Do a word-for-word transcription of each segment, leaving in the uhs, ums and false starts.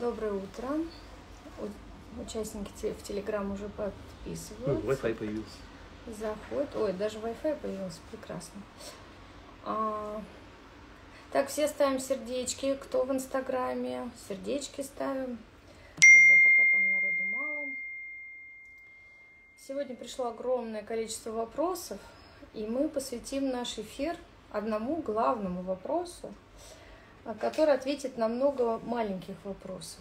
Доброе утро. У- Участники те- в Телеграм уже Ну, подписываются. Wi-Fi появился. Заход. Ой, даже Wi-Fi появился. Прекрасно. А, Так, все ставим сердечки. Кто в Инстаграме? Сердечки ставим. Хотя пока там народу мало. Сегодня пришло огромное количество вопросов, и мы посвятим наш эфир одному главному вопросу, который ответит на много маленьких вопросов.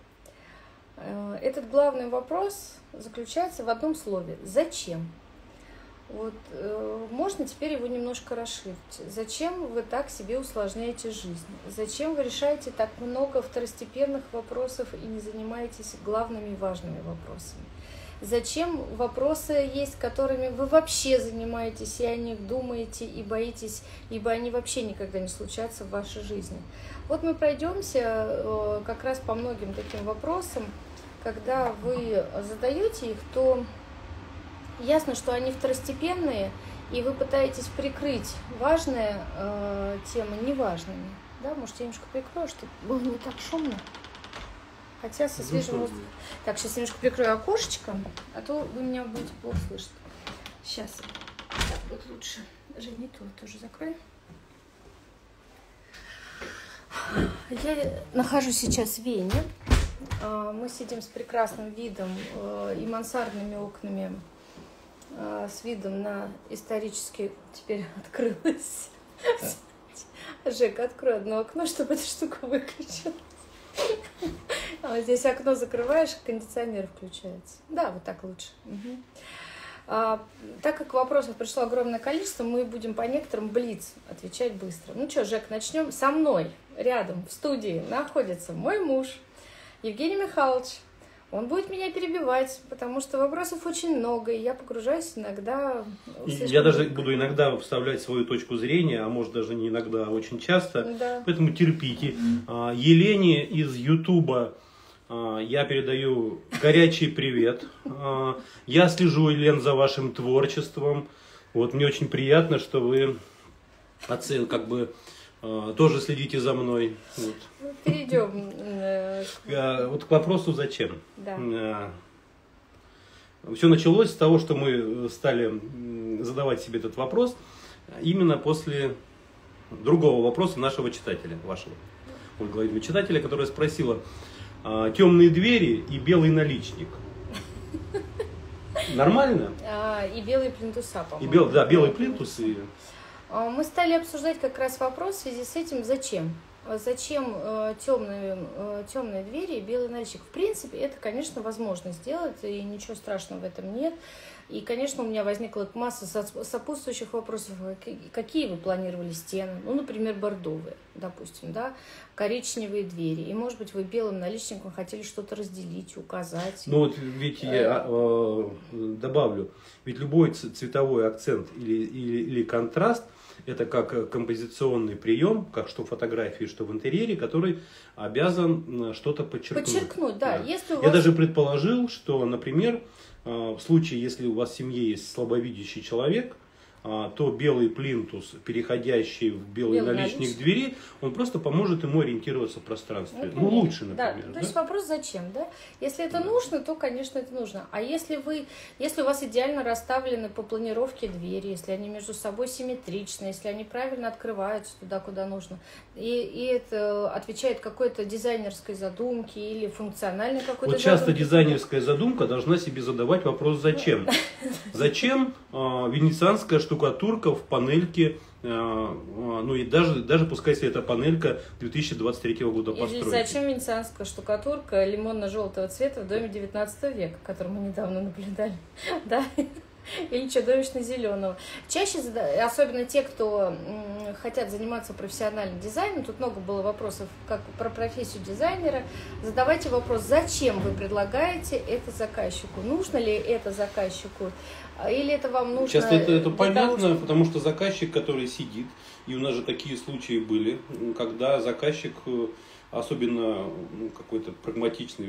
Этот главный вопрос заключается в одном слове – зачем? Вот, э, можно теперь его немножко расширить. Зачем вы так себе усложняете жизнь? Зачем вы решаете так много второстепенных вопросов и не занимаетесь главными и важными вопросами? Зачем вопросы есть, которыми вы вообще занимаетесь, и о них думаете, и боитесь, ибо они вообще никогда не случатся в вашей жизни? Вот мы пройдемся как раз по многим таким вопросам. Когда вы задаете их, то ясно, что они второстепенные, и вы пытаетесь прикрыть важные э, темы неважными. Да, может, я немножко прикрою, чтобы было не так шумно. Хотя со свежим воздухом. Так, сейчас немножко прикрою окошечко, а то вы меня будете плохо слышать. Сейчас. Так, вот лучше. Жень, не то, тоже закрой. Я нахожусь сейчас в Вене. Мы сидим с прекрасным видом и мансардными окнами, с видом на исторический... Теперь открылось. Жека, открой одно окно, чтобы эта штука выключилась. А здесь окно закрываешь, кондиционер включается. Да, вот так лучше. Угу. А, так как вопросов пришло огромное количество, мы будем по некоторым блиц отвечать быстро. Ну что, Жек, начнем. Со мной рядом в студии находится мой муж Евгений Михайлович. Он будет меня перебивать, потому что вопросов очень много, и я погружаюсь иногда... Я даже буду иногда вставлять свою точку зрения, а может даже не иногда, а очень часто. Да. Поэтому терпите. Елене из Ютуба я передаю горячий привет. Я слежу, Елен, за вашим творчеством. Вот, мне очень приятно, что вы оцен, как бы... тоже следите за мной. Вот. Перейдем. Вот к вопросу зачем. Да. Все началось с того, что мы стали задавать себе этот вопрос именно после другого вопроса нашего читателя, вашего, Ольга читателя, которая спросила: темные двери и белый наличник. Нормально? И белые плинтуса, по-моему. И бел, да, белый плинтус и... Мы стали обсуждать как раз вопрос в связи с этим, зачем. Зачем э, темные, э, темные двери и белый наличник? В принципе, это, конечно, возможно сделать, и ничего страшного в этом нет. И, конечно, у меня возникла масса сопутствующих вопросов. Какие вы планировали стены? Ну, например, бордовые, допустим, да, коричневые двери. И, может быть, вы белым наличником хотели что-то разделить, указать. Ну, вот ведь я э, добавлю, ведь любой цветовой акцент или, или, или контраст, это как композиционный прием, как что в фотографии, что в интерьере, который обязан что-то подчеркнуть. Подчеркнуть, да. да. Если у вас... Я даже предположил, что, например, в случае, если у вас в семье есть слабовидящий человек, то белый плинтус, переходящий в белый, белый наличник, наличник двери, он просто поможет ему ориентироваться в пространстве. Ну, ну лучше, например. Да. Да? То есть вопрос зачем, да? Если это да. нужно, то, конечно, это нужно. А если вы, если у вас идеально расставлены по планировке двери, если они между собой симметричны, если они правильно открываются туда, куда нужно, и, и это отвечает какой-то дизайнерской задумке или функциональной какой-то Вот часто задумке. Дизайнерская задумка должна себе задавать вопрос «зачем?». Зачем венецианская штукатурка в панельке, ну и даже, даже пускай, если это панелька две тысячи двадцать третьего года постройки. Или зачем венецианская штукатурка лимонно-желтого цвета в доме девятнадцатого века, который мы недавно наблюдали, да? Или чудовищно-зеленого. Чаще, особенно те, кто хотят заниматься профессиональным дизайном, тут много было вопросов как про профессию дизайнера, задавайте вопрос, зачем вы предлагаете это заказчику, нужно ли это заказчику, или это вам нужно... Часто это, это понятно, того, что... потому что заказчик, который сидит, и у нас же такие случаи были, когда заказчик, особенно ну, какой-то прагматичный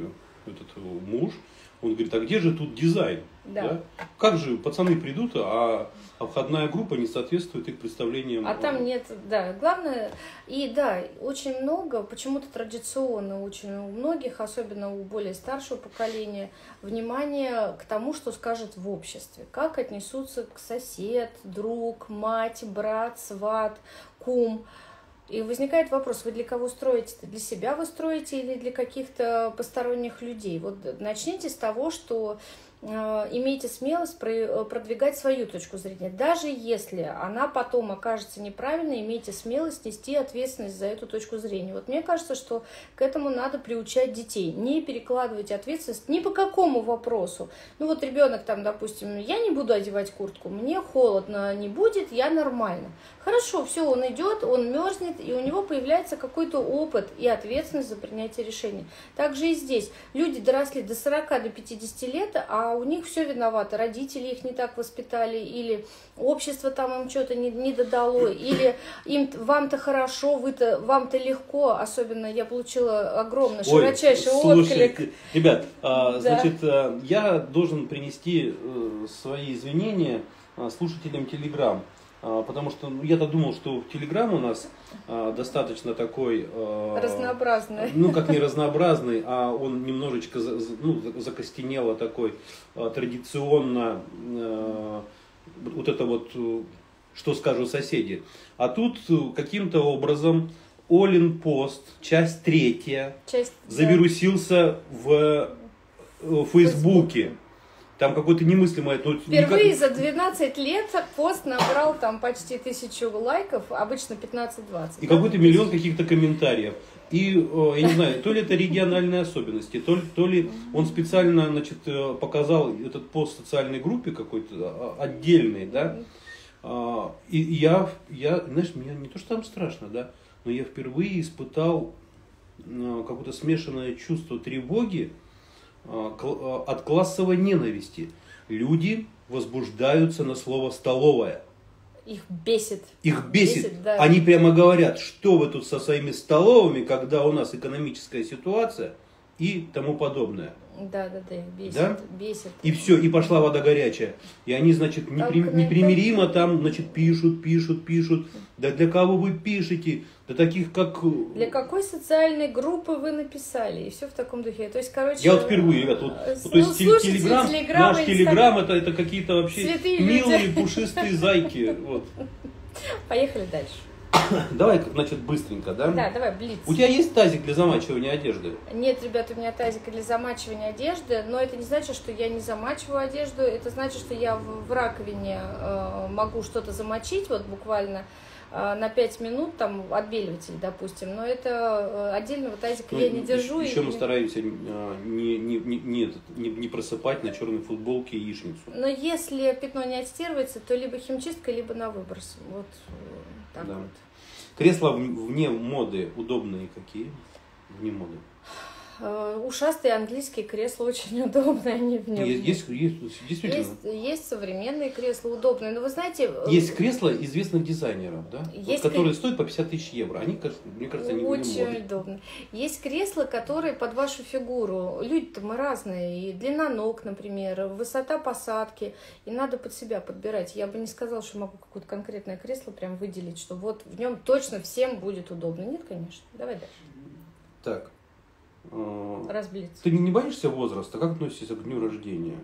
этот муж, он говорит, а где же тут дизайн? Да. Да? Как же пацаны придут, а, а входная группа не соответствует их представлениям? А там нет, да, главное, и да, очень много, почему-то традиционно очень у многих, особенно у более старшего поколения, внимание к тому, что скажет в обществе, как отнесутся к сосед, друг, мать, брат, сват, кум. И возникает вопрос, вы для кого строите? Для себя вы строите или для каких-то посторонних людей? Вот начните с того, что э, имейте смелость про, продвигать свою точку зрения. Даже если она потом окажется неправильной, имейте смелость нести ответственность за эту точку зрения. Вот мне кажется, что к этому надо приучать детей. Не перекладывать ответственность ни по какому вопросу. Ну вот ребенок там, допустим, я не буду одевать куртку, мне холодно не будет, я нормально. Хорошо, все, он идет, он мерзнет, и у него появляется какой-то опыт и ответственность за принятие решений. Также и здесь. Люди доросли до сорока, до пятидесяти лет, а у них все виновато. Родители их не так воспитали, или общество там им что-то не, не додало, или им вам-то хорошо, вы-то, вам-то легко. Особенно я получила огромный, широчайший отклик. Ребят, да. Значит, я должен принести свои извинения слушателям Telegram. Потому что ну, я-то думал, что Telegram у нас а, достаточно такой... А, разнообразный. Ну, как не разнообразный, а он немножечко за, ну, закостенело такой а, традиционно а, вот это вот, что скажут соседи. А тут каким-то образом Олин пост, часть третья, часть, завирусился да. в, в Фейсбуке. Там какой-то немыслимый... Ну, Впервые никак... за двенадцать лет пост набрал там почти тысячу лайков, обычно пятнадцать-двадцать. И да? какой-то миллион каких-то комментариев. И, я не знаю, то ли это региональные особенности, то ли, то ли он специально, значит, показал этот пост в социальной группе какой-то отдельный, да. И я, я, знаешь, мне не то, что там страшно, да, но я впервые испытал какое-то смешанное чувство тревоги от классовой ненависти. Люди возбуждаются на слово «столовая». Их бесит. Их бесит. бесит да. Они прямо говорят, что вы тут со своими столовыми, когда у нас экономическая ситуация и тому подобное. Да, да, да, их бесит. Да? бесит. И все, и пошла вода горячая. И они, значит, непри, непримиримо там, значит, пишут, пишут, пишут. Да для кого вы пишете? Да таких как... Для какой социальной группы вы написали? И все в таком духе. То есть, короче... Я вот впервые, ребят, вот, ну, то есть телеграм, наш телеграм, это, это какие-то вообще милые, люди. Пушистые зайки. Вот. Поехали дальше. Давай, значит, быстренько, да? Да, давай, блиц. У тебя есть тазик для замачивания одежды? Нет, ребят, у меня тазик для замачивания одежды, но это не значит, что я не замачиваю одежду, это значит, что я в, в раковине э, могу что-то замочить, вот буквально э, на пять минут, там, отбеливатель, допустим, но это э, отдельного тазика ну, я не держу. Еще и... мы стараемся не, не, не, не, не, не просыпать на черной футболке яичницу. Но если пятно не отстирывается, то либо химчистка, либо на выброс, вот так да. вот. Кресла вне моды удобные какие? Вне моды. Ушастые английские кресла очень удобные, они в нем. Есть, есть, действительно. Есть, есть современные кресла удобные, но вы знаете... Есть кресла известных дизайнеров, да? Вот, которые кр... стоят по пятьдесят тысяч евро. Они, мне кажется, они очень удобно. Есть кресла, которые под вашу фигуру. Люди-то мы разные. И длина ног, например, высота посадки. И надо под себя подбирать. Я бы не сказала, что могу какое-то конкретное кресло прям выделить, что вот в нем точно всем будет удобно. Нет, конечно. Давай дальше. Так. Разбиться. Ты не боишься возраста? Как относишься к дню рождения?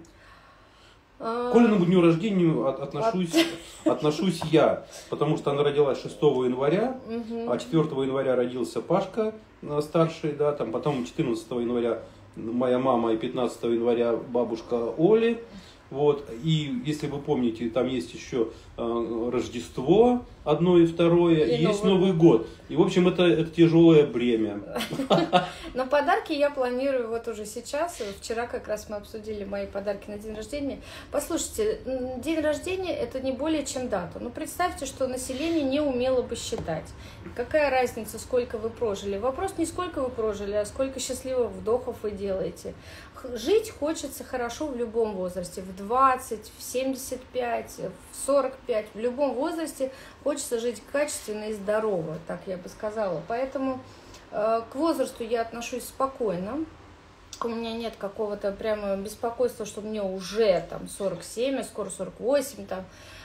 К Колиному дню рождения отношусь, отношусь я, потому что она родилась шестого января, а четвёртого января родился Пашка старший, да, там, потом четырнадцатого января моя мама и пятнадцатого января бабушка Оли. Вот. И если вы помните, там есть еще э, Рождество, одно и второе, и, и есть Новый год. И, в общем, это, это тяжелое бремя. Но подарки я планирую вот уже сейчас. Вчера как раз мы обсудили мои подарки на день рождения. Послушайте, день рождения это не более чем дата. Ну, представьте, что население не умело бы считать. Какая разница, сколько вы прожили? Вопрос не сколько вы прожили, а сколько счастливых вдохов вы делаете. Жить хочется хорошо в любом возрасте. В двадцать, в семьдесят пять, в сорок пять. В любом возрасте хочется жить качественно и здорово, так я бы сказала. Поэтому э, к возрасту я отношусь спокойно. у меня нет какого-то прямо беспокойства, что мне уже там сорок семь, а скоро сорок восемь, там,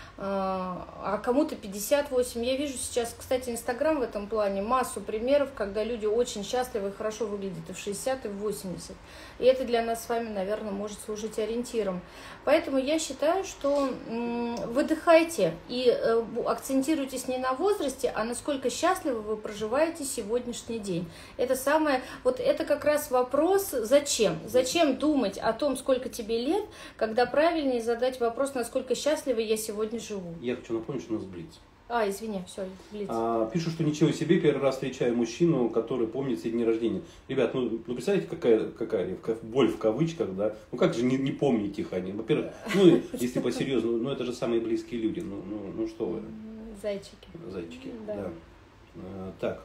а кому-то пятьдесят восемь. Я вижу сейчас, кстати, Инстаграм в этом плане массу примеров, когда люди очень счастливы и хорошо выглядят и в шестьдесят, и в восемьдесят. И это для нас с вами, наверное, может служить ориентиром. Поэтому я считаю, что выдыхайте и акцентируйтесь не на возрасте, а насколько счастливы вы проживаете сегодняшний день. Это самое, вот это как раз вопрос, зачем? Зачем думать о том, сколько тебе лет, когда правильнее задать вопрос, насколько счастливы я сегодня живу. Я хочу напомнить, что у нас блиц. А, извини, все, блиц. А, пишут, что ничего себе, первый раз встречаю мужчину, который помнит все дни рождения. Ребят, ну, ну представляете, какая, какая боль в кавычках, да? Ну как же не, не помнить их они? Во-первых, ну если по-серьезному, ну это же самые близкие люди, ну, ну, ну что вы. Зайчики. Зайчики, да. да. А, так,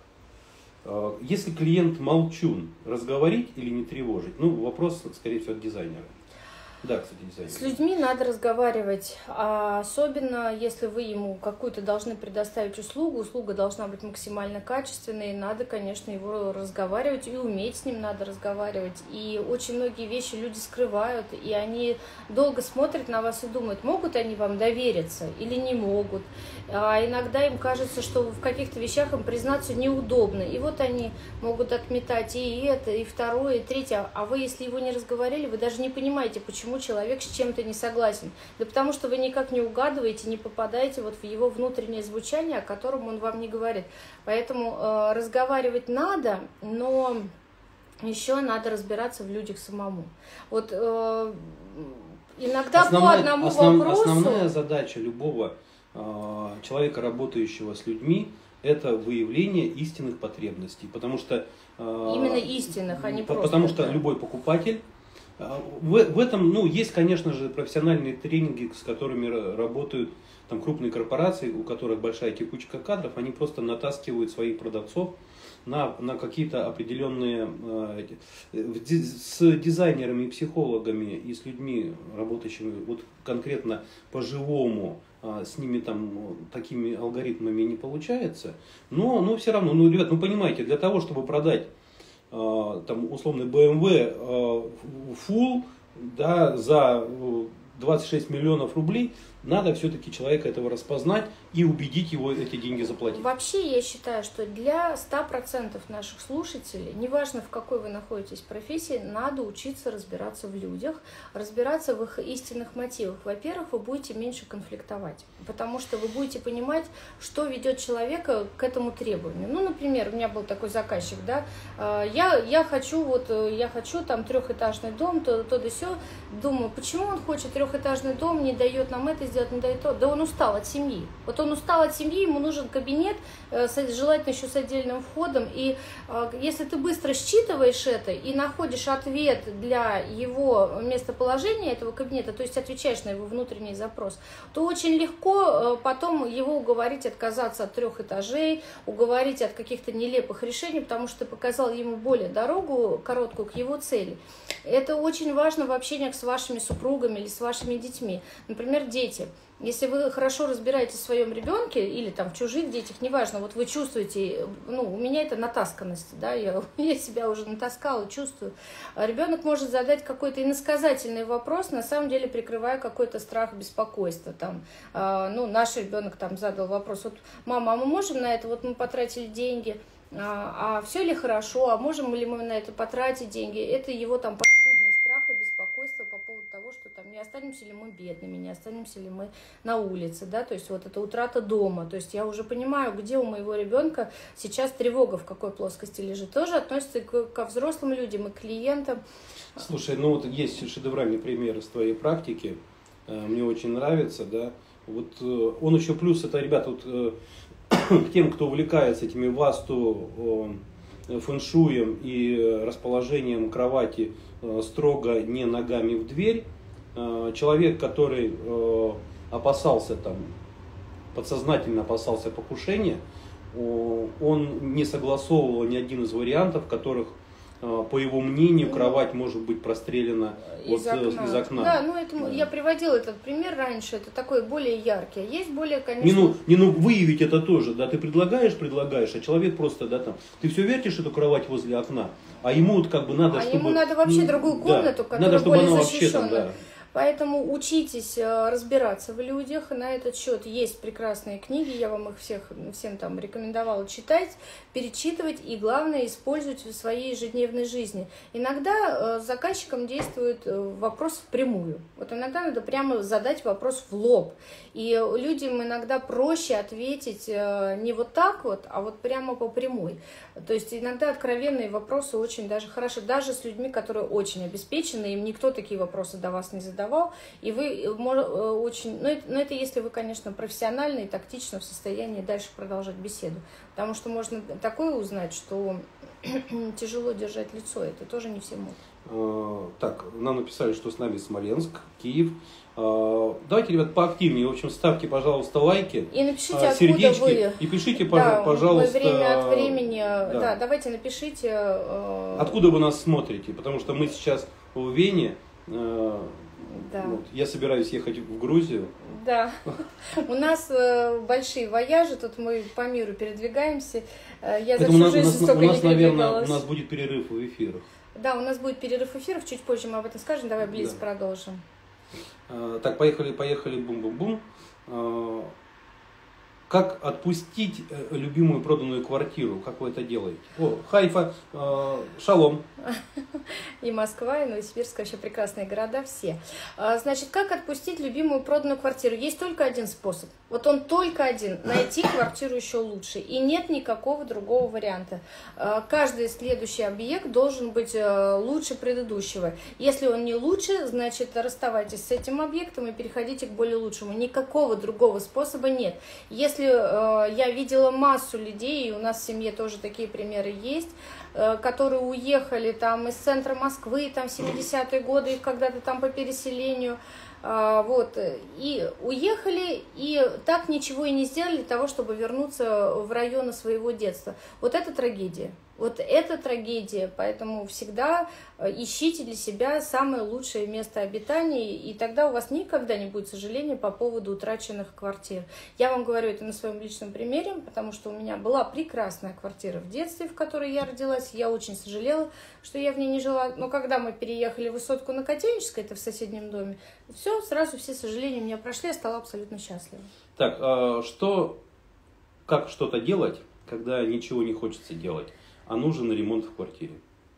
а, если клиент молчун, разговорить или не тревожить? Ну вопрос, скорее всего, от дизайнера. Да, кстати, дизайнер. С людьми надо разговаривать, а особенно если вы ему какую-то должны предоставить услугу, услуга должна быть максимально качественной, надо, конечно, его разговаривать, и уметь с ним надо разговаривать. И очень многие вещи люди скрывают, и они долго смотрят на вас и думают, могут они вам довериться или не могут. А иногда им кажется, что в каких-то вещах им признаться неудобно, и вот они могут отметать и это, и второе, и третье, а вы, если его не разговаривали, вы даже не понимаете, почему человек с чем-то не согласен. Да потому что вы никак не угадываете, не попадаете вот в его внутреннее звучание, о котором он вам не говорит. Поэтому э, разговаривать надо, но еще надо разбираться в людях самому. Вот э, иногда основная, по одному основ, вопросу... Основная задача любого э, человека, работающего с людьми, это выявление истинных потребностей. Потому что... Э, Именно истинных, а не просто... Потому что любой покупатель... В, в этом, ну, есть, конечно же, профессиональные тренинги, с которыми работают там крупные корпорации, у которых большая текучка кадров, они просто натаскивают своих продавцов на, на какие-то определенные, э, с дизайнерами, и психологами и с людьми, работающими вот конкретно по-живому, э, с ними там такими алгоритмами не получается, но, но все равно, ну, ребят, ну, понимаете, для того, чтобы продать там условный бэ эм вэ Full, да, за двадцать шесть миллионов рублей, надо все-таки человека этого распознать и убедить его эти деньги заплатить. Вообще я считаю, что для ста процентов наших слушателей, неважно в какой вы находитесь профессии, надо учиться разбираться в людях, разбираться в их истинных мотивах. Во-первых, вы будете меньше конфликтовать, потому что вы будете понимать, что ведет человека к этому требованию. Ну, например, у меня был такой заказчик, да, я, я хочу вот, я хочу там трехэтажный дом, то, то да сё. Думаю, почему он хочет трехэтажный дом, не дает нам это сделать, не дает то. Да он устал от семьи. Вот он устал от семьи, ему нужен кабинет, желательно еще с отдельным входом. И если ты быстро считываешь это и находишь ответ для его местоположения этого кабинета, то есть отвечаешь на его внутренний запрос, то очень легко потом его уговорить отказаться от трех этажей, уговорить от каких-то нелепых решений, потому что ты показал ему более дорогу короткую к его цели. Это очень важно в общении с вашими супругами или с вашими детьми. Например, дети. Если вы хорошо разбираетесь в своем ребенке или там в чужих детях, неважно, вот вы чувствуете, ну, у меня это натасканность, да, я, я себя уже натаскала, чувствую. Ребенок может задать какой-то иносказательный вопрос, на самом деле прикрывая какой-то страх, беспокойство. Там, э, ну, наш ребенок там задал вопрос, вот, мама, а мы можем на это, вот мы потратили деньги, а, а все ли хорошо, а можем ли мы на это потратить деньги? Это его там подспудный страх и беспокойство по поводу того, что там не останемся ли мы бедными, не останемся ли мы на улице, да, то есть вот это утрата дома, то есть я уже понимаю, где у моего ребенка сейчас тревога, в какой плоскости лежит, тоже относится к, ко взрослым людям и клиентам. Слушай, ну вот есть шедевральный пример из твоей практики, мне очень нравится, да, вот он еще плюс, это, ребята, вот к тем, кто увлекается этими васту, фэншуем и расположением кровати строго не ногами в дверь, человек, который опасался там, подсознательно опасался покушения, он не согласовывал ни один из вариантов, в которых по его мнению, кровать может быть прострелена из, вот, окна. из окна. Да, ну это, да. Я приводила этот пример раньше, это такой более яркий. Есть более, конечно... Не ну, не ну выявить это тоже, да, ты предлагаешь, предлагаешь, а человек просто, да, там, ты все вертишь эту кровать возле окна, а ему вот как бы надо, а чтобы... ему надо вообще другую комнату, да, которая надо, чтобы более она защищенная. Вообще там, да. Поэтому учитесь разбираться в людях. На этот счет есть прекрасные книги, я вам их всех, всем там рекомендовала читать, перечитывать и, главное, использовать в своей ежедневной жизни. Иногда с заказчиком действует вопрос впрямую. Вот иногда надо прямо задать вопрос в лоб. И людям иногда проще ответить не вот так вот, а вот прямо по прямой. То есть иногда откровенные вопросы очень даже хорошо, даже с людьми, которые очень обеспечены, им никто такие вопросы до вас не задавал, и вы очень, ну это, ну это если вы, конечно, профессионально и тактично в состоянии дальше продолжать беседу, потому что можно такое узнать, что тяжело держать лицо, это тоже не все могут. Так, нам написали, что с нами Смоленск, Киев. Давайте, ребят, поактивнее. В общем, ставьте, пожалуйста, лайки. И напишите, сердечки, откуда вы. И пишите, да, пожалуйста. Мы время от времени. Да. да, давайте напишите. Откуда вы нас смотрите? Потому что мы сейчас в Вене. Да. Вот, я собираюсь ехать в Грузию. Да. У нас большие вояжи, тут мы по миру передвигаемся. Я за всю жизнь столько не передвигалась. У нас будет перерыв в эфирах. Да, у нас будет перерыв эфиров, чуть позже мы об этом скажем. Давай близ да. продолжим. Так, поехали, поехали, бум-бум-бум. Как отпустить любимую проданную квартиру? Как вы это делаете? О, Хайфа, э, шалом. И Москва, и Новосибирск, вообще прекрасные города все. Значит, как отпустить любимую проданную квартиру? Есть только один способ. Вот он только один. Найти квартиру еще лучше. И нет никакого другого варианта. Каждый следующий объект должен быть лучше предыдущего. Если он не лучше, значит, расставайтесь с этим объектом и переходите к более лучшему. Никакого другого способа нет. Если я видела массу людей, и у нас в семье тоже такие примеры есть, которые уехали там из центра Москвы, там в семидесятые годы, их когда-то там по переселению, вот, и уехали, и так ничего и не сделали для того, чтобы вернуться в районы своего детства. Вот это трагедия. Вот это трагедия, поэтому всегда ищите для себя самое лучшее место обитания, и тогда у вас никогда не будет сожаления по поводу утраченных квартир. Я вам говорю это на своем личном примере, потому что у меня была прекрасная квартира в детстве, в которой я родилась, я очень сожалела, что я в ней не жила, но когда мы переехали в высотку на Котельнической, это в соседнем доме, все, сразу все сожаления у меня прошли, я стала абсолютно счастлива. Так, а что, как что-то делать, когда ничего не хочется делать? А нужен ремонт в квартире?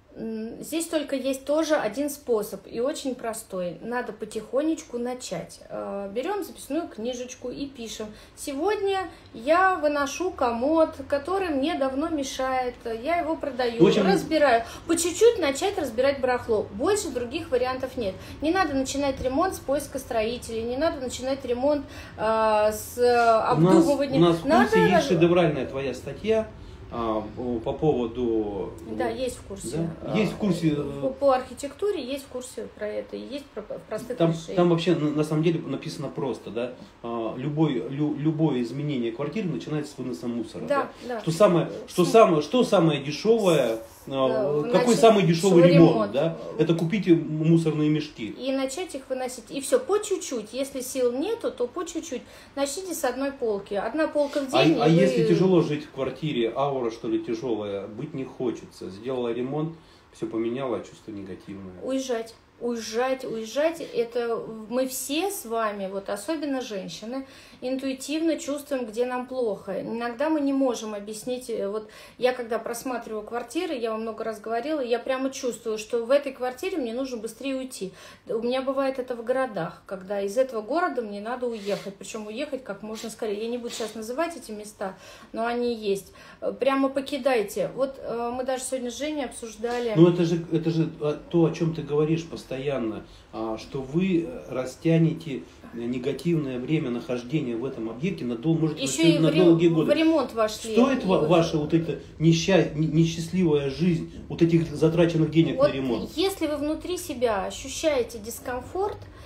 Здесь только есть тоже один способ, и очень простой. Надо потихонечку начать. Берем записную книжечку и пишем. Сегодня я выношу комод, который мне давно мешает. Я его продаю, очень... разбираю. По чуть-чуть начать разбирать барахло. Больше других вариантов нет. Не надо начинать ремонт с поиска строителей, не надо начинать ремонт э, с обдумывания. У нас, у нас в курсе есть шедевральная твоя статья. А, по поводу... Да, есть в курсе. Да? Есть в курсе... По, по архитектуре есть в курсе про это, есть про, простых там, решений. Там вообще на самом деле написано просто, да, любой, лю, любое изменение квартиры начинается с выноса мусора. Да, да? да. Что, самое, что, самое, что самое дешевое, да, какой начать, самый дешевый ремонт, ремонт, да? Это купите мусорные мешки. И начать их выносить. И все, по чуть-чуть. Если сил нету, то по чуть-чуть. Начните с одной полки. Одна полка в день. А, а вы... если тяжело жить в квартире, аура что ли тяжелая, быть не хочется. Сделала ремонт, все поменяла, а чувство негативное. Уезжать. Уезжать, уезжать, это мы все с вами, вот особенно женщины, интуитивно чувствуем, где нам плохо. Иногда мы не можем объяснить, вот я когда просматриваю квартиры, я вам много раз говорила, я прямо чувствую, что в этой квартире мне нужно быстрее уйти. У меня бывает это в городах, когда из этого города мне надо уехать, причем уехать как можно скорее. Я не буду сейчас называть эти места, но они есть. Прямо покидайте. Вот мы даже сегодня с Женей обсуждали... Ну это же, это же то, о чем ты говоришь постоянно. Постоянно, что вы растянете негативное время нахождения в этом объекте на, дол, может, Еще и на в долгие годы. В ремонт вошли. Стоит ва- ваша вот эта несча... несчастливая жизнь, вот этих затраченных денег вот на ремонт? Если вы внутри себя ощущаете дискомфорт,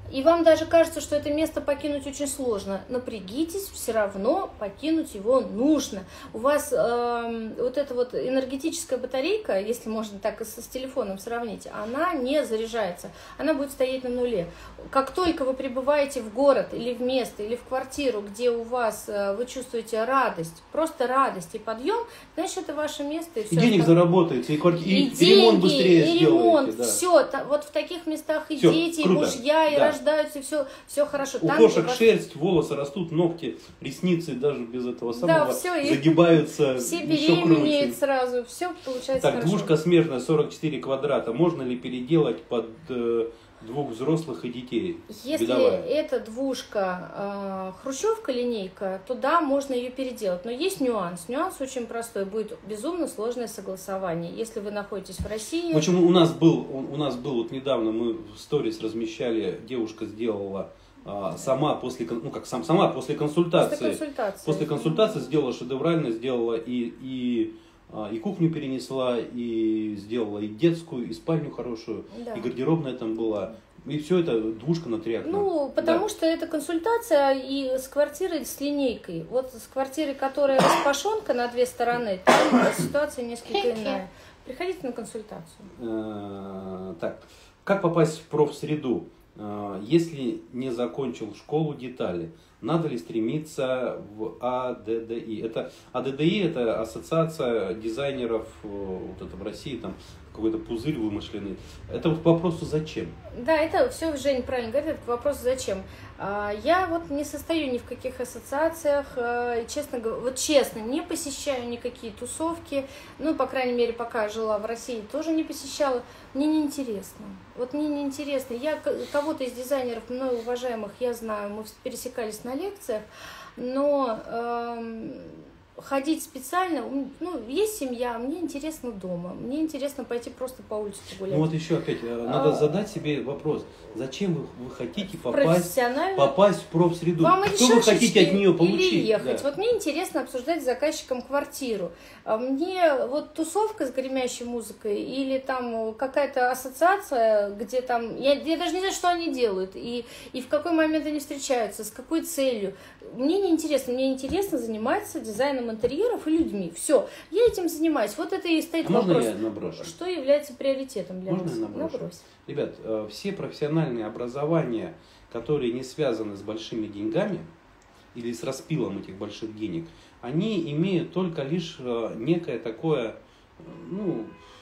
и вам даже кажется, что это место покинуть очень сложно, напрягитесь, все равно покинуть его нужно. У вас э, вот эта вот энергетическая батарейка, если можно так и с, с телефоном сравнить, она не заряжается, она будет стоять на нуле. Как только вы прибываете в город или в место, или в квартиру, где у вас, э, вы чувствуете радость, просто радость и подъем, значит, это ваше место. И, и денег остальное. заработаете, и, кварти... и, и деньги, ремонт быстрее и ремонт, сделаете. Да. все, вот в таких местах и Всё, дети, круто. и мужья, и да. рождаются, и все, все хорошо. У Там, кошек вас... шерсть, волосы растут, ногти, ресницы даже без этого самого да, все, загибаются. Все еще беременеют сразу, все получается так, хорошо. двушка смежная, сорок четыре квадрата. Можно ли переделать под э, двух взрослых и детей? Если Бедовая. это двушка э, хрущевка, линейка, то да, можно ее переделать. Но есть нюанс. Нюанс очень простой. Будет безумно сложное согласование. Если вы находитесь в России... В общем, у нас был, у нас был вот недавно, мы в сторис размещали, девушка сделала а, сама после, ну как сам, сама после консультации. После консультации. После консультации сделала шедеврально, сделала и, и, а, и кухню перенесла, и сделала и детскую, и спальню хорошую, да. И гардеробная там была. И все это двушка на три окна. Ну, потому да. что это консультация и с квартирой, с линейкой. Вот с квартирой, которая распашонка на две стороны, там ситуация несколько иная. Приходите на консультацию. Так, как попасть в профсреду? Если не закончил школу, детали. Надо ли стремиться в А Д Д И? Это А Д Д И это ассоциация дизайнеров вот это в России, там какой-то пузырь вымышленный. Это вот к вопросу зачем? Да, это все Женя правильно говорит, это к вопросу зачем. Я вот не состою ни в каких ассоциациях, честно говоря, вот честно, не посещаю никакие тусовки, ну, по крайней мере, пока жила в России, тоже не посещала. Мне неинтересно. Вот мне неинтересно. Я кого-то из дизайнеров, мною уважаемых, я знаю, мы пересекались на лекциях, но эм, ходить специально, ну, есть семья, мне интересно дома, мне интересно пойти просто по улице погулять. Ну вот еще опять, надо а, задать себе вопрос, зачем вы, вы хотите попасть, попасть в профсреду? Вам Что вы хотите от нее получить? Или ехать. Да. Вот мне интересно обсуждать с заказчиком квартиру. Мне вот тусовка с гремящей музыкой или там какая-то ассоциация, где там, я, я даже не знаю, что они делают, и, и в какой момент они встречаются, с какой целью. Мне не интересно, мне интересно заниматься дизайном интерьеров и людьми. Все, я этим занимаюсь. Вот это и стоит а вопрос. Можно я наброшу? Что является приоритетом для можно нас? Я наброшу? Набрось. Ребят, все профессиональные образования, которые не связаны с большими деньгами или с распилом этих больших денег, они имеют только лишь некое такое, ну,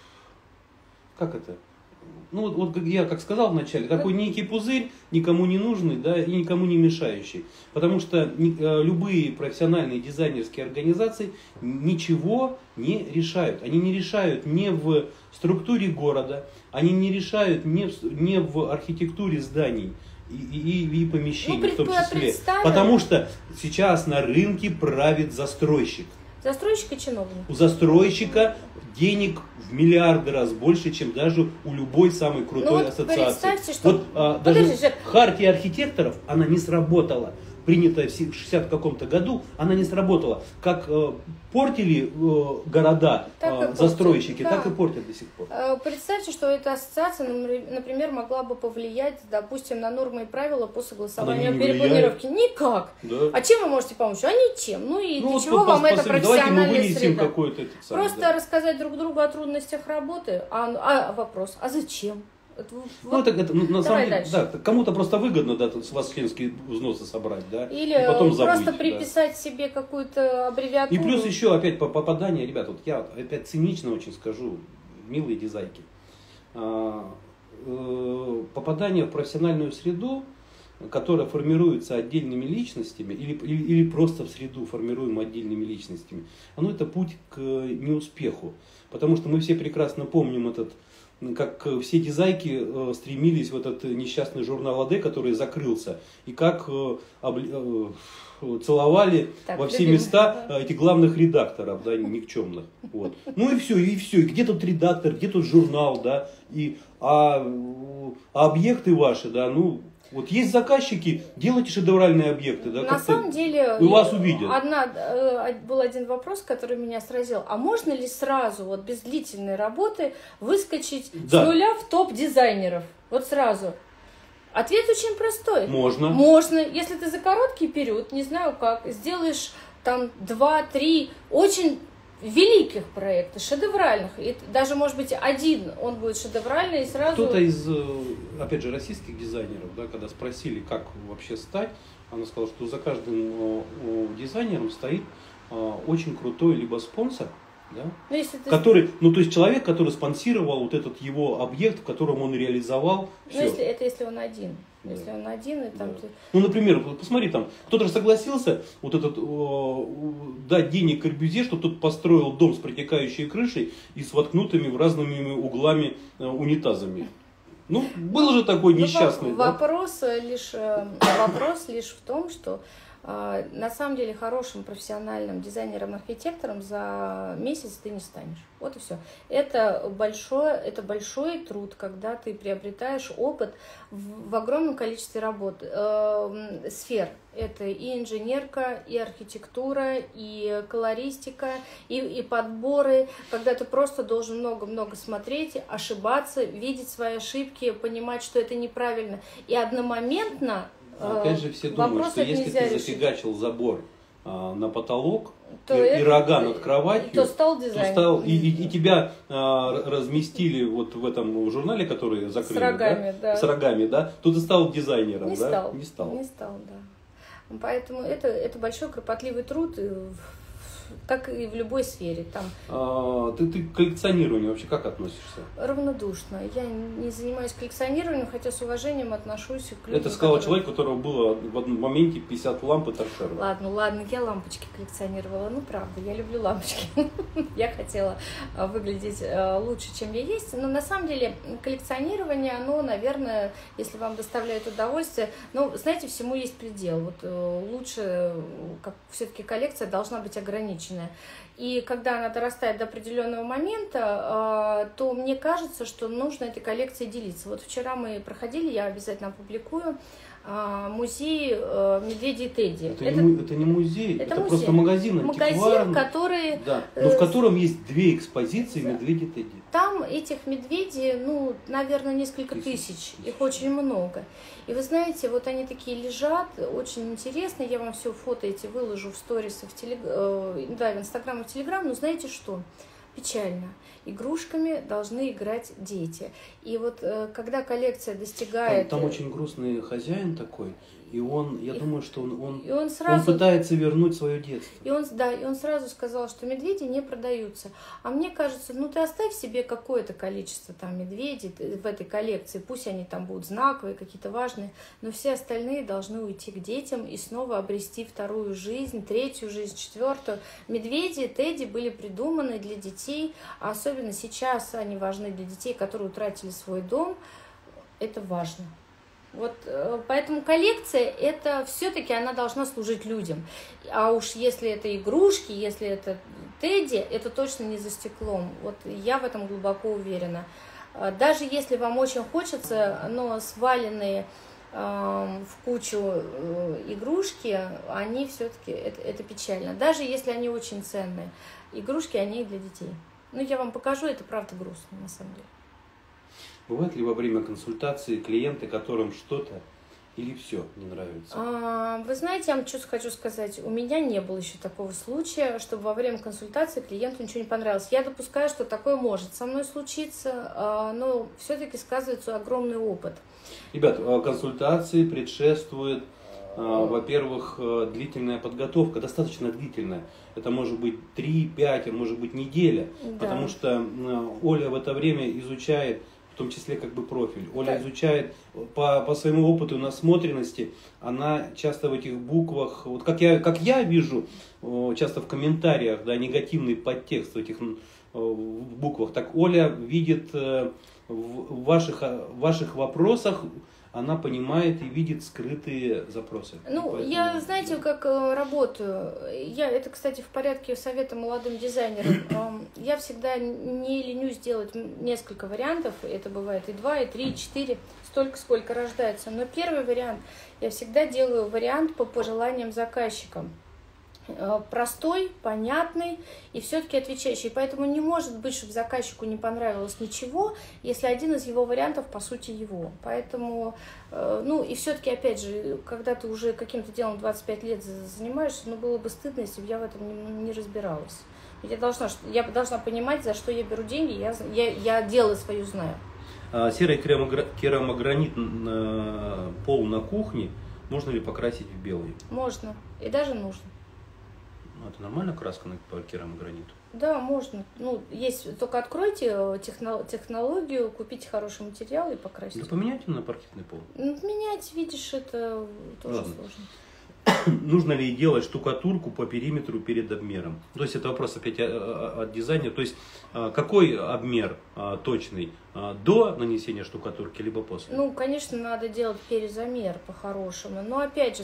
как это? Ну, вот, вот я как сказал вначале, такой некий пузырь, никому не нужный, да, и никому не мешающий. Потому что любые профессиональные дизайнерские организации ничего не решают. Они не решают ни в структуре города, они не решают ни в, ни в архитектуре зданий и, и, и помещений, ну, в том числе. Потому что сейчас на рынке правит застройщик. Застройщик и чиновник. У застройщика денег в миллиарды раз больше, чем даже у любой самой крутой ну, вот ассоциации. Что... Вот а, даже хартия архитекторов, она не сработала. Принятая в шестидесятом каком-то году, она не сработала. Как э, портили э, города э, застройщики, да. Так и портят до сих пор. Представьте, что эта ассоциация, например, могла бы повлиять, допустим, на нормы и правила по согласованию перепланировки. Никак. Да. А чем вы можете помочь? А ничем. Ну и ну, для вот чего вам это профессиональная среда? Самый, Просто да. рассказать друг другу о трудностях работы. А, а вопрос, а зачем? Это, ну, это, это, на самом деле, да, кому-то просто выгодно, да, с вас членские взносы собрать, да, или и потом просто забыть, приписать да. себе какую-то аббревиатуру. И плюс еще опять по попадание, ребят, вот я опять цинично очень скажу, милые дизайки, попадание в профессиональную среду, которая формируется отдельными личностями, или, или, или просто в среду формируем отдельными личностями, оно это путь к неуспеху, потому что мы все прекрасно помним этот, как все дизайки э, стремились в этот несчастный журнал АД, который закрылся, и как э, обли, э, целовали так, во все места да. этих главных редакторов, да, никчемных. Вот. Ну и все, и все. И где тут редактор, где тут журнал, да, и, а, а объекты ваши, да, ну... Вот есть заказчики, делайте шедевральные объекты. Да, на самом деле, у вас увидят. Одна, был один вопрос, который меня сразил. А можно ли сразу, вот без длительной работы, выскочить да. с нуля в топ дизайнеров? Вот сразу. Ответ очень простой. Можно. Можно. Если ты за короткий период, не знаю как, сделаешь там два-три очень великих проекта, шедевральных. И даже, может быть, один, он будет шедевральный и сразу... Кто-то из, опять же, российских дизайнеров, да, когда спросили, как вообще стать, она сказала, что за каждым дизайнером стоит очень крутой либо спонсор, да, ну, если ты... который, ну, то есть человек, который спонсировал вот этот его объект, в котором он реализовал. Ну, если, это если он один. Если он один, и там... Да. Ты... Ну, например, посмотри, там, кто-то же согласился вот этот, о, дать денег Корбюзье, чтобы тот построил дом с протекающей крышей и с воткнутыми в разными углами унитазами. Ну, был же такой несчастный. Ну, да? вопрос, лишь, вопрос лишь в том, что на самом деле хорошим профессиональным дизайнером-архитектором за месяц ты не станешь. Вот и все. Это большой, это большой труд, когда ты приобретаешь опыт в, в огромном количестве работ, э, сфер. Это и инженерка, и архитектура, и колористика, и, и подборы, когда ты просто должен много-много смотреть, ошибаться, видеть свои ошибки, понимать, что это неправильно. И одномоментно опять же, все думают, что если ты решить. зафигачил забор а, на потолок то и, это, и рога над кроватью, то стал дизайнером. Стал, и, и, и тебя а, разместили вот в этом журнале, который закрыли, с рогами, да? Да? С рогами, да, то ты стал дизайнером, не да? Стал, не стал. Не стал, да. Поэтому это, это большой кропотливый труд, как и в любой сфере. Там... А, ты, ты к коллекционированию вообще как относишься? Равнодушно. Я не занимаюсь коллекционированием, хотя с уважением отношусь к людям. Это сказал которые... человек, у которого было в одном моменте пятьдесят ламп и торшеров. Ладно, ладно, я лампочки коллекционировала. Ну, правда, я люблю лампочки. Я хотела выглядеть лучше, чем я есть. Но на самом деле коллекционирование, оно, наверное, если вам доставляет удовольствие, ну, знаете, всему есть предел. Вот лучше, как все-таки коллекция должна быть ограничена. И когда она дорастает до определенного момента, то мне кажется, что нужно этой коллекцией делиться. Вот вчера мы проходили, я обязательно опубликую, музей медведя и Тедди. Это, это, не, это не музей, это, это музей. Просто магазин Магазин, который... Да, но в котором есть две экспозиции да. медведя и Тедди. Там этих медведей, ну, наверное, несколько тысяч. тысяч. Их очень много. И вы знаете, вот они такие лежат, очень интересно. Я вам все фото эти выложу в сторисы, в, телег... да, в Инстаграм и в Телеграм. Но знаете что? Печально. Игрушками должны играть дети. И вот когда коллекция достигает... Там, там очень грустный хозяин такой, и он, я и, думаю, что он, он, и он, сразу, он пытается вернуть свое детство. И он, да, и он сразу сказал, что медведи не продаются. А мне кажется, ну ты оставь себе какое-то количество там медведей в этой коллекции, пусть они там будут знаковые, какие-то важные, но все остальные должны уйти к детям и снова обрести вторую жизнь, третью жизнь, четвертую. Медведи, Тедди были придуманы для детей, а особенно сейчас они важны для детей, которые утратили свой дом. Это важно. Вот, поэтому коллекция, это все-таки она должна служить людям. А уж если это игрушки, если это Тедди, это точно не за стеклом. Вот я в этом глубоко уверена. Даже если вам очень хочется, но сваленные э, в кучу э, игрушки, они все-таки, это, это печально. Даже если они очень ценные. Игрушки, они для детей. Ну, я вам покажу, это правда грустно, на самом деле. Бывает ли во время консультации клиенты, которым что-то или все не нравится? А, вы знаете, я вам что хочу сказать. У меня не было еще такого случая, чтобы во время консультации клиенту ничего не понравилось. Я допускаю, что такое может со мной случиться, но все-таки сказывается огромный опыт. Ребят, консультации предшествует, во-первых, длительная подготовка, достаточно длительная. Это может быть три-пять, может быть неделя, да. Потому что Оля в это время изучает, в том числе как бы профиль. Оля да. изучает по, по своему опыту насмотренности, она часто в этих буквах, вот как я, как я вижу, часто в комментариях, да, негативный подтекст в этих в буквах, так Оля видит в ваших, в ваших вопросах, она понимает и видит скрытые запросы. Ну, поэтому... я, знаете, как работаю. Я, это, кстати, в порядке совета молодым дизайнерам. Я всегда не ленюсь делать несколько вариантов. Это бывает и два, и три, и четыре. Столько, сколько рождается. Но первый вариант, я всегда делаю вариант по пожеланиям заказчикам. простой, понятный и все-таки отвечающий. Поэтому не может быть, чтобы заказчику не понравилось ничего, если один из его вариантов, по сути, его. Поэтому, ну и все-таки, опять же, когда ты уже каким-то делом двадцать пять лет занимаешься, ну было бы стыдно, если бы я в этом не, не разбиралась. Ведь я должна, я должна понимать, за что я беру деньги, я, я, я дело свое знаю. Серый керамогранит пол на кухне можно ли покрасить в белый? Можно. И даже нужно. Это нормальная краска по керамограниту? Да, можно. Ну, есть, только откройте технологию, купите хороший материал и покрасьте. Да поменяйте на паркетный пол. Ну, менять, видишь, это тоже Ладно. сложно. Нужно ли делать штукатурку по периметру перед обмером? То есть это вопрос опять от дизайнера. То есть какой обмер точный? До нанесения штукатурки, либо после? Ну, конечно, надо делать перезамер по-хорошему. Но опять же,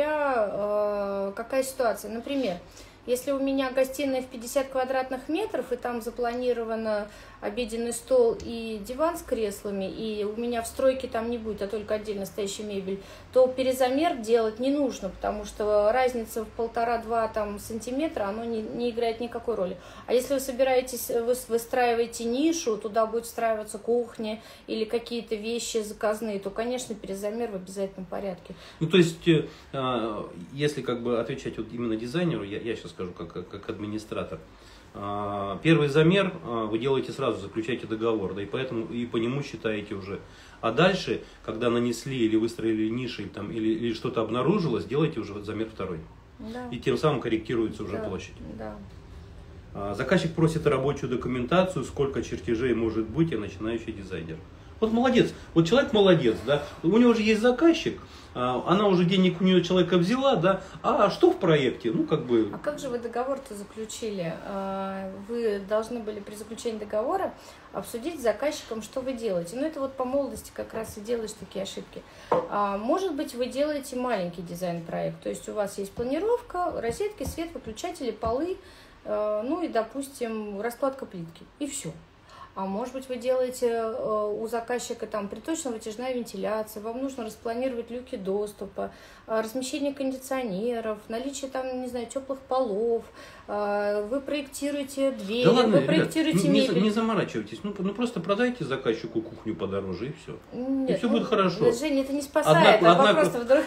смотря какая ситуация. Например, если у меня гостиная в пятьдесят квадратных метров, и там запланировано обеденный стол и диван с креслами, и у меня в стройке там не будет, а только отдельно стоящая мебель, то перезамер делать не нужно, потому что разница в полтора-два там сантиметра, оно не, не играет никакой роли. А если вы собираетесь, вы выстраиваете нишу, туда будет встраиваться кухня или какие-то вещи заказные, то, конечно, перезамер в обязательном порядке. Ну, то есть, если как бы отвечать вот именно дизайнеру, я, я сейчас скажу как, как администратор, первый замер вы делаете сразу, заключаете договор, да, и поэтому и по нему считаете уже. А дальше, когда нанесли или выстроили ниши там, или, или что-то обнаружилось, делаете уже замер второй. Да. И тем самым корректируется уже да. площадь. Да. Заказчик просит рабочую документацию, сколько чертежей может быть, я начинающий дизайнер. Вот молодец, вот человек молодец, да, у него же есть заказчик, она уже денег у нее человека взяла, да, а что в проекте, ну как бы... А как же вы договор-то заключили? Вы должны были при заключении договора обсудить с заказчиком, что вы делаете. Ну это вот по молодости как раз и делаешь такие ошибки. Может быть, вы делаете маленький дизайн-проект, то есть у вас есть планировка, розетки, свет, выключатели, полы, ну и, допустим, раскладка плитки, и все. А может быть, вы делаете у заказчика там приточно-вытяжная вентиляция, вам нужно распланировать люки доступа, размещение кондиционеров, наличие там, не знаю, теплых полов, вы проектируете двери, да ладно, вы проектируете ребят, мебель. Не, не заморачивайтесь, ну, ну просто продайте заказчику кухню подороже и все. Нет, и все ну, будет хорошо. Женя, это не спасает, однако, а однако... вопрос вдруг...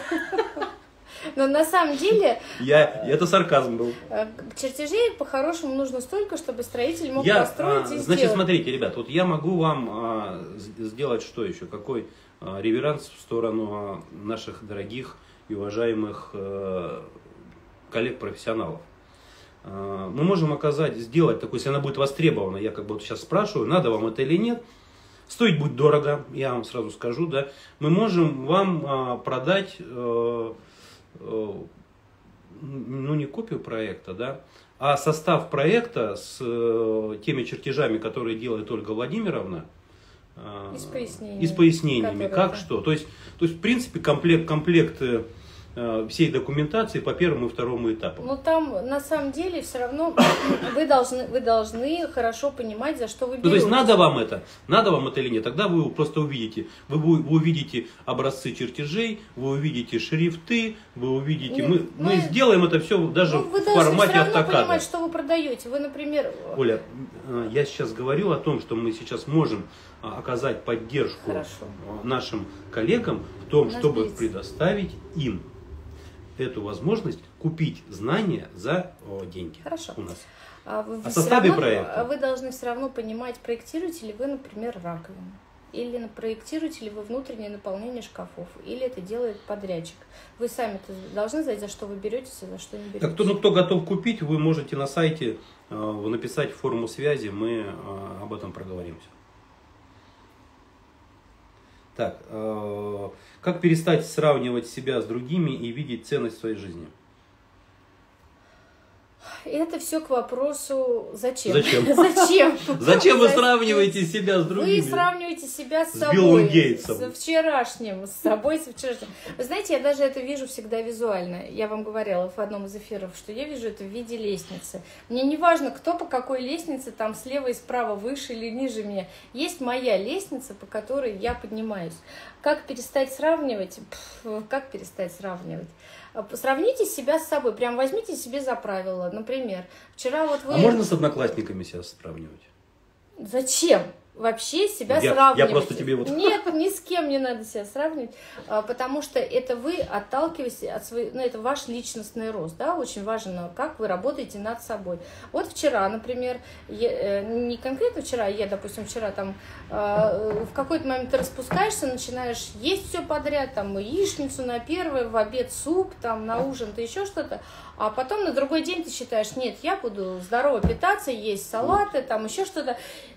Но на самом деле... Я, это сарказм был. Чертежей по-хорошему нужно столько, чтобы строитель мог я, построить а, и Значит, сделать. смотрите, ребят, вот я могу вам а, сделать что еще? Какой а, реверанс в сторону а, наших дорогих и уважаемых а, коллег-профессионалов. А, мы можем оказать, сделать такой, если она будет востребована, я как бы вот сейчас спрашиваю, надо вам это или нет. Стоить будет дорого, я вам сразу скажу, да. Мы можем вам а, продать... А, ну не копию проекта, да, а состав проекта с э, теми чертежами, которые делает Ольга Владимировна, э, и с пояснениями, и с пояснениями как это... что. То есть, то есть, в принципе, комплект, комплект э, всей документации по первому и второму этапу. Ну там на самом деле все равно вы должны, вы должны хорошо понимать, за что вы берете. Ну, то есть надо вам это, надо вам это или нет, тогда вы просто увидите, вы, вы увидите образцы чертежей, вы увидите шрифты, вы увидите, нет, мы, мы, мы сделаем это все даже ну, в формате автокада. Вы должны понимать, что вы продаете. Вы, например... Оля, я сейчас говорю о том, что мы сейчас можем оказать поддержку Хорошо. нашим коллегам в том, чтобы есть. предоставить им эту возможность купить знания за о, деньги. Хорошо. У нас. А вы, о составе равно, проекта. Вы должны все равно понимать, проектируете ли вы, например, раковину. Или проектируете ли вы внутреннее наполнение шкафов. Или это делает подрядчик. Вы сами должны знать, за что вы беретесь, и за что не беретесь. Так, кто, ну, кто готов купить, вы можете на сайте э, написать форму связи, мы э, об этом проговоримся. Так, э, как перестать сравнивать себя с другими и видеть ценность в своей жизни? Это все к вопросу зачем. Зачем? Зачем? Зачем вы сравниваете себя с другими? Вы сравниваете себя с, с собой. Биллом Гейтсом. С вчерашним, с собой, с вчерашним. Вы знаете, я даже это вижу всегда визуально. Я вам говорила в одном из эфиров, что я вижу это в виде лестницы. Мне не важно, кто по какой лестнице, там слева и справа, выше или ниже меня. Есть моя лестница, по которой я поднимаюсь. Как перестать сравнивать? Пфф, как перестать сравнивать? Сравните себя с собой, прям возьмите себе за правило. Например, вчера вот вы... А можно с одноклассниками себя сравнивать? Зачем? Вообще себя я, сравнивать. Я просто тебе вот... Нет, ни с кем не надо себя сравнивать, потому что это вы отталкиваетесь от своего, ну, это ваш личностный рост, да, очень важно, как вы работаете над собой. Вот вчера, например, я, не конкретно вчера, я, допустим, вчера там в какой-то момент ты распускаешься, начинаешь есть все подряд, там, яичницу на первое, в обед суп, там, на ужин ты еще что-то, а потом на другой день ты считаешь, нет, я буду здорово питаться, есть салаты, там, еще что-то.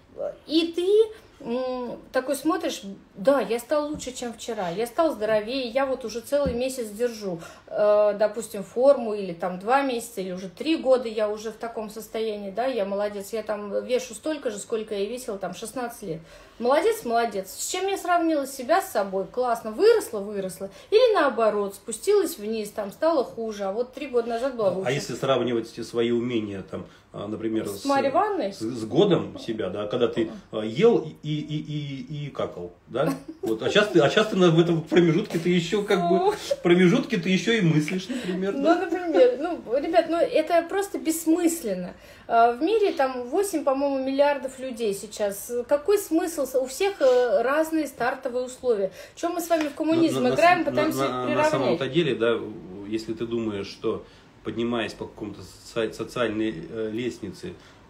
И ты м, такой смотришь, да, я стал лучше, чем вчера, я стал здоровее, я вот уже целый месяц держу, э, допустим, форму, или там два месяца, или уже три года я уже в таком состоянии, да, я молодец, я там вешу столько же, сколько я весила там шестнадцать лет. Молодец, молодец. С чем я сравнила себя с собой? Классно. Выросла, выросла. Или наоборот, спустилась вниз, там стало хуже, а вот три года назад было лучше. А если сравнивать свои умения, там, например, с, с, Марьей Ивановной? С, с годом себя, да, когда ты ел и, и, и, и какал, да? Вот, а сейчас ты, а сейчас ты в этом промежутке ты еще как бы, в промежутке ты еще и мыслишь, например. Ну, например, ну, ребят, ну это просто бессмысленно. В мире там восемь, по-моему, миллиардов людей сейчас. Какой смысл? У всех разные стартовые условия. Чем мы с вами в коммунизм на, играем, на, пытаемся на, их приравнять. На самом-то деле, да, если ты думаешь, что поднимаясь по какому-то социальной лестнице,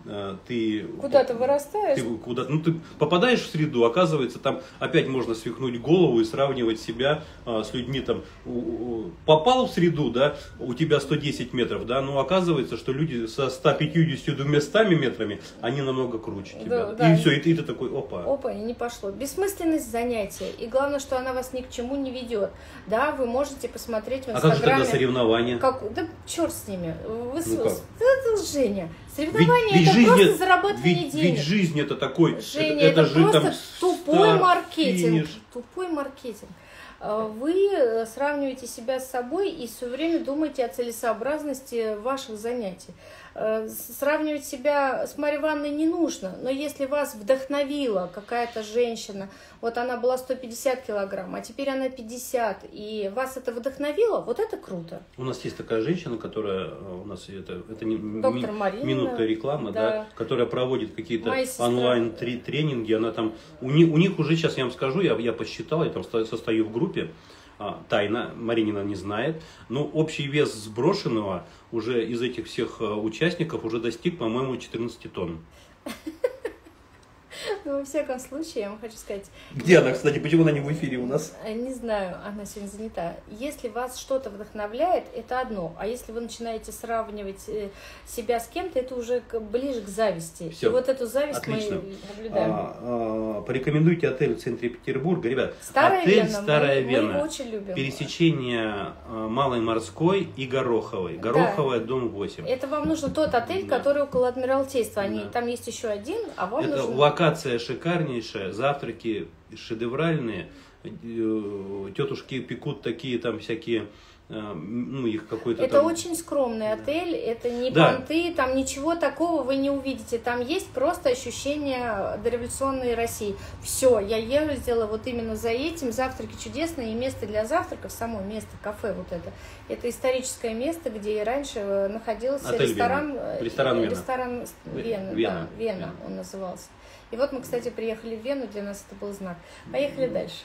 ты куда-то вырастаешь, ты, куда, ну, ты попадаешь в среду, оказывается, там опять можно свихнуть голову и сравнивать себя а, с людьми, там, у, у, попал в среду, да, у тебя сто десять метров, да, но оказывается, что люди со ста пятьюдесятью двумястами метрами, они намного круче тебя, да, и да. все, и ты, и ты такой, опа. Опа, и не пошло. Бессмысленность занятия, и главное, что она вас ни к чему не ведет, да, вы можете посмотреть в Инстаграме. А как же тогда соревнования? Как, да черт с ними, вы, ну как? Это Женя. Соревнования ведь, это ведь просто жизнь, зарабатывание ведь, денег. Ведь жизнь это такой, Женя, это, это, это же просто там тупой старт, маркетинг. финиш. Тупой маркетинг. Вы сравниваете себя с собой и все время думаете о целесообразности ваших занятий. Сравнивать себя с Марьей Ивановной не нужно, но если вас вдохновила какая-то женщина, вот она была сто пятьдесят килограмм, а теперь она пятьдесят, и вас это вдохновило, вот это круто. У нас есть такая женщина, которая, у нас это, это не, Доктор Марина, минутка рекламы, да. Да, которая проводит какие-то онлайн-тренинги, она там, у них, у них уже, сейчас я вам скажу, я, я посчитал, я там состою в группе, тайна, Маринина не знает, но общий вес сброшенного уже из этих всех участников уже достиг, по-моему, четырнадцать тонн. Ну, во всяком случае, я вам хочу сказать... Где она, кстати? Почему она не в эфире у нас? Не знаю, она сегодня занята. Если вас что-то вдохновляет, это одно. А если вы начинаете сравнивать себя с кем-то, это уже ближе к зависти. Все. И вот эту зависть отлично. Мы наблюдаем. А, а, порекомендуйте отель в центре Петербурга. Ребят, Старая отель Вена. Старая мы, Вена. Мы его очень любим. Пересечение Малой Морской и Гороховой. Гороховая, да. Дом восемь. Это вам нужен тот отель, да. который около Адмиралтейства. Они, да. Там есть еще один, а вам это нужен... локация шикарнейшая, завтраки шедевральные, тетушки пекут такие там всякие, ну их какой-то Это там... очень скромный отель, это не да. понты, там ничего такого вы не увидите, там есть просто ощущение дореволюционной России. Все, я ездила вот именно за этим, завтраки чудесные, и место для завтраков, само место, кафе вот это, это историческое место, где раньше находился отель ресторан, Вена. ресторан Вена, ресторан Вена, Вена. Да, Вена, Вена он назывался. И вот мы, кстати, приехали в Вену, для нас это был знак. Поехали дальше.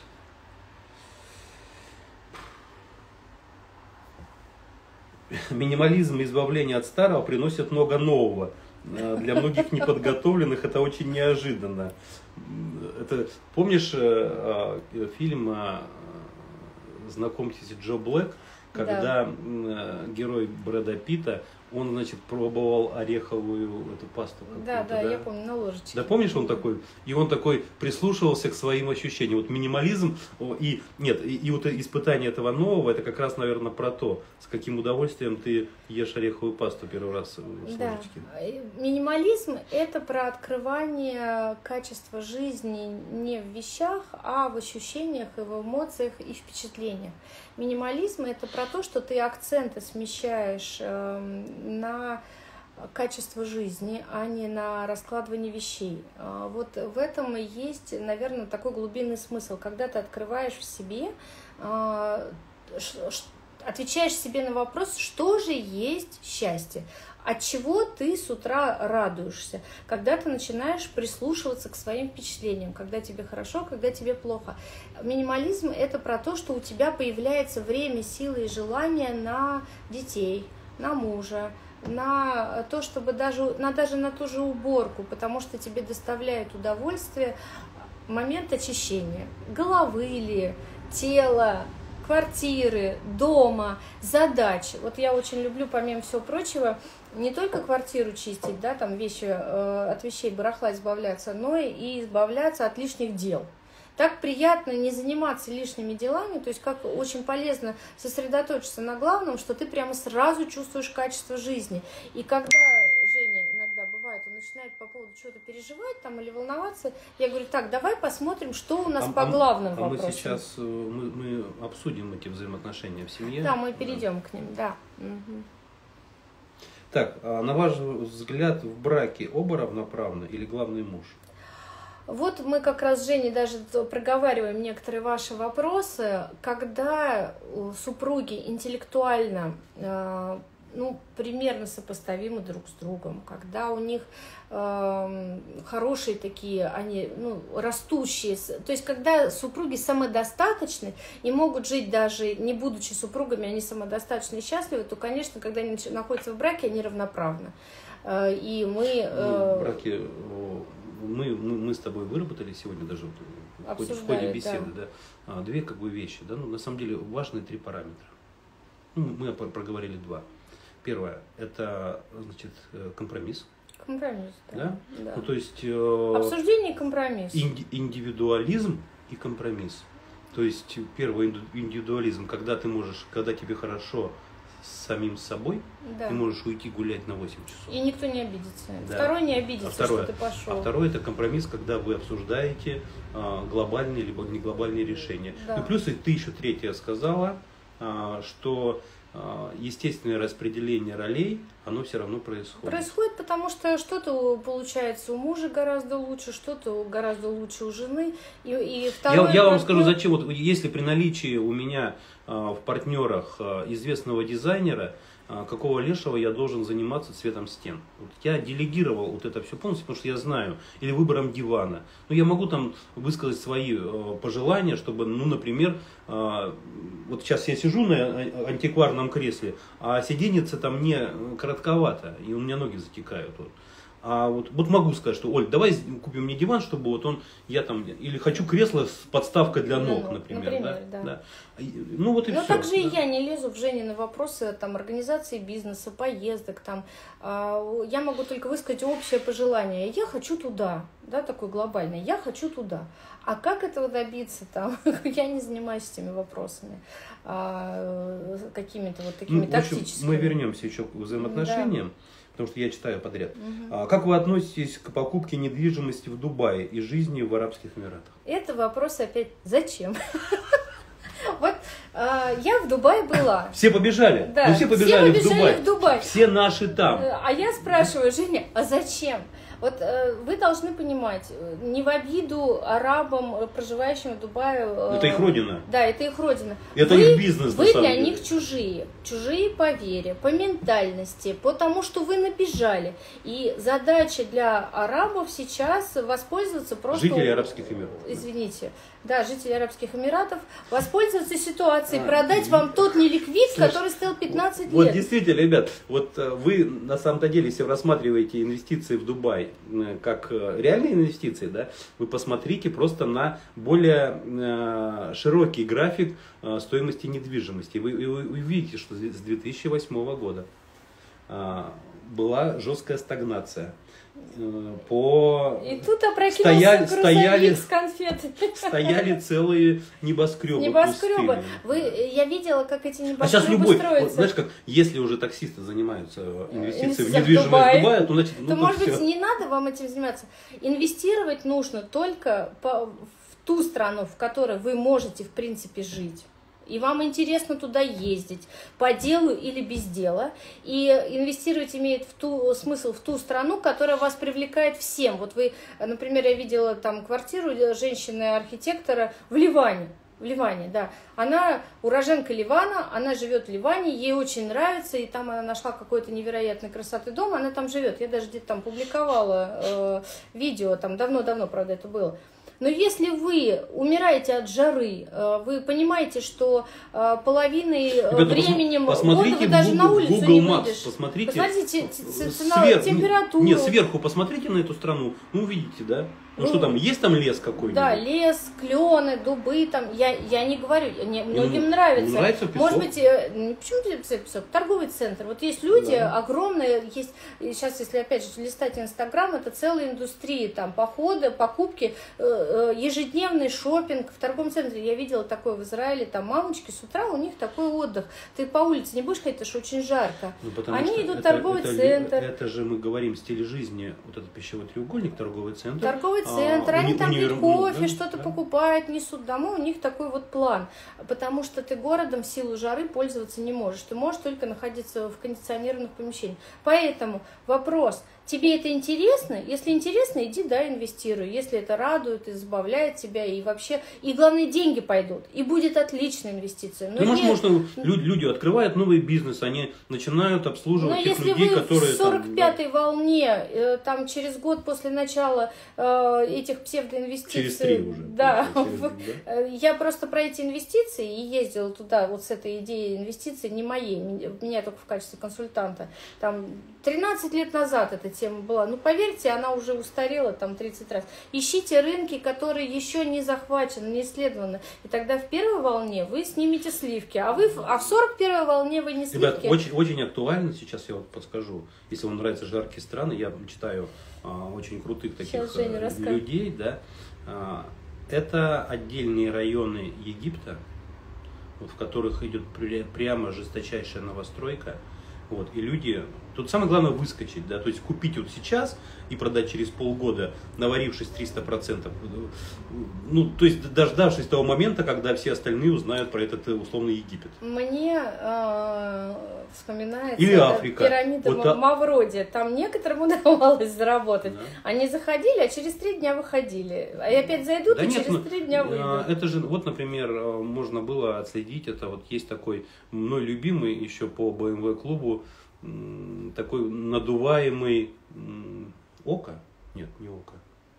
Минимализм и избавление от старого приносит много нового. Для многих неподготовленных это очень неожиданно. Это, помнишь фильм «Знакомьтесь, Джо Блэк», когда да. герой Брэда Питта, он, значит, пробовал ореховую эту пасту. Да, да, да, я помню, на ложечке. Да, помнишь, он такой, и он такой прислушивался к своим ощущениям. Вот минимализм, и, нет, и, и вот испытание этого нового, это как раз, наверное, про то, с каким удовольствием ты ешь ореховую пасту первый раз с да. ложечки. Минимализм – это про открывание качества жизни не в вещах, а в ощущениях, и в эмоциях, и впечатлениях. Минимализм – это про то, что ты акценты смещаешь э, на качество жизни, а не на раскладывание вещей. Вот в этом и есть, наверное, такой глубинный смысл, когда ты открываешь в себе отвечаешь себе на вопрос, что же есть счастье. От чего ты с утра радуешься, когда ты начинаешь прислушиваться к своим впечатлениям, когда тебе хорошо, когда тебе плохо. Минимализм – это про то, что у тебя появляется время, силы и желание на детей, на мужа, на то, чтобы даже на, даже на ту же уборку, потому что тебе доставляет удовольствие момент очищения головы ли, тела, квартиры, дома, задачи. Вот я очень люблю, помимо всего прочего, не только квартиру чистить, да, там вещи, э, от вещей барахла избавляться, но и избавляться от лишних дел. Так приятно не заниматься лишними делами, то есть как очень полезно сосредоточиться на главном, что ты прямо сразу чувствуешь качество жизни. И когда Женя иногда бывает, он начинает по поводу чего-то переживать там или волноваться, я говорю, так, давай посмотрим, что у нас а, по главным а вопросам. А мы сейчас мы, мы обсудим эти взаимоотношения в семье. Да, мы перейдем да. к ним, да. Угу. Так, а на ваш взгляд, в браке оба равноправны или главный муж? Вот мы как раз с Женей даже проговариваем некоторые ваши вопросы, когда супруги интеллектуально ну, примерно сопоставимы друг с другом, когда у них э, хорошие такие, они ну, растущие, то есть когда супруги самодостаточны и могут жить даже не будучи супругами, они самодостаточны и счастливы, то, конечно, когда они находятся в браке, они равноправны. Э, и мы... Э, ну, в браке... Мы, мы, мы с тобой выработали сегодня даже в ходе, в ходе беседы да. Да, две как бы вещи. Да? Ну, на самом деле важные три параметра. Ну, мы проговорили два. Первое – это значит, компромисс. Компромисс, да. да? да. Ну, то есть, э, обсуждение и компромисс. Инди, индивидуализм и компромисс. То есть первый индивидуализм, когда ты можешь, когда тебе хорошо с самим собой, да. ты можешь уйти гулять на восемь часов. И никто не обидится. Да. Второй не обидится, а второе, что ты пошел. А второй это компромисс, когда вы обсуждаете а, глобальные либо не глобальные решения. Да. Ну, плюс и ты еще третье сказала, а, что а, естественное распределение ролей, оно все равно происходит. Происходит, потому что что-то получается у мужа гораздо лучше, что-то гораздо лучше у жены. И, и второе, я, я вам скажу, зачем. Вот если при наличии у меня а, в партнерах а, известного дизайнера, а, какого лешего я должен заниматься цветом стен. Вот я делегировал вот это все полностью, потому что я знаю, или выбором дивана. Но я могу там высказать свои а, пожелания, чтобы, ну, например, а, вот сейчас я сижу на антикварном кресле, а сиденьице там мне коротковато, и у меня ноги затекают. Вот. А вот, вот могу сказать, что, Оль, давай купим мне диван, чтобы вот он, я там, или хочу кресло с подставкой для ног, ну, например. например да? Да. Да. Ну вот и Но все. также да. и я не лезу в Женины вопросы там, организации бизнеса, поездок. Там. Я могу только высказать общее пожелание. Я хочу туда, да, такой глобальный, я хочу туда. А как этого добиться, там, я не занимаюсь этими вопросами, а, какими-то вот такими ну, тактическими. В общем, мы вернемся еще к взаимоотношениям. Да. Потому что я читаю подряд. Угу. А как вы относитесь к покупке недвижимости в Дубае и жизни в Арабских Эмиратах? Это вопрос опять, зачем? Вот я в Дубае была. Все побежали. Да, ну, все побежали, все побежали в, Дубай. в Дубай. Все наши там. А я спрашиваю, Женя, а зачем? Вот э, вы должны понимать, не в обиду арабам, проживающим в Дубае. Э, это их родина. Да, это их родина. Это вы, их бизнес. Вы для деле. них чужие. Чужие по вере, по ментальности, по тому, что вы набежали. И задача для арабов сейчас воспользоваться просто... Жители Арабских Эмиратов. Извините. Да, жители Арабских Эмиратов воспользоваться ситуацией, а, продать и... вам тот неликвид, Слушай, который стоил пятнадцать лет. Вот действительно, ребят, вот вы на самом-то деле, если вы рассматриваете инвестиции в Дубай как реальные инвестиции, да, вы посмотрите просто на более э, широкий график э, стоимости недвижимости. Вы, вы увидите, что с две тысячи восьмого года э, была жесткая стагнация. По... И тут опрокинулся стояли, грузовик стояли, с конфетами. Стояли целые небоскребы. Небоскребы. Вы, я видела, как эти небоскребы а сейчас любой, строятся. Вот, знаешь, как если уже таксисты занимаются инвестициями в Инвестиция недвижимость в Дубае, Дубае, то значит, ну, то, может все. быть, не надо вам этим заниматься. Инвестировать нужно только по, в ту страну, в которой вы можете, в принципе, жить. И вам интересно туда ездить по делу или без дела. И инвестировать имеет в ту, смысл в ту страну, которая вас привлекает всем. Вот вы, например, я видела там квартиру женщины-архитектора в Ливане. В Ливане, да. Она уроженка Ливана, она живет в Ливане, ей очень нравится, и там она нашла какой-то невероятной красоты дом, она там живет. Я даже где-то там публиковала э, видео, там давно-давно, правда, это было. Но если вы умираете от жары, вы понимаете, что половиной Ребята, временем года вы даже Google, на улицу Google не Maps, выйдешь. Посмотрите, посмотрите свер... температуру. Нет, сверху посмотрите на эту страну, ну увидите, да? Ну, ну что там, есть там лес какой-нибудь? Да, лес, клены, дубы, там, я, я не говорю, не, многим ну, нравится. Нравится песок? Может быть, почему песок? Торговый центр. Вот есть люди да. огромные, есть, сейчас, если опять же листать Инстаграм, это целая индустрия, там, походы, покупки, ежедневный шопинг в торговом центре. Я видела такое в Израиле, там, мамочки, с утра у них такой отдых. Ты по улице не будешь ходить, потому что очень жарко. Ну, Они идут в это, торговый это, центр. Это же мы говорим стиль жизни, вот этот пищевой треугольник, торговый центр. Торговый центр, а, они там универ... пьют кофе, да, что-то да. покупают, несут домой, у них такой вот план. Потому что ты городом в силу жары пользоваться не можешь. Ты можешь только находиться в кондиционированных помещениях. Поэтому вопрос, тебе это интересно? Если интересно, иди, да, инвестируй. Если это радует и забавляет тебя, и вообще, и главное, деньги пойдут. И будет отличная инвестиция. Но ну, не... может, можно, люди, люди открывают новый бизнес, они начинают обслуживать Но тех если людей, вы которые... в сорок пятой там, да. волне, э, там через год после начала э, этих псевдоинвестиций... Через три уже. Да, через, да. Я просто про эти инвестиции и ездила туда вот с этой идеей инвестиций, не моей, меня только в качестве консультанта. Там тринадцать лет назад эта тема была. Ну, поверьте, она уже устарела там тридцать раз. Ищите рынки, которые еще не захвачены, не исследованы. И тогда в первой волне вы снимете сливки, а, вы, а в сорок первой волне вы не сливки. Ребят, очень, очень актуально, сейчас я вот подскажу. Если вам нравятся жаркие страны, я читаю а, очень крутых таких людей. Да, а, это отдельные районы Египта, вот, в которых идет прямо жесточайшая новостройка. Вот, и люди, тут самое главное выскочить, да, то есть купить вот сейчас и продать через полгода, наварившись триста процентов, ну, то есть дождавшись того момента, когда все остальные узнают про этот условный Египет. Мне э, вспоминается Или Африка. Пирамида вот Мавроди, там некоторым удавалось заработать. Да. Они заходили, а через три дня выходили, а опять зайдут, да и нет, через три дня выйдут. Это же, вот, например, можно было отследить, это вот есть такой мной любимый еще по бэ эм вэ клубу, такой надуваемый Ока? Нет, не Ока.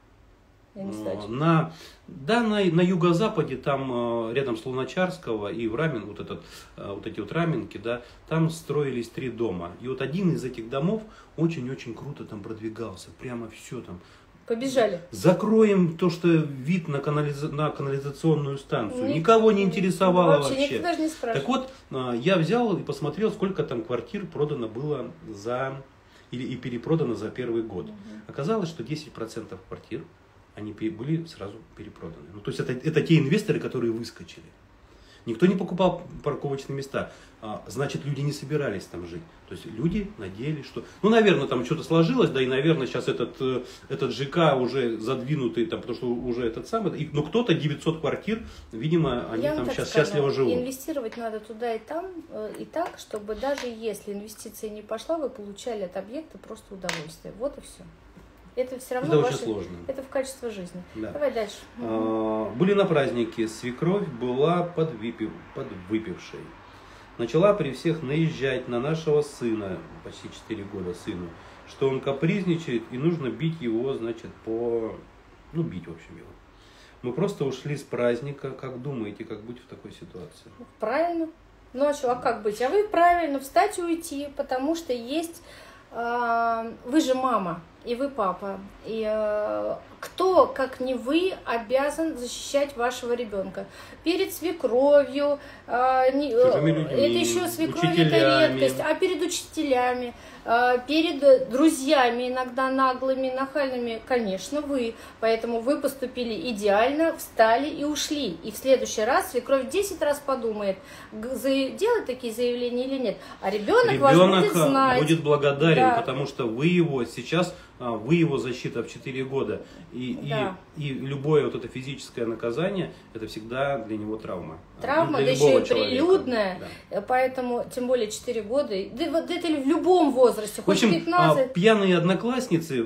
На, да, на, на юго-западе, там рядом с Луначарского и в Рамен, вот, этот, вот эти вот раменки, да, там строились три дома. И вот один из этих домов очень-очень круто там продвигался. Прямо все там. Побежали. Закроем то, что вид на, канализа... на канализационную станцию. Ник... Никого не интересовало вообще. вообще. Никто даже не спрашивает. Так вот, я взял и посмотрел, сколько там квартир продано было за... или и перепродано за первый год. Угу. Оказалось, что десять процентов квартир, они были сразу перепроданы. Ну, то есть это, это те инвесторы, которые выскочили. Никто не покупал парковочные места. А, значит, люди не собирались там жить. То есть люди надеялись, что... Ну, наверное, там что-то сложилось, да и, наверное, сейчас этот, этот ЖК уже задвинутый, там, потому что уже этот самый... Но кто-то девятьсот квартир, видимо, они Я там сейчас скажу, счастливо живут. Инвестировать надо туда и там, и так, чтобы даже если инвестиция не пошла, вы получали от объекта просто удовольствие. Вот и все. Это все равно это ваше, очень сложно. Это в качестве жизни. Да. Давай дальше. А, были на празднике, свекровь была подвипив, подвыпившей. Начала при всех наезжать на нашего сына, почти четыре года сыну, что он капризничает и нужно бить его, значит, по... Ну, бить, в общем, его. Мы просто ушли с праздника. Как думаете, как быть в такой ситуации? Правильно. Ну, а что, а как быть? А вы правильно встать и уйти, потому что есть... Э, вы же мама. И вы папа. И э, кто, как не вы, обязан защищать вашего ребенка? Перед свекровью, э, не, э, это еще свекровь, это редкость, а перед учителями, э, перед друзьями, иногда наглыми, нахальными, конечно, вы. Поэтому вы поступили идеально, встали и ушли. И в следующий раз свекровь десять раз подумает, делать такие заявления или нет. А ребенок, ребенок вас будет знать. Будет благодарен, да. Потому что вы его сейчас... Вы его защита в четыре года, и, да. и, и любое вот это физическое наказание, это всегда для него травма. Травма, ну, да еще и прилюдная, да. Поэтому, тем более четыре года, да, вот это в любом возрасте, хоть в общем, пятнадцать. Пьяные одноклассницы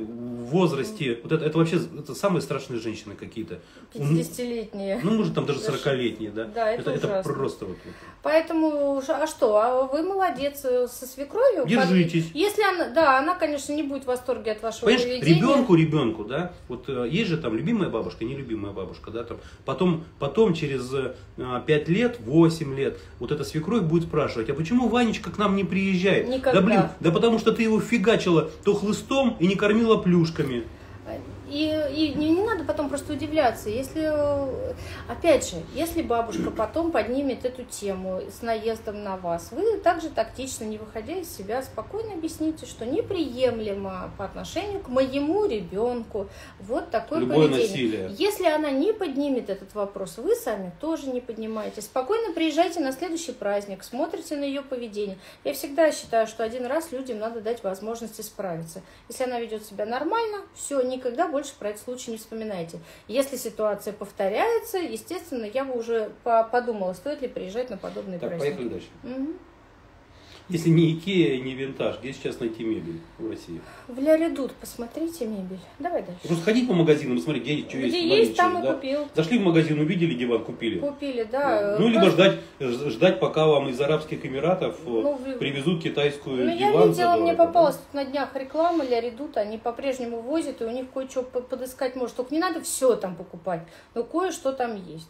в возрасте, вот это, это вообще это самые страшные женщины какие-то. пятидесятилетние. Ну, может, там даже сорокалетние, да? Да, это, это, это просто вот. Поэтому, а что, а вы молодец со свекровью. Держитесь. Если она, да, она, конечно, не будет в восторге от вашего поведения. Ребенку, ребенку, да, вот есть же там любимая бабушка, нелюбимая бабушка, да, там, потом, потом через пять лет, восемь лет, вот эта свекровь будет спрашивать, а почему Ванечка к нам не приезжает? Никогда. Да, блин, да потому что ты его фигачила то хлыстом и не кормила плюшками. И, и не, не надо потом просто удивляться, если, опять же, если бабушка потом поднимет эту тему с наездом на вас, вы также тактично, не выходя из себя, спокойно объясните, что неприемлемо по отношению к моему ребенку вот такое любое поведение. Насилие. Если она не поднимет этот вопрос, вы сами тоже не поднимаете. Спокойно приезжайте на следующий праздник, смотрите на ее поведение. Я всегда считаю, что один раз людям надо дать возможность исправиться. Если она ведет себя нормально, все, никогда больше про этот случай не вспоминайте. Если ситуация повторяется, естественно, я бы уже подумала, стоит ли приезжать на подобные так, праздники. Поехали дальше. Угу. Если не Икеа и не Винтаж, где сейчас найти мебель в России? В Ля Редут посмотрите мебель. Давай дальше. Просто ходить по магазинам, смотри, где, что где есть. Где есть, там да? и купил. Зашли в магазин, увидели диван, купили. Купили, да. Ну, либо ждать, ждать, пока вам из Арабских Эмиратов ну, привезут китайскую ну, диван. Ну, я видела, мне попалась да? тут на днях реклама Ля Редут, они по-прежнему возят, и у них кое-что подыскать может. Только не надо все там покупать, но кое-что там есть.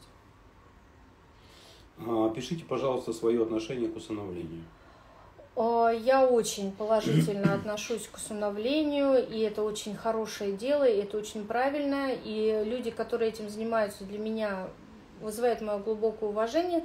Пишите, пожалуйста, свое отношение к усыновлению. Я очень положительно отношусь к усыновлению, и это очень хорошее дело, и это очень правильно, и люди, которые этим занимаются, для меня вызывают мое глубокое уважение.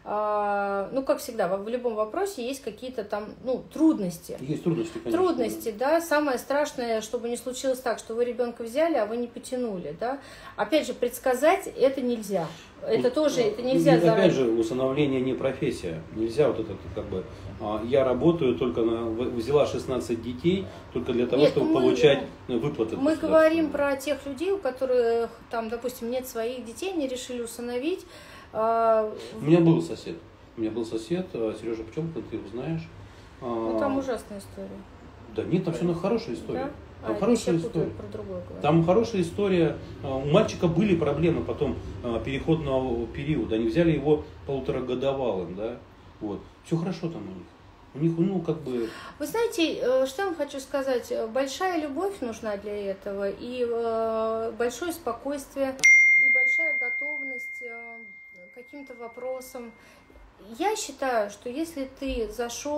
Ну, как всегда, в любом вопросе есть какие-то там, ну, трудности. Есть трудности, конечно. Трудности, да. Самое страшное, чтобы не случилось так, что вы ребенка взяли, а вы не потянули, да. Опять же, предсказать это нельзя. Это тоже, это нельзя. Опять заранее. же, усыновление не профессия. Нельзя вот это, как бы, я работаю только на, взяла шестнадцать детей только для того, Нет, чтобы мы, получать выплаты. Мы говорим про тех людей, у которых, там, допустим, нет своих детей, они решили усыновить. У меня был сосед. У меня был сосед, Сережа Пчелка, ты его знаешь. Ну, там ужасная история. Да нет, там все хорошая история. Да? Там а, хорошая история. Про другое там хорошая история. У мальчика были проблемы потом переходного периода. Они взяли его полуторагодовалым, да. Вот. Все хорошо там у них. У них, ну, как бы... Вы знаете, что я вам хочу сказать? Большая любовь нужна для этого, и большое спокойствие, и большая готовность к каким-то вопросам. Я считаю, что если ты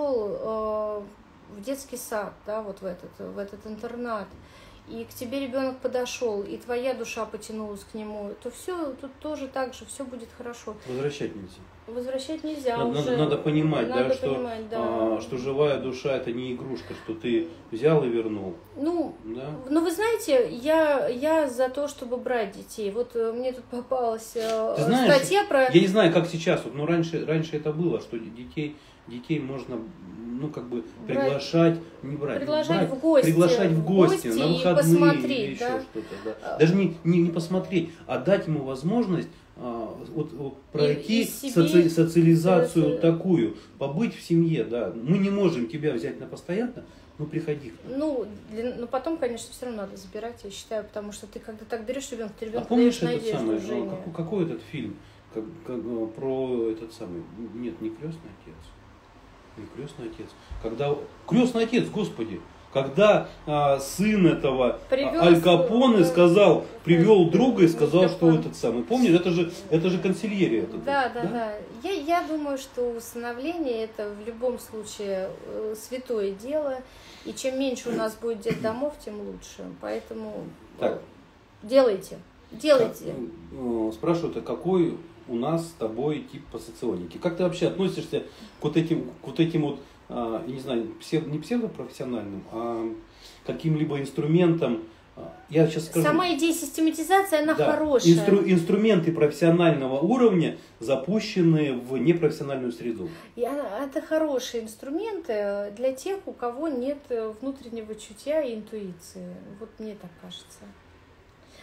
зашел в детский сад, да, вот в этот, в этот интернат, и к тебе ребенок подошел, и твоя душа потянулась к нему, то все тут тоже так же, все будет хорошо. Возвращать нельзя. Возвращать нельзя. Надо, уже. надо понимать, надо да, что, понимать, да. А, что живая душа это не игрушка, что ты взял и вернул. Ну, да? ну вы знаете, я, я за то, чтобы брать детей. Вот мне тут попалась ты знаешь, статья про... Я не знаю, как сейчас, вот, но раньше, раньше это было, что детей, детей можно, ну, как бы приглашать, не брать, приглашать брать, в гости, приглашать в гости, в гости на выходные посмотреть, или еще да? что-то. Да. Даже не, не, не посмотреть, а дать ему возможность а, вот, вот, пройти и, и себе... соци, социализацию это... такую, побыть в семье. Да. Мы не можем тебя взять на постоянно, ну приходи. Ну, для, ну, потом, конечно, все равно надо забирать, я считаю, потому что ты, когда так берешь ребенка, ты ребенка а помнишь даешь этот надежду, самый, Женя. какой, какой этот фильм как, как, про этот самый, нет, не крестный отец. Не крестный отец. Когда крестный отец, Господи, когда а, сын этого Привез, Аль Капоне сказал, привел друга и сказал, что этот самый. Помнишь, это же, это же консильерия. Да, да, да, да. Я, я думаю, что усыновление это в любом случае э, святое дело. И чем меньше у нас будет детдомов, тем лучше. Поэтому так. делайте. Делайте. Как, спрашивают, а какой у нас с тобой тип по соционике? Как ты вообще относишься к вот этим, к вот этим вот, я не знаю, псев, не псевдопрофессиональным, а каким-либо инструментам? Я сейчас скажу. Сама идея систематизации, она да, хорошая. Инстру, инструменты профессионального уровня запущены в непрофессиональную среду. И это хорошие инструменты для тех, у кого нет внутреннего чутья и интуиции. Вот мне так кажется.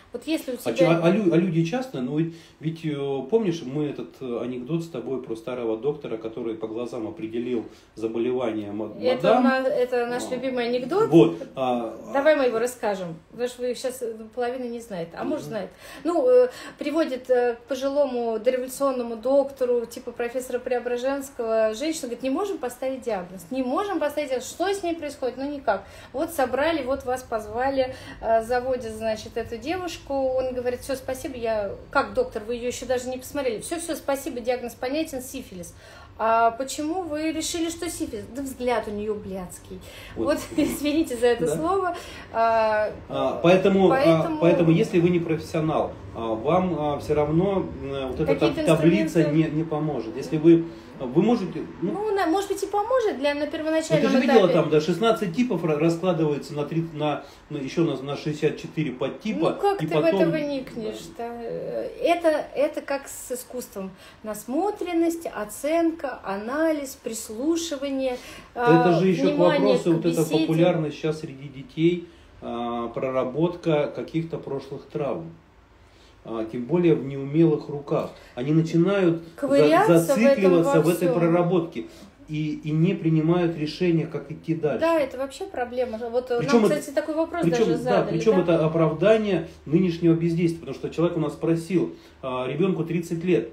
Вот если у тебя... А, а, а люди часто, ну ведь, ведь помнишь, мы этот анекдот с тобой про старого доктора, который по глазам определил заболевание мадам? Это, это наш а, любимый анекдот. Вот. А, Давай мы его расскажем, потому что вы сейчас половина не знает, а может знает. Ну, приводит к пожилому дореволюционному доктору, типа профессора Преображенского, женщина говорит, не можем поставить диагноз, не можем поставить диагноз, что с ней происходит, ну никак. Вот собрали, вот вас позвали, заводят, значит, эту девушку, он говорит, все, спасибо, я, как доктор, вы ее еще даже не посмотрели, все, все, спасибо, диагноз понятен, сифилис. А почему вы решили, что сифилис? Да взгляд у нее блядский. Вот, вот извините за это да? слово. А, а, поэтому, поэтому... А, поэтому, если вы не профессионал, а, вам а, все равно а, вот эта таблица не, не поможет. Если вы Вы можете... Ну, ну, может быть, и поможет для, на первоначальном этапе. Ты же видела, там, да, шестнадцать типов раскладывается на, три, на, на еще на, на шестьдесят четыре подтипа. Ну, как и ты потом... в это вникнешь-то? Это, это как с искусством. Насмотренность, оценка, анализ, прислушивание, это же еще к вопросу, к вот эта популярность сейчас среди детей, проработка каких-то прошлых травм. Тем более в неумелых руках. Они начинают за, зацикливаться в, в этой проработке и, и не принимают решения, как идти дальше. Да, это вообще проблема. Вот причем нам, кстати, такой вопрос причем, даже задали. Да, причем да? это оправдание нынешнего бездействия. Потому что человек у нас спросил, ребенку тридцать лет,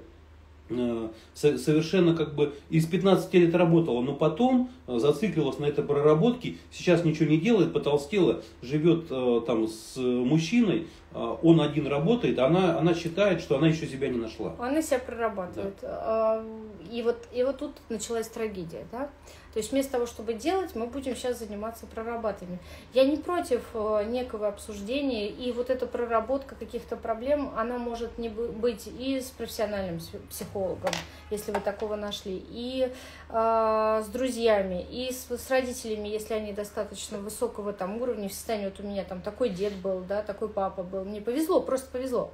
совершенно как бы из пятнадцати лет работала, но потом зациклилась на этой проработке, сейчас ничего не делает, потолстела, живет там с мужчиной, он один работает, она, она считает, что она еще себя не нашла. Она себя прорабатывает. Да. И, вот, и вот тут началась трагедия. Да? То есть вместо того, чтобы делать, мы будем сейчас заниматься прорабатыванием. Я не против некого обсуждения, и вот эта проработка каких-то проблем, она может не быть и с профессиональным психологом, если вы такого нашли, и э, с друзьями, и с, с родителями, если они достаточно высокого там уровня в состоянии. Вот у меня там такой дед был, да, такой папа был. Мне повезло, просто повезло.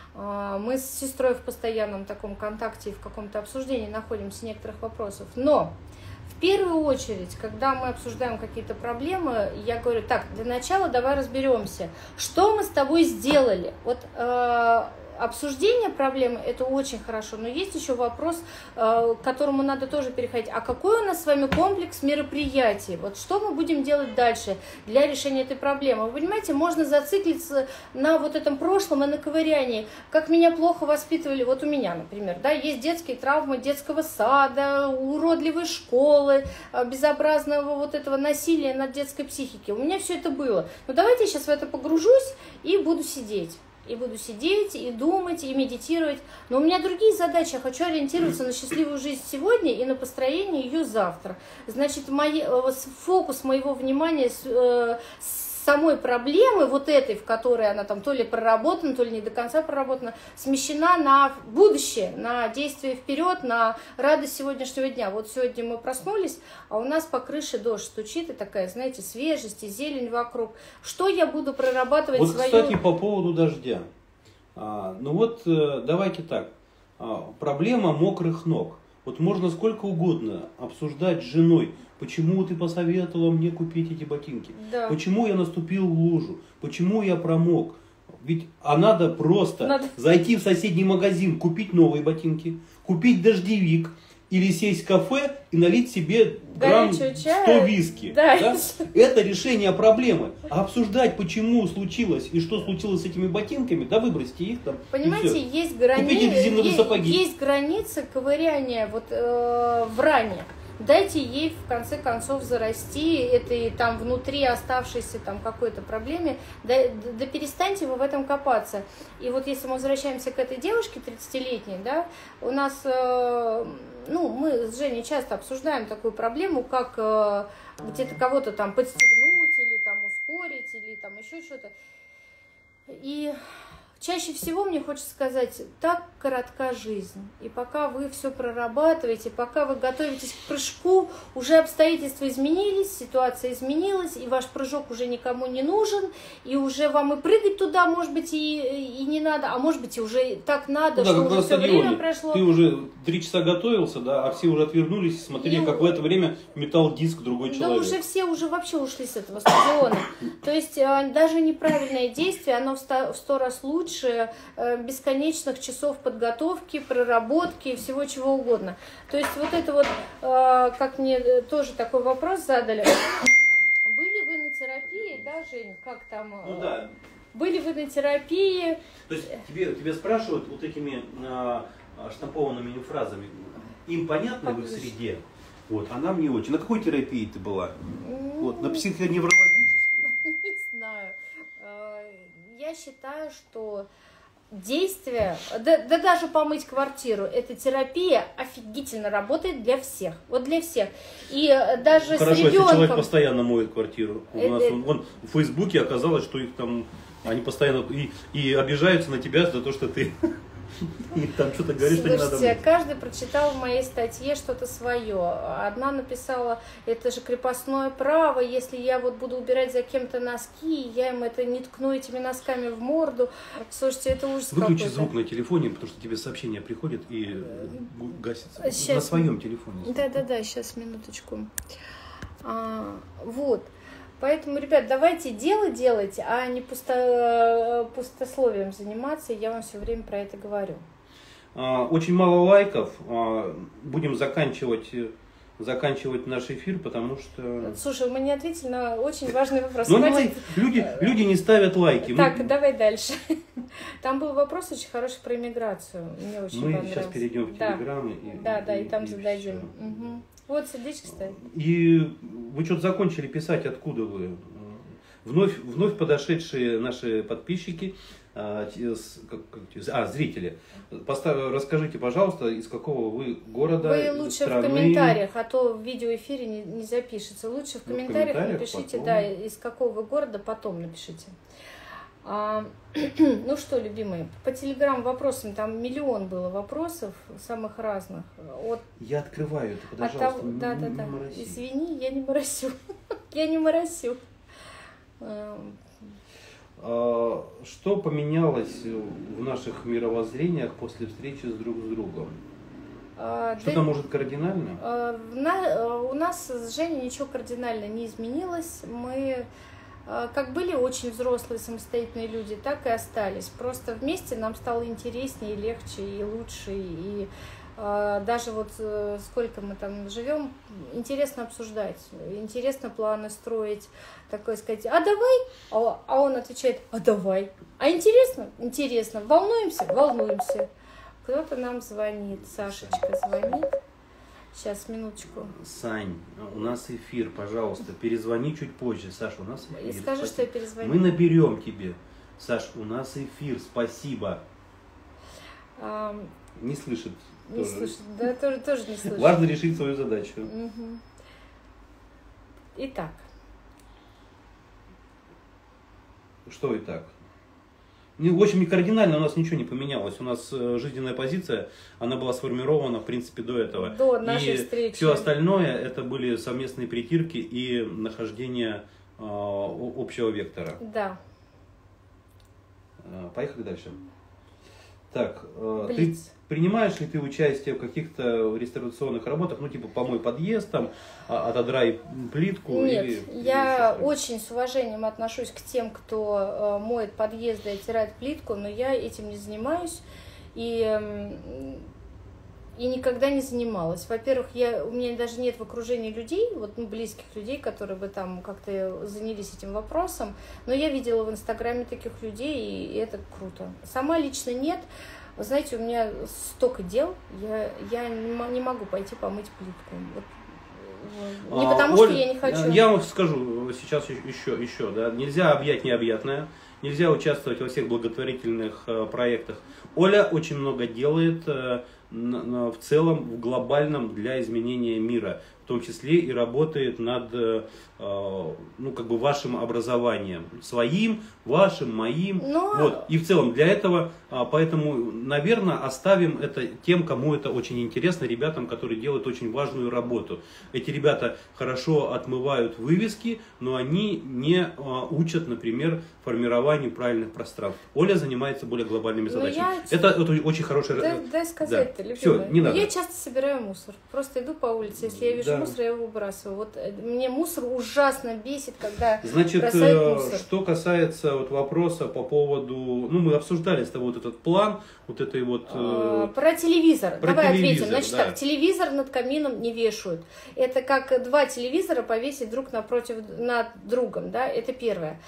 Мы с сестрой в постоянном таком контакте и в каком-то обсуждении находимся некоторых вопросов. Но в первую очередь, когда мы обсуждаем какие-то проблемы, я говорю, так, для начала давай разберемся, что мы с тобой сделали. Вот э, обсуждение проблемы – это очень хорошо, но есть еще вопрос, э, к которому надо тоже переходить. А какой у нас с вами комплекс мероприятий? Вот что мы будем делать дальше для решения этой проблемы? Вы понимаете, можно зациклиться на вот этом прошлом и на ковырянии. Как меня плохо воспитывали, вот у меня, например, да, есть детские травмы детского сада, уродливой школы, безобразного вот этого насилия над детской психикой. У меня все это было. Но давайте я сейчас в это погружусь и буду сидеть. И буду сидеть, и думать, и медитировать. Но у меня другие задачи. Я хочу ориентироваться на счастливую жизнь сегодня и на построение ее завтра. Значит, мои, фокус моего внимания с, э, с самой проблемы, вот этой, в которой она там то ли проработана, то ли не до конца проработана, смещена на будущее, на действие вперед, на радость сегодняшнего дня. Вот сегодня мы проснулись, а у нас по крыше дождь стучит, и такая, знаете, свежесть и зелень вокруг. Что я буду прорабатывать вот, свою... кстати, по поводу дождя. А, ну вот, давайте так. А, проблема мокрых ног. Вот можно сколько угодно обсуждать с женой, почему ты посоветовала мне купить эти ботинки, да. Почему я наступил в лужу, почему я промок. Ведь а надо просто надо... зайти в соседний магазин, купить новые ботинки, купить дождевик или сесть в кафе и налить себе грамм сто виски. Да. Да? Это решение проблемы. А обсуждать, почему случилось и что случилось с этими ботинками, да выбросьте их там. Понимаете, есть, грани... есть, есть граница ковыряния вот, э, в ране. Дайте ей в конце концов зарасти этой там внутри оставшейся там какой-то проблеме, да, да перестаньте вы в этом копаться. И вот если мы возвращаемся к этой девушке тридцатилетней, да, у нас, э, ну, мы с Женей часто обсуждаем такую проблему, как э, где-то кого-то там подстегнуть или там ускорить или там еще что-то. И Чаще всего мне хочется сказать, так коротка жизнь. И пока вы все прорабатываете, пока вы готовитесь к прыжку, уже обстоятельства изменились, ситуация изменилась, и ваш прыжок уже никому не нужен, и уже вам и прыгать туда, может быть, и, и не надо, а может быть, и уже так надо, ну, что да, уже все время прошло. Ты уже три часа готовился, да, а все уже отвернулись и смотрели, и... как в это время метал диск другой человек. Да уже все уже вообще ушли с этого стадиона. То есть даже неправильное действие, оно в сто раз лучше бесконечных часов подготовки, проработки и всего чего угодно. То есть вот это вот, как мне тоже такой вопрос задали. Были вы на терапии, да, Жень? Как там? Ну да. Были вы на терапии? То есть тебе, тебе спрашивают вот этими а, штампованными фразами. Им понятно в их среде? Вот, а нам не очень. На какой терапии ты была? Вот, на психоневрологической? Не знаю. Я считаю, что действие, да, да даже помыть квартиру, эта терапия офигительно работает для всех. Вот для всех. И даже хорошо, с ребенком... если человек постоянно моет квартиру. У это... нас вон, вон, в Фейсбуке оказалось, что их там, они постоянно и, и обижаются на тебя за то, что ты... И там что-то говоришь, что не надо. Слушайте, каждый прочитал в моей статье что-то свое. Одна написала, это же крепостное право, если я вот буду убирать за кем-то носки, я им это не ткну этими носками в морду. Слушайте, это ужас какой-то. Выключи звук на телефоне, потому что тебе сообщение приходит и гасится. Сейчас. На своем телефоне. Да-да-да, сейчас, минуточку. А, вот. Поэтому, ребят, давайте дело делать, а не пусто, пустословием заниматься. Я вам все время про это говорю. Очень мало лайков. Будем заканчивать, заканчивать наш эфир, потому что... Слушай, мы не ответили на очень важный вопрос. Ну, лайк... люди, люди не ставят лайки. Так, мы... давай дальше. Там был вопрос очень хороший про иммиграцию. Мне очень мы понравилось. Сейчас перейдем в Телеграм. Да, и, да, и, да, и там и зададим. Угу. Вот, сердечко стоит. И вы что-то закончили писать, откуда вы? Вновь, вновь подошедшие наши подписчики, а, зрители, Постав, расскажите, пожалуйста, из какого вы города, вы лучше страны? В комментариях, а то в видеоэфире не, не запишется. Лучше в комментариях, ну, в комментариях напишите, потом. Да, из какого вы города, потом напишите. А, ну что, любимые, по телеграм вопросам, там миллион было вопросов, самых разных. От, я открываю это, пожалуйста, того, не, да, не, да, не да. мороси. Извини, я не моросю. Я не моросю. Что поменялось в наших мировоззрениях после встречи с друг с другом? Что-то да, может кардинально? У нас с Женей ничего кардинально не изменилось. Мы как были очень взрослые, самостоятельные люди, так и остались. Просто вместе нам стало интереснее, легче и лучше. И э, даже вот э, сколько мы там живем, интересно обсуждать, интересно планы строить. Такое сказать, а давай? А, а он отвечает, а давай. А интересно? Интересно. Волнуемся? Волнуемся. Кто-то нам звонит. Сашечка звонит. Сейчас, минуточку. Сань, у нас эфир, пожалуйста, перезвони чуть позже. Саша, у нас эфир. И скажи, спасибо. Что я перезвоню. Мы наберем тебе. Саш, у нас эфир, спасибо. А, не слышит. Не тоже. слышит, да, тоже, тоже не слышит. Важно решить свою задачу. Угу. Итак. Что и так? В общем, не кардинально у нас ничего не поменялось. У нас жизненная позиция, она была сформирована, в принципе, до этого. До нашей и встречи. Все остальное, это были совместные притирки и нахождение э, общего вектора. Да. Поехали дальше. Так, э, ты принимаешь ли ты участие в каких-то реставрационных работах, ну, типа, помой подъезд, там, отодрай плитку? Нет, или, я или очень с уважением отношусь к тем, кто э, моет подъезды и оттирает плитку, но я этим не занимаюсь и, э, и никогда не занималась. Во-первых, я, у меня даже нет в окружении людей, вот, ну, близких людей, которые бы там как-то занялись этим вопросом, но я видела в Инстаграме таких людей, и это круто. Сама лично нет. Вы знаете, у меня столько дел, я, я не могу пойти помыть плитку. Вот. Не а, потому, Оль, что я не хочу. Я вам скажу сейчас еще, еще да, нельзя объять необъятное, нельзя участвовать во всех благотворительных э, проектах. Оля очень много делает э, на, на, в целом, в глобальном для изменения мира. том числе и работает над ну, как бы вашим образованием. Своим, вашим, моим. Но... Вот. И в целом для этого, поэтому, наверное, оставим это тем, кому это очень интересно, ребятам, которые делают очень важную работу. Эти ребята хорошо отмывают вывески, но они не учат, например, формированию правильных пространств. Оля занимается более глобальными задачами. Я... Это, это очень хорошая... Дай, дай сказать, да. Все, не надо. Я часто собираю мусор. Просто иду по улице, если я вижу да. мусор, я его выбрасываю. Вот мне мусор ужасно бесит, когда Значит, бросают мусор. Что касается вот вопроса по поводу... Ну, мы обсуждали с тобой вот этот план, вот этой вот... А, про телевизор. Про Давай телевизор, ответим. Значит да. так, телевизор над камином не вешают. Это как два телевизора повесить друг напротив над другом, да, это первое.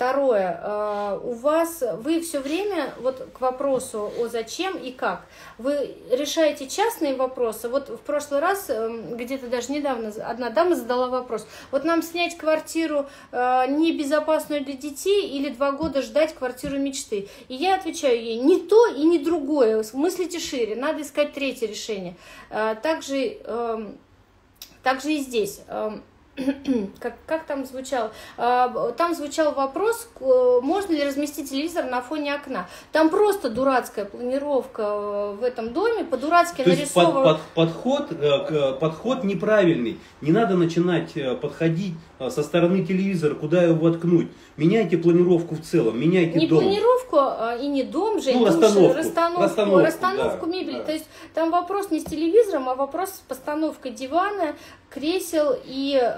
Второе, у вас, вы все время, вот к вопросу о зачем и как, вы решаете частные вопросы. Вот в прошлый раз, где-то даже недавно, одна дама задала вопрос, вот нам снять квартиру небезопасную для детей или два года ждать квартиру мечты? И я отвечаю ей, не то и не другое, мыслите шире, надо искать третье решение. Также, также и здесь. Как, как там звучал? Там звучал вопрос, можно ли разместить телевизор на фоне окна. Там просто дурацкая планировка в этом доме, по-дурацки нарисован. Под, под, подход, подход неправильный. Не надо начинать подходить со стороны телевизора, куда его воткнуть. Меняйте планировку в целом, меняйте не дом. Не планировку и не дом, Жень, ну, расстановку, расстановку, расстановку, расстановку да, мебели. Да. То есть там вопрос не с телевизором, а вопрос с постановкой дивана, кресел, и э,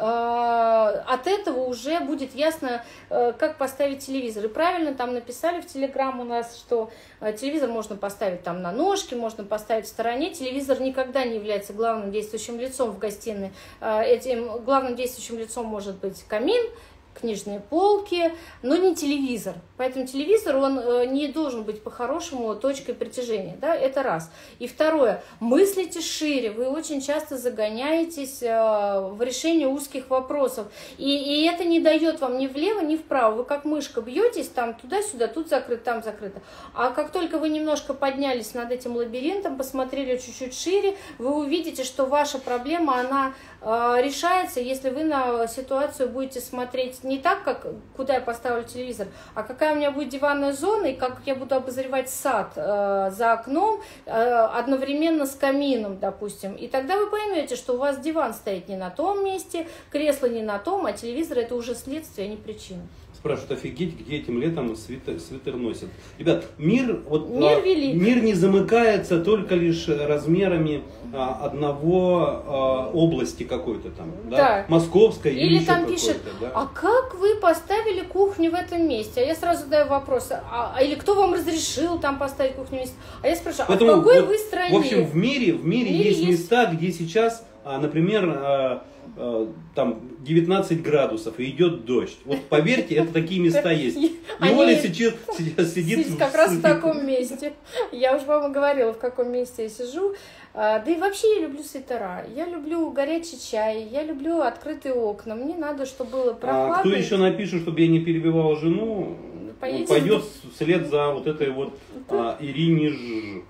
от этого уже будет ясно, э, как поставить телевизор. И правильно там написали в Телеграм у нас, что э, телевизор можно поставить там на ножке, можно поставить в стороне. Телевизор никогда не является главным действующим лицом в гостиной. Э, этим главным действующим лицом может быть камин, книжные полки, но не телевизор. Поэтому телевизор, он не должен быть по-хорошему точкой притяжения. Да? Это раз. И второе. Мыслите шире. Вы очень часто загоняетесь в решение узких вопросов. И, и это не дает вам ни влево, ни вправо. Вы как мышка бьетесь там туда-сюда, тут закрыто, там закрыто. А как только вы немножко поднялись над этим лабиринтом, посмотрели чуть-чуть шире, вы увидите, что ваша проблема, она решается, если вы на ситуацию будете смотреть не так, как куда я поставлю телевизор, а какая у меня будет диванная зона и как я буду обозревать сад э, за окном э, одновременно с камином, допустим. И тогда вы поймете, что у вас диван стоит не на том месте, кресло не на том, а телевизор это уже следствие, а не причина. Спрашивают, офигеть, где этим летом свитер, свитер носят. Ребят, мир, вот, мир, а, мир не замыкается только лишь размерами а, одного а, области какой-то там, да? Да. Московской или, или там пишет, да? А как вы поставили кухню в этом месте? А я сразу задаю вопрос, а, а или кто вам разрешил там поставить кухню в месте? А я спрашиваю, Поэтому, а в какой вот, вы стране? В общем, в мире, в мире, в мире есть, есть места, где сейчас, а, например, а, там девятнадцать градусов и идет дождь. Вот поверьте, это такие места есть. И Оля сейчас, сейчас сидит в... как раз в таком месте. Я уже вам говорила, в каком месте я сижу. Да и вообще я люблю свитера. Я люблю горячий чай, я люблю открытые окна. Мне надо, чтобы было прохладно. А кто еще напишет, чтобы я не перебивал жену, Поедем. пойдет вслед за вот этой вот а, Ирине Ж.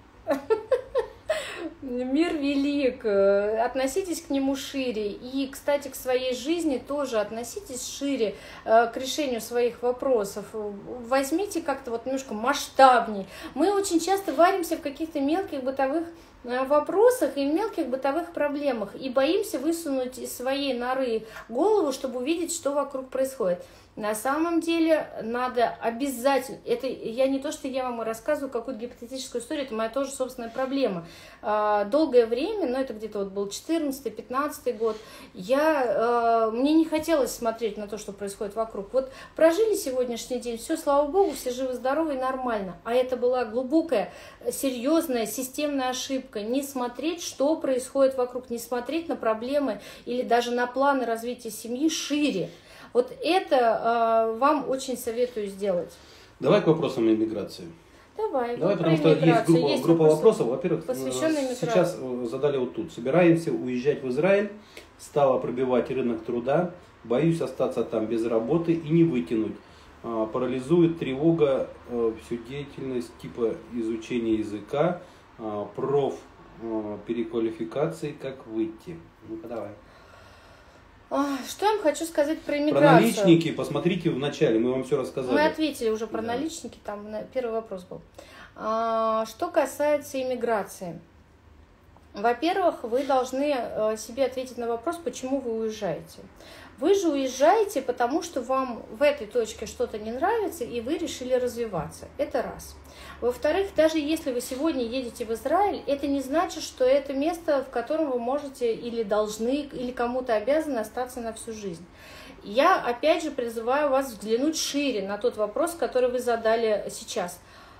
Мир велик, относитесь к нему шире. И, кстати, к своей жизни тоже относитесь шире, к решению своих вопросов. Возьмите как-то вот немножко масштабней. Мы очень часто варимся в каких-то мелких бытовых вопросах и в мелких бытовых проблемах. И боимся высунуть из своей норы голову, чтобы увидеть, что вокруг происходит. На самом деле надо обязательно, это я не то, что я вам рассказываю какую-то гипотетическую историю, это моя тоже собственная проблема. Долгое время, ну это где-то вот был четырнадцатый-пятнадцатый год, я, мне не хотелось смотреть на то, что происходит вокруг. Вот прожили сегодняшний день, все, слава богу, все живы-здоровы и нормально. А это была глубокая, серьезная, системная ошибка. Не смотреть, что происходит вокруг, не смотреть на проблемы или даже на планы развития семьи шире. Вот это э, вам очень советую сделать. Давай к вопросам иммиграции. Давай. Давай, потому что есть группа, есть группа вопросов. Во-первых, посвященные сейчас задали вот тут. Собираемся уезжать в Израиль, стала пробивать рынок труда, боюсь остаться там без работы и не вытянуть. Парализует тревога всю деятельность типа изучения языка, проф переквалификации, как выйти. Ну-ка давай. Что я вам хочу сказать про иммиграцию? Про наличники посмотрите в начале, мы вам все рассказали. Мы ответили уже про да. наличники, там первый вопрос был. Что касается иммиграции. Во-первых, вы должны себе ответить на вопрос, почему вы уезжаете. Вы же уезжаете, потому что вам в этой точке что-то не нравится, и вы решили развиваться. Это раз. Во-вторых, даже если вы сегодня едете в Израиль, это не значит, что это место, в котором вы можете или должны, или кому-то обязаны остаться на всю жизнь. Я опять же призываю вас взглянуть шире на тот вопрос, который вы задали сейчас.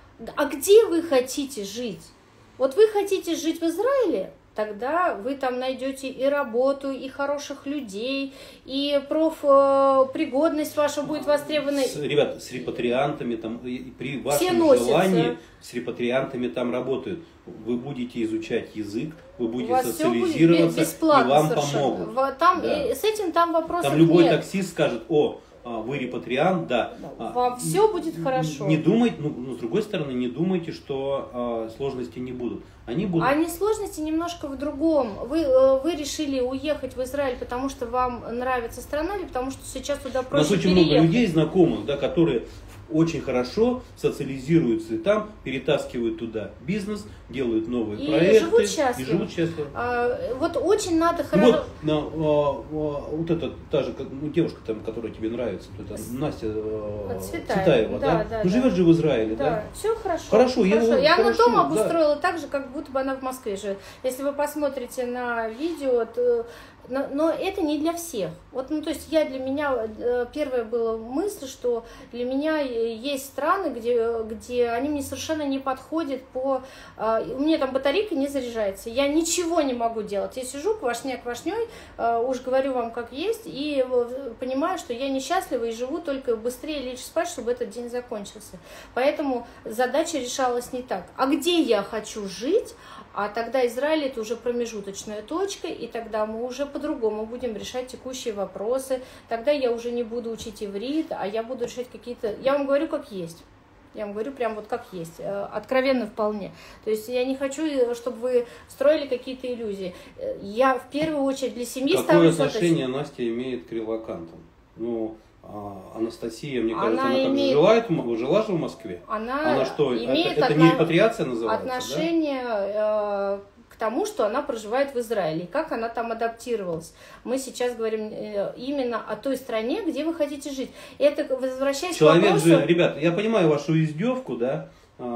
А где вы хотите жить? Вот вы хотите жить в Израиле? Тогда вы там найдете и работу, и хороших людей, и профпригодность ваша будет востребована. С, ребят, с репатриантами, там, при вашем желании, с репатриантами там работают. Вы будете изучать язык, вы будете социализироваться, и вам совершенно. помогут. Там, да. С этим там вопросов Там любой нет. таксист скажет: о, вы репатриант, да. Вам все будет хорошо. Не думайте, ну, ну, с другой стороны, не думайте, что а, сложности не будут. Они будут. Они сложности немножко в другом. Вы, вы решили уехать в Израиль, потому что вам нравится страна, или потому что сейчас туда проще переехать? У нас очень много людей знакомых, да, которые очень хорошо социализируются и там, перетаскивают туда бизнес, делают новые и проекты. Живут счастливо. И живут счастливо. А, вот очень надо хорошо... Вот, на, а, а, вот эта та же ну, девушка, там, которая тебе нравится, вот это, Настя а, Цветаева, Цветаева, да? да? Да, ну, да. живет же в Израиле, да? Да, все хорошо. Хорошо, хорошо. Я, И она хорошо, дома обустроила да. так же, как будто бы она в Москве живет. Если вы посмотрите на видео, то... Но, но это не для всех. Вот, ну, то есть я для меня, первая была мысль, что для меня есть страны, где, где они мне совершенно не подходят по... У меня там батарейка не заряжается, я ничего не могу делать. Я сижу квашня квашней, уж говорю вам как есть, и понимаю, что я несчастлива и живу только быстрее лечь спать, чтобы этот день закончился. Поэтому задача решалась не так. А где я хочу жить? А тогда Израиль это уже промежуточная точка, и тогда мы уже по-другому будем решать текущие вопросы. Тогда я уже не буду учить иврит, а я буду решать какие-то... Я вам говорю как есть. Я вам говорю прям вот как есть. Откровенно вполне. То есть я не хочу, чтобы вы строили какие-то иллюзии. Я в первую очередь для семьи ставлю... Какое отношение Настя имеет к релокантам? Ну... Анастасия, мне кажется, она, она имеет... как жила, жила же в Москве. Она, она что, имеет это, это отно... не репатриация называется? Отношение да? э, к тому, что она проживает в Израиле, и как она там адаптировалась. Мы сейчас говорим э, именно о той стране, где вы хотите жить. И это, возвращаясь Человек к вопросу... же, ребят, я понимаю вашу издевку, да,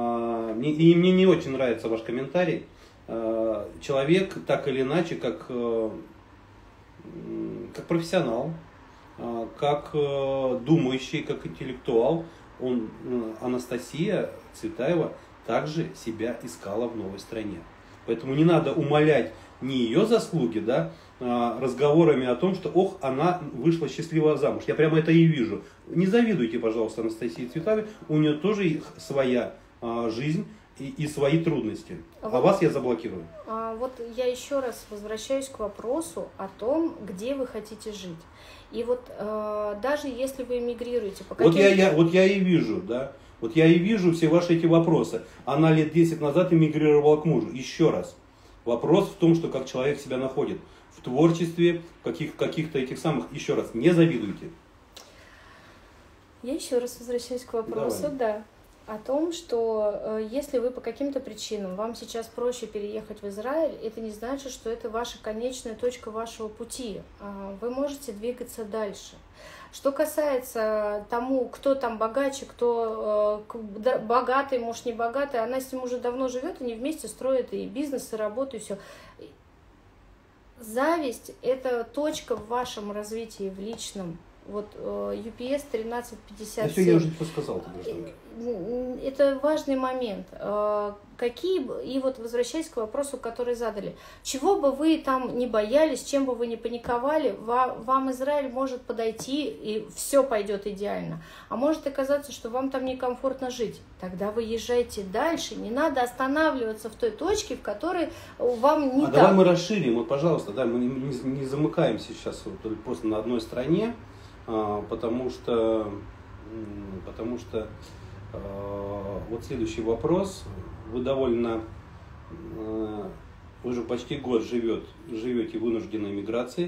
а, мне, и мне не очень нравится ваш комментарий. А, человек так или иначе, как, как профессионал, как думающий, как интеллектуал, он, Анастасия Цветаева также себя искала в новой стране. Поэтому не надо умалять не ее заслуги, да, разговорами о том, что ох, она вышла счастливо замуж. Я прямо это и вижу. Не завидуйте, пожалуйста, Анастасии Цветаевой, у нее тоже своя жизнь и, и свои трудности. А, а вас я заблокирую. А, вот я еще раз возвращаюсь к вопросу о том, где вы хотите жить. И вот э, даже если вы эмигрируете... По вот, я, я, вот я и вижу, да, вот я и вижу все ваши эти вопросы. Она лет десять назад эмигрировала к мужу. Еще раз. Вопрос в том, что как человек себя находит. В творчестве, каких, каких-то этих самых... Еще раз, не завидуйте. Я еще раз возвращаюсь к вопросу, Давай. да. О том, что э, если вы по каким-то причинам, вам сейчас проще переехать в Израиль, это не значит, что это ваша конечная точка вашего пути. Э, вы можете двигаться дальше. Что касается тому, кто там богаче, кто э, богатый, может не богатый, она с ним уже давно живет, они вместе строят и бизнес, и работу, и все. Зависть – это точка в вашем развитии, в личном. Вот ю пи эс тринадцать пятьдесят семь. Да все, я уже сказал. Это важный момент. Какие, и вот возвращаясь к вопросу, который задали, чего бы вы там не боялись, чем бы вы не паниковали, вам Израиль может подойти, и все пойдет идеально. А может оказаться, что вам там некомфортно жить. Тогда вы езжайте дальше, не надо останавливаться в той точке, в которой вам не а так. Давай мы расширим, вот, пожалуйста, да, мы не, не замыкаемся сейчас вот просто на одной стране, потому что, потому что вот следующий вопрос. Вы довольно, вы уже почти год живет, живете в вынужденной миграции.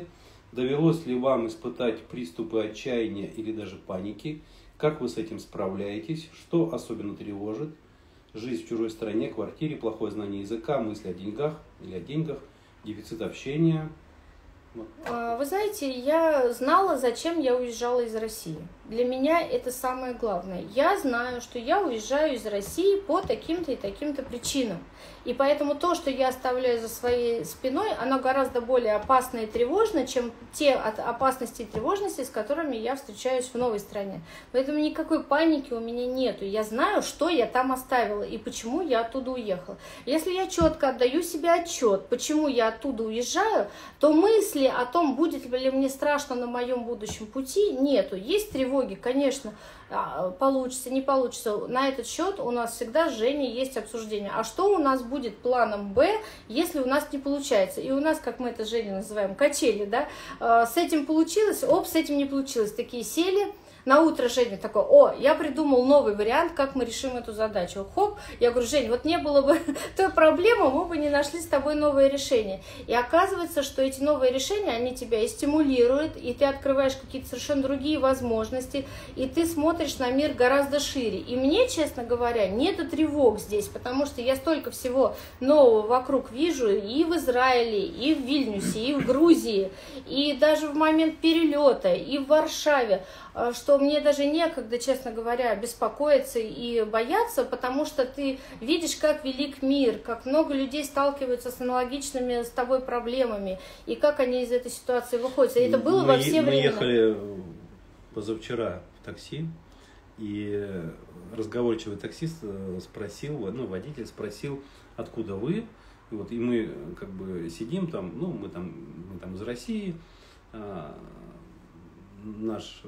Довелось ли вам испытать приступы отчаяния или даже паники? Как вы с этим справляетесь? Что особенно тревожит? Жизнь в чужой стране, квартире, плохое знание языка, мысли о деньгах или о деньгах, дефицит общения. Вот. Вы знаете, я знала, зачем я уезжала из России. Для меня это самое главное. Я знаю, что я уезжаю из России по таким-то и таким-то причинам. И поэтому то, что я оставляю за своей спиной, оно гораздо более опасно и тревожно, чем те опасности и тревожности, с которыми я встречаюсь в новой стране. Поэтому никакой паники у меня нету. Я знаю, что я там оставила и почему я оттуда уехала. Если я четко отдаю себе отчет, почему я оттуда уезжаю, то мысли о том, будет ли мне страшно на моем будущем пути, нету. Есть тревоги, конечно, получится, не получится. На этот счет у нас всегда с Женей есть обсуждение. А что у нас будет планом Б, если у нас не получается? И у нас, как мы это с Женей называем, качели, да? С этим получилось, оп, с этим не получилось. Такие сели. На утро Женя такой: о, я придумал новый вариант, как мы решим эту задачу. Хоп, я говорю: Жень, вот не было бы той проблемы, мы бы не нашли с тобой новое решение. И оказывается, что эти новые решения, они тебя и стимулируют, и ты открываешь какие-то совершенно другие возможности, и ты смотришь на мир гораздо шире. И мне, честно говоря, нету тревог здесь, потому что я столько всего нового вокруг вижу и в Израиле, и в Вильнюсе, и в Грузии, и даже в момент перелета, и в Варшаве, что мне даже некогда, честно говоря, беспокоиться и бояться, потому что ты видишь, как велик мир, как много людей сталкиваются с аналогичными с тобой проблемами, и как они из этой ситуации выходят. И это было мы, во все мы времена. Мы ехали позавчера в такси, и разговорчивый таксист спросил, ну, водитель спросил, откуда вы? И, вот, и мы как бы сидим там, ну, мы там, мы там из России, наш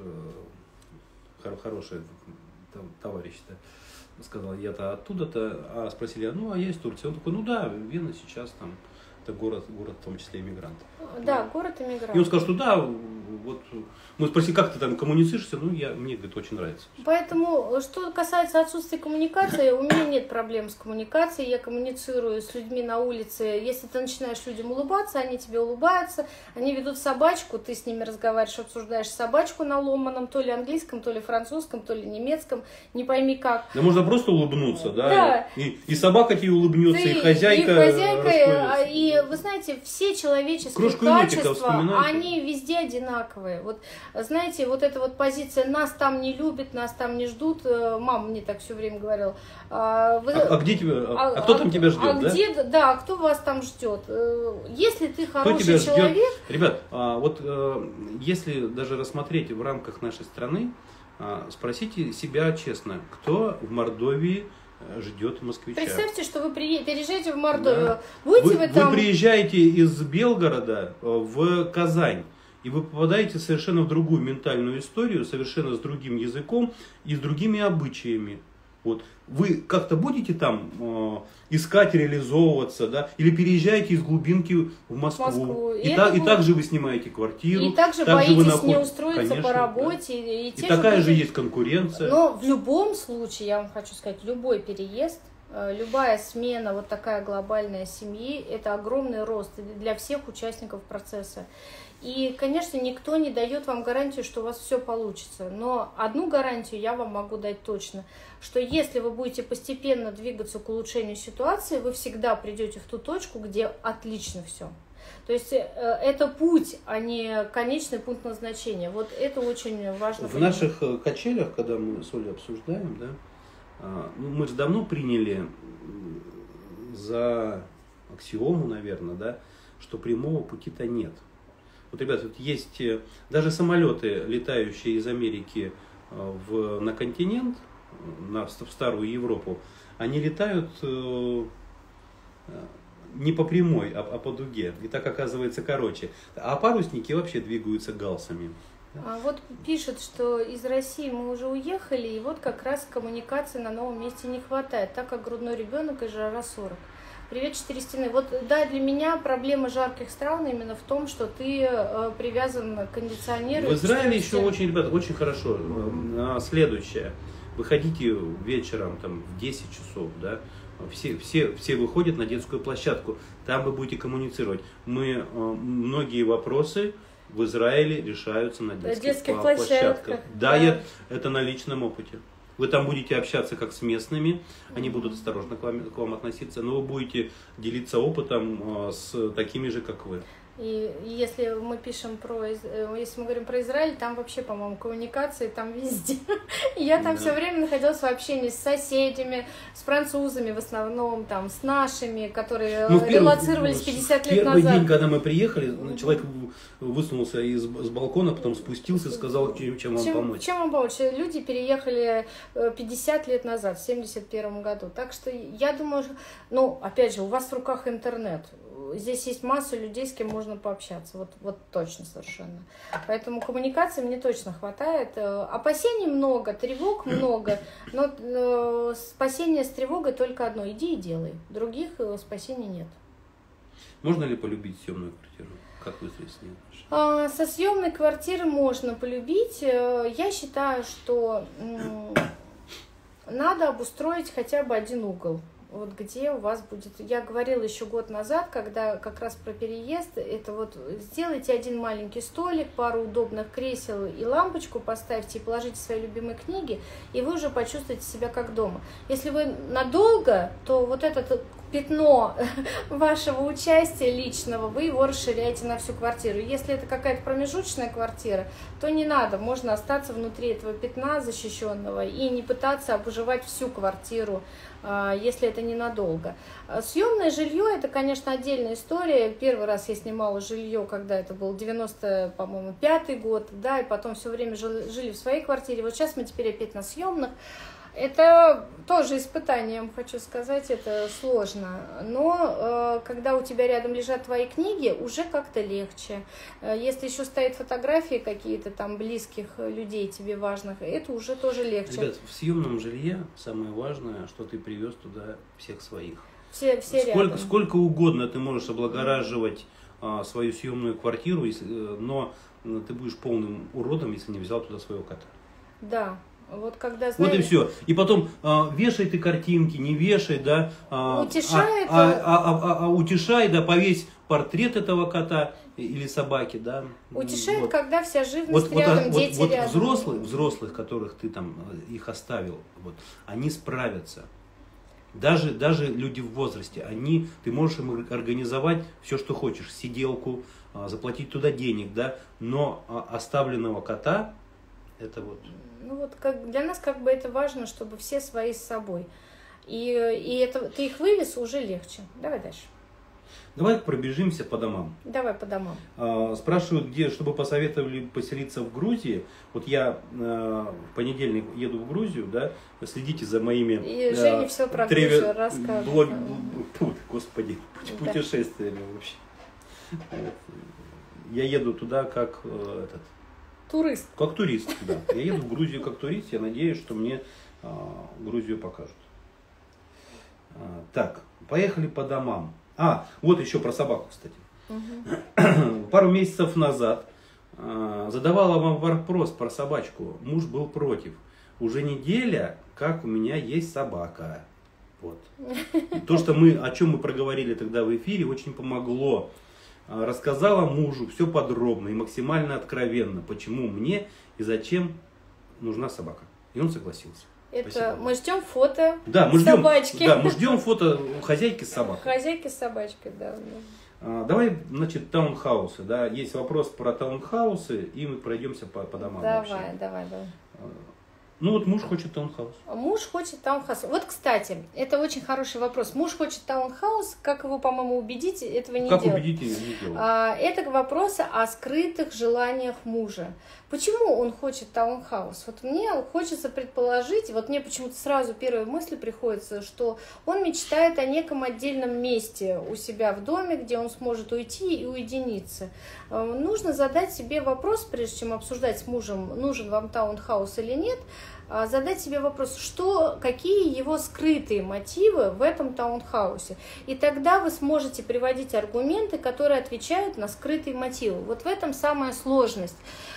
э, хороший там, товарищ-то сказал: я-то оттуда-то, а спросили: ну, а я из Турции. Он такой: ну да, Вена сейчас там, это город, город в том числе иммигрантов. Да, город иммигрантов. И он сказал, что да, вот мы спросили, как ты там коммуницируешься, ну, я, мне, говорит, очень нравится. Поэтому, что касается отсутствия коммуникации, у меня нет проблем с коммуникацией, я коммуницирую с людьми на улице. Если ты начинаешь людям улыбаться, они тебе улыбаются, они ведут собачку, ты с ними разговариваешь, обсуждаешь собачку на ломаном, то ли английском, то ли французском, то ли немецком, не пойми как. Да можно просто улыбнуться, да, да. И, и собака тебе улыбнется, ты, и хозяйка. И хозяйка, и вы знаете, все человеческие Кружку качества, они везде одинаковые. Вот, знаете, вот эта вот позиция: нас там не любят, нас там не ждут. Мама мне так все время говорила. А, вы, а, а где тебя, а, а кто а, там тебя ждет, а да? Где, да, кто вас там ждет? Если ты хороший кто тебя человек... Ждет? Ребят, а, вот а, если даже рассмотреть в рамках нашей страны, а, спросите себя честно, кто в Мордовии ждет москвича? Представьте, что вы переезжаете в Мордовию. Да. Будете вы, вы, там... вы приезжаете из Белгорода в Казань, и вы попадаете совершенно в другую ментальную историю, совершенно с другим языком и с другими обычаями. Вот. Вы как-то будете там э, искать, реализовываться, да? Или переезжаете из глубинки в Москву, Москву. И, и, та, будет... и также вы снимаете квартиру. И также так боитесь вы наход... не устроиться Конечно, по работе. Да. И, и такая же, же есть конкуренция. Но в любом случае, я вам хочу сказать, любой переезд, любая смена, вот такая глобальная семьи, это огромный рост для всех участников процесса. И, конечно, никто не дает вам гарантию, что у вас все получится. Но одну гарантию я вам могу дать точно, что если вы будете постепенно двигаться к улучшению ситуации, вы всегда придете в ту точку, где отлично все. То есть это путь, а не конечный пункт назначения. Вот это очень важно. В наших качелях, когда мы с Олей обсуждаем, да, ну, мы же давно приняли за аксиому, наверное, да, что прямого пути-то нет. Вот, ребята, вот есть даже самолеты, летающие из Америки в, на континент, на, в старую Европу, они летают э, не по прямой, а, а по дуге. И так оказывается короче. А парусники вообще двигаются галсами. А вот пишет, что из России мы уже уехали, и вот как раз коммуникации на новом месте не хватает, так как грудной ребенок и жара сорок. Привет, четыре стены. Вот, да, для меня проблема жарких стран именно в том, что ты э, привязан к кондиционеру. В Израиле еще очень, ребята, очень хорошо. А, следующее. Выходите вечером там, в десять часов, да, все, все, все выходят на детскую площадку, там вы будете коммуницировать. Мы э, многие вопросы в Израиле решаются на детских, детских площадках. площадках. Да, Да. я, это на личном опыте. Вы там будете общаться как с местными, они будут осторожно к вам, к вам относиться, но вы будете делиться опытом с такими же, как вы. И если мы пишем про, если мы говорим про Израиль, там вообще, по-моему, коммуникации там везде. Я там да. все время находилась в общении с соседями, с французами в основном, там, с нашими, которые ну, релоцировались пятьдесят лет назад. Первый день, когда мы приехали, человек высунулся из, с балкона, потом спустился и сказал, чем, чем вам чем, помочь. Чем вам помочь? Люди переехали пятьдесят лет назад, в семьдесят первом году. Так что я думаю, ну, опять же, у вас в руках интернет. Здесь есть масса людей, с кем можно пообщаться. Вот, вот точно совершенно. Поэтому коммуникации мне точно хватает. Опасений много, тревог много, но спасение с тревогой только одно. Иди и делай. Других спасений нет. Можно ли полюбить съемную квартиру? Как вы с ней? Со съемной квартиры можно полюбить. Я считаю, что надо обустроить хотя бы один угол. Вот где у вас будет, я говорила еще год назад, когда как раз про переезд, это вот сделайте один маленький столик, пару удобных кресел и лампочку поставьте и положите свои любимые книги, и вы уже почувствуете себя как дома. Если вы надолго, то вот это пятно вашего участия личного, вы его расширяете на всю квартиру. Если это какая-то промежуточная квартира, то не надо, можно остаться внутри этого пятна защищенного и не пытаться обживать всю квартиру, если это ненадолго. Съемное жилье – это, конечно, отдельная история. Первый раз я снимала жилье, когда это был девяносто, по-моему, пятый год, да, и потом все время жили в своей квартире. Вот сейчас мы теперь опять на съемных. Это тоже испытание, хочу сказать, это сложно. Но э, когда у тебя рядом лежат твои книги, уже как-то легче. Если еще стоят фотографии какие-то там близких людей тебе важных, это уже тоже легче. Ребят, в съемном жилье самое важное, что ты привез туда всех своих. Все, все сколько, рядом. Сколько угодно ты можешь облагораживать а, свою съемную квартиру, если, но ты будешь полным уродом, если не взял туда своего кота. Да. Вот, когда, знаешь... вот и все. И потом а, вешай ты картинки, не вешай, да. А, утешай, а, а, а, а, а, а утешай, да, повесь портрет этого кота или собаки, да. Утешает, вот. Когда вся живность вот, рядом, вот, дети вот, вот рядом. Взрослых, взрослых, которых ты там их оставил, вот, они справятся. Даже, даже люди в возрасте, они, ты можешь им организовать все, что хочешь, сиделку, заплатить туда денег, да, но оставленного кота, это вот... Ну вот как, для нас как бы это важно, чтобы все свои с собой. И, и это, ты их вывез, уже легче. Давай дальше. Давай пробежимся по домам. Давай по домам. А, спрашивают, где, чтобы посоветовали поселиться в Грузии. Вот я а, в понедельник еду в Грузию, да, следите за моими... И Женя а, все про треви... Грузию рассказывает. Блог... Фу, господи, путешествиями да. вообще. Я еду туда как этот... Турист. Как турист, да. Я еду в Грузию как турист, я надеюсь, что мне а, Грузию покажут. А, так, поехали по домам. А, вот еще про собаку, кстати. Угу. Пару месяцев назад а, задавала вам вопрос про собачку. Муж был против. Уже неделя, как у меня есть собака. Вот. То, что мы, о чем мы проговорили тогда в эфире, очень помогло. Рассказала мужу все подробно и максимально откровенно, почему мне и зачем нужна собака. И он согласился. Это Спасибо. Мы ждем фото да, мы ждем, собачки. Да, мы ждем фото хозяйки с собакой. Хозяйки с собачкой, да. А, давай, значит, таунхаусы. Да, есть вопрос про таунхаусы, и мы пройдемся по, по домам. Давай, вообще. давай, давай. Ну вот муж хочет таунхаус. Муж хочет таунхаус. Вот, кстати, это очень хороший вопрос. Муж хочет таунхаус. Как его, по-моему, убедить, этого не как делать? Как убедить, не делать? А, это вопрос о скрытых желаниях мужа. Почему он хочет таунхаус? Вот мне хочется предположить, вот мне почему-то сразу первая мысль приходится, что он мечтает о неком отдельном месте у себя в доме, где он сможет уйти и уединиться. Нужно задать себе вопрос, прежде чем обсуждать с мужем, нужен вам таунхаус или нет, задать себе вопрос, что, какие его скрытые мотивы в этом таунхаусе. И тогда вы сможете приводить аргументы, которые отвечают на скрытые мотивы. Вот в этом самая сложность.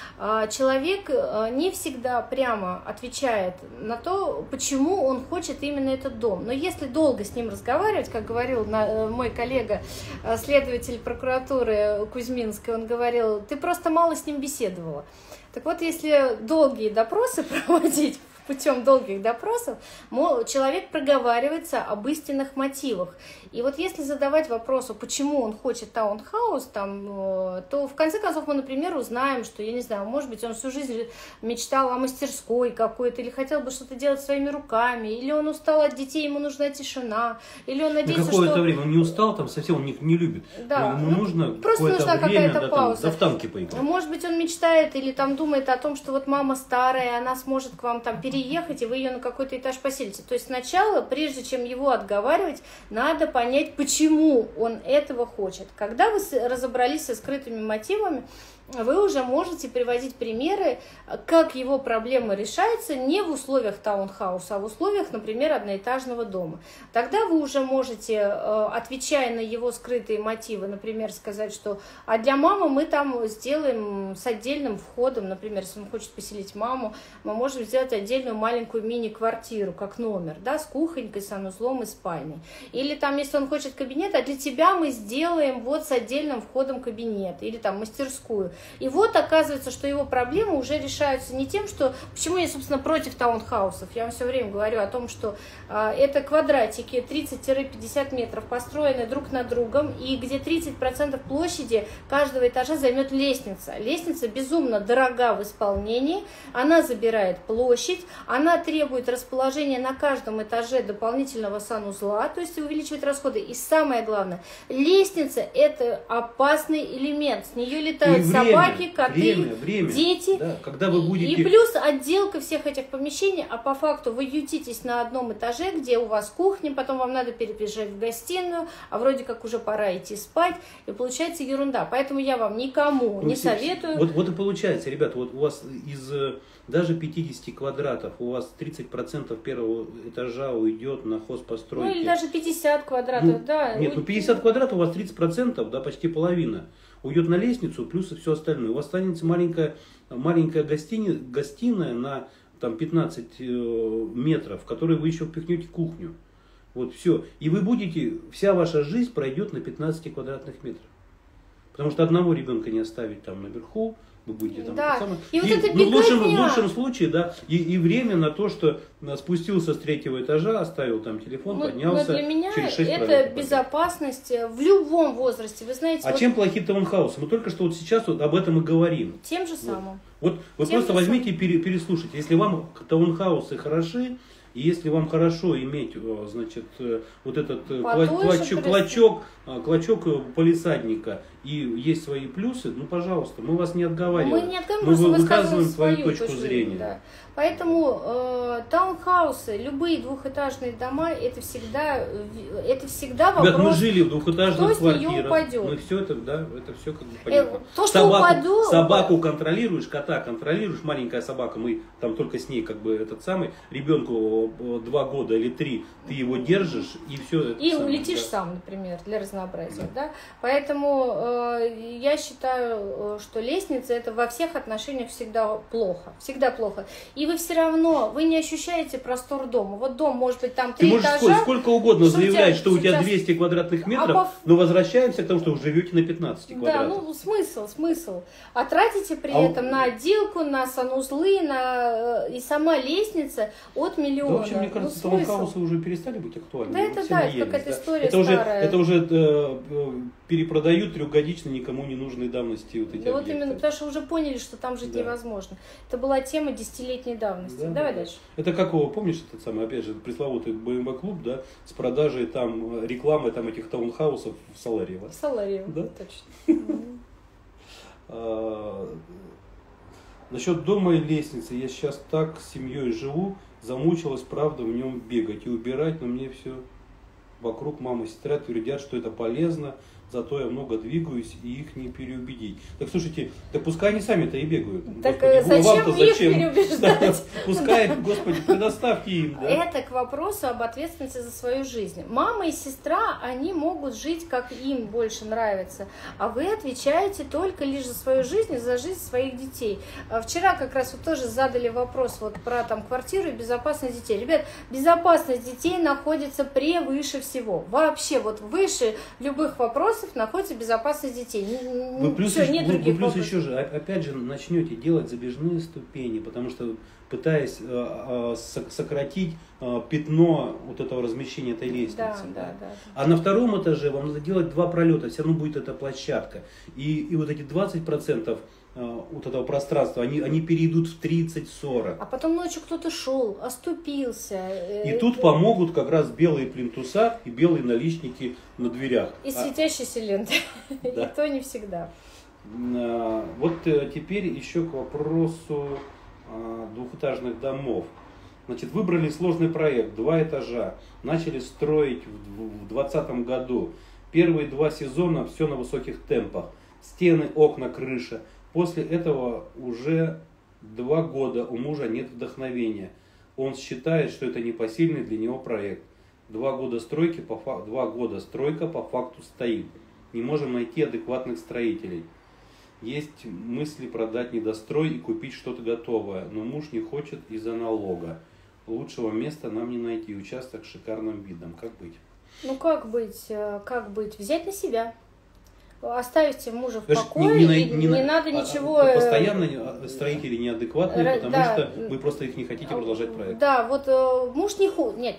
Человек не всегда прямо отвечает на то, почему он хочет именно этот дом. Но если долго с ним разговаривать, как говорил мой коллега, следователь прокуратуры Кузьминской, он говорил, ты просто мало с ним беседовала. Так вот, если долгие допросы проводить, путем долгих допросов, человек проговаривается об истинных мотивах. И вот если задавать вопрос, почему он хочет таунхаус, там, то в конце концов мы, например, узнаем, что, я не знаю, может быть, он всю жизнь мечтал о мастерской какой-то, или хотел бы что-то делать своими руками, или он устал от детей, ему нужна тишина, или он надеется, на какое-то что... время он не устал, там совсем он их не любит. Да, ему ну, нужно просто нужна время, какая-то да, пауза. Там, да, в танки поиграть. Может быть, он мечтает или там думает о том, что вот мама старая, она сможет к вам там переехать, и вы ее на какой-то этаж поселите. То есть сначала, прежде чем его отговаривать, надо понять, почему он этого хочет. Когда вы разобрались со скрытыми мотивами, вы уже можете приводить примеры, как его проблемы решаются не в условиях таунхауса, а в условиях, например, одноэтажного дома. Тогда вы уже можете, отвечая на его скрытые мотивы, например, сказать, что а для мамы мы там сделаем с отдельным входом, например, если он хочет поселить маму, мы можем сделать отдельную маленькую мини-квартиру, как номер, да, с кухонькой, санузлом и спальней. Или там, если он хочет кабинет, а для тебя мы сделаем вот с отдельным входом кабинет, или там мастерскую. И вот оказывается, что его проблемы уже решаются не тем, что... Почему я, собственно, против таунхаусов? Я вам все время говорю о том, что а, это квадратики тридцать-пятьдесят метров, построены друг над другом, и где тридцать процентов площади каждого этажа займет лестница. Лестница безумно дорога в исполнении, она забирает площадь, она требует расположения на каждом этаже дополнительного санузла, то есть увеличивает расходы. И самое главное, лестница – это опасный элемент, с нее летают собаки, собаки, коты, время, время, дети. Да, когда вы будете... И плюс отделка всех этих помещений, а по факту вы ютитесь на одном этаже, где у вас кухня, потом вам надо перебежать в гостиную, а вроде как уже пора идти спать, и получается ерунда. Поэтому я вам никому не советую. Вот, вот и получается, ребята, вот у вас из даже пятидесяти квадратов, у вас тридцать процентов первого этажа уйдет на хозпостройки. Ну или даже пятьдесят квадратов, ну, да. Нет, ну пятьдесят квадратов у вас тридцать процентов, да, почти половина. Уйдет на лестницу, плюс и все остальное. У вас останется маленькая, маленькая гостиная, гостиная на там, пятнадцать метров, в которой вы еще впихнете кухню. Вот все. И вы будете, вся ваша жизнь пройдет на пятнадцати квадратных метрах. Потому что одного ребенка не оставить там наверху. Вы будете там, да. самое... И, и вот это ну, в, лучшем, в лучшем случае, да, и, и время на то, что спустился с третьего этажа, оставил там телефон, но, поднялся. Но для меня через шесть это безопасность в любом возрасте. Вы знаете, а вот... чем плохи таунхаусы? Мы только что вот сейчас вот об этом и говорим. Тем же самым. Вот, вот вы Тем просто возьмите и пере, переслушайте. Если вам таунхаусы хороши, и если вам хорошо иметь, значит, вот этот клочок, клочок, клочок полисадника и есть свои плюсы, ну, пожалуйста, мы вас не отговариваем. Мы не отговариваем, мы мы выказываем свою свою точку зрения. зрения. Да. Поэтому э, таунхаусы, любые двухэтажные дома, это всегда, это всегда вопрос. Ребят, мы жили в двухэтажных квартирах. Упадет. Мы все это, да, это все как бы понятно. Э, то, что собаку, упаду, собаку контролируешь, кота контролируешь, маленькая собака, мы там только с ней как бы этот самый, ребенку два года или три, ты его держишь и все. И самое, улетишь да. сам, например, для разнообразия, да. Поэтому э, я считаю, что лестница это во всех отношениях всегда плохо, всегда плохо. И вы все равно, вы не ощущаете простор дома. Вот дом может быть там три этажа. Ты можешь сколько угодно что заявлять, тебя, что у тебя сейчас... двести квадратных метров, а по... но возвращаемся к тому, что вы живете на пятнадцати квадратах. Да, ну смысл, смысл. А тратите при а этом на отделку, на санузлы, на и сама лестница от миллиона. Да, вообще, мне кажется, ну, таунхаусы уже перестали быть актуальны. Да, это да, это какая-то да. история это старая. Уже, это уже э, перепродают трехгодично никому не нужной давности вот эти Да, объекты. вот именно, потому что уже поняли, что там жить да. невозможно. Это была тема десятилетней давности. Да, Давай да. дальше. Это как его, помнишь, этот самый, опять же, пресловутый бэ эм вэ клуб, да, с продажей там рекламы там этих таунхаусов в Саларьево. В Саларьево, да? Точно. Насчет дома и лестницы. Я сейчас так с семьей живу, замучилась, правда, в нем бегать и убирать, но мне все вокруг мама и сестра твердят, что это полезно, зато я много двигаюсь и их не переубедить. Так слушайте, да пускай они сами-то и бегают. Так Господи, зачем их зачем? переубеждать? Пускай, Господи, предоставьте им. Да? Это к вопросу об ответственности за свою жизнь. Мама и сестра, они могут жить, как им больше нравится, а вы отвечаете только лишь за свою жизнь и за жизнь своих детей. Вчера как раз вот тоже задали вопрос вот про там квартиру и безопасность детей. Ребят, безопасность детей находится превыше всего. Вообще вот выше любых вопросов находится безопасность детей. Вы плюс, Все, нет вы, вы плюс еще же, опять же, начнете делать забежные ступени, потому что пытаясь э, э, сократить э, пятно вот этого размещения этой лестницы. Да, да. Да, да. А на втором этаже вам надо делать два пролета, все равно будет эта площадка. И, и вот эти двадцать процентов вот этого пространства, они, они перейдут в тридцать-сорок. А потом ночью кто-то шел, оступился. И тут помогут как раз белые плинтуса и белые наличники на дверях. И светящиеся ленты. Да. И то не всегда. Вот теперь еще к вопросу двухэтажных домов. Значит, выбрали сложный проект, два этажа, начали строить в двадцатом году. Первые два сезона все на высоких темпах. Стены, окна, крыша. После этого уже два года у мужа нет вдохновения. Он считает, что это непосильный для него проект. Два года стройки, по факту, два года стройка по факту стоит. Не можем найти адекватных строителей. Есть мысли продать недострой и купить что-то готовое, но муж не хочет из-за налога. Лучшего места нам не найти. Участок с шикарным видом. Как быть? Ну как быть? Как быть? Взять на себя. Оставите мужа в Даже покое, не, не, и не, не не надо а, ничего... Постоянно строители неадекватные, потому да, что вы просто их не хотите продолжать проект. Да, вот э, муж не хочет... Нет,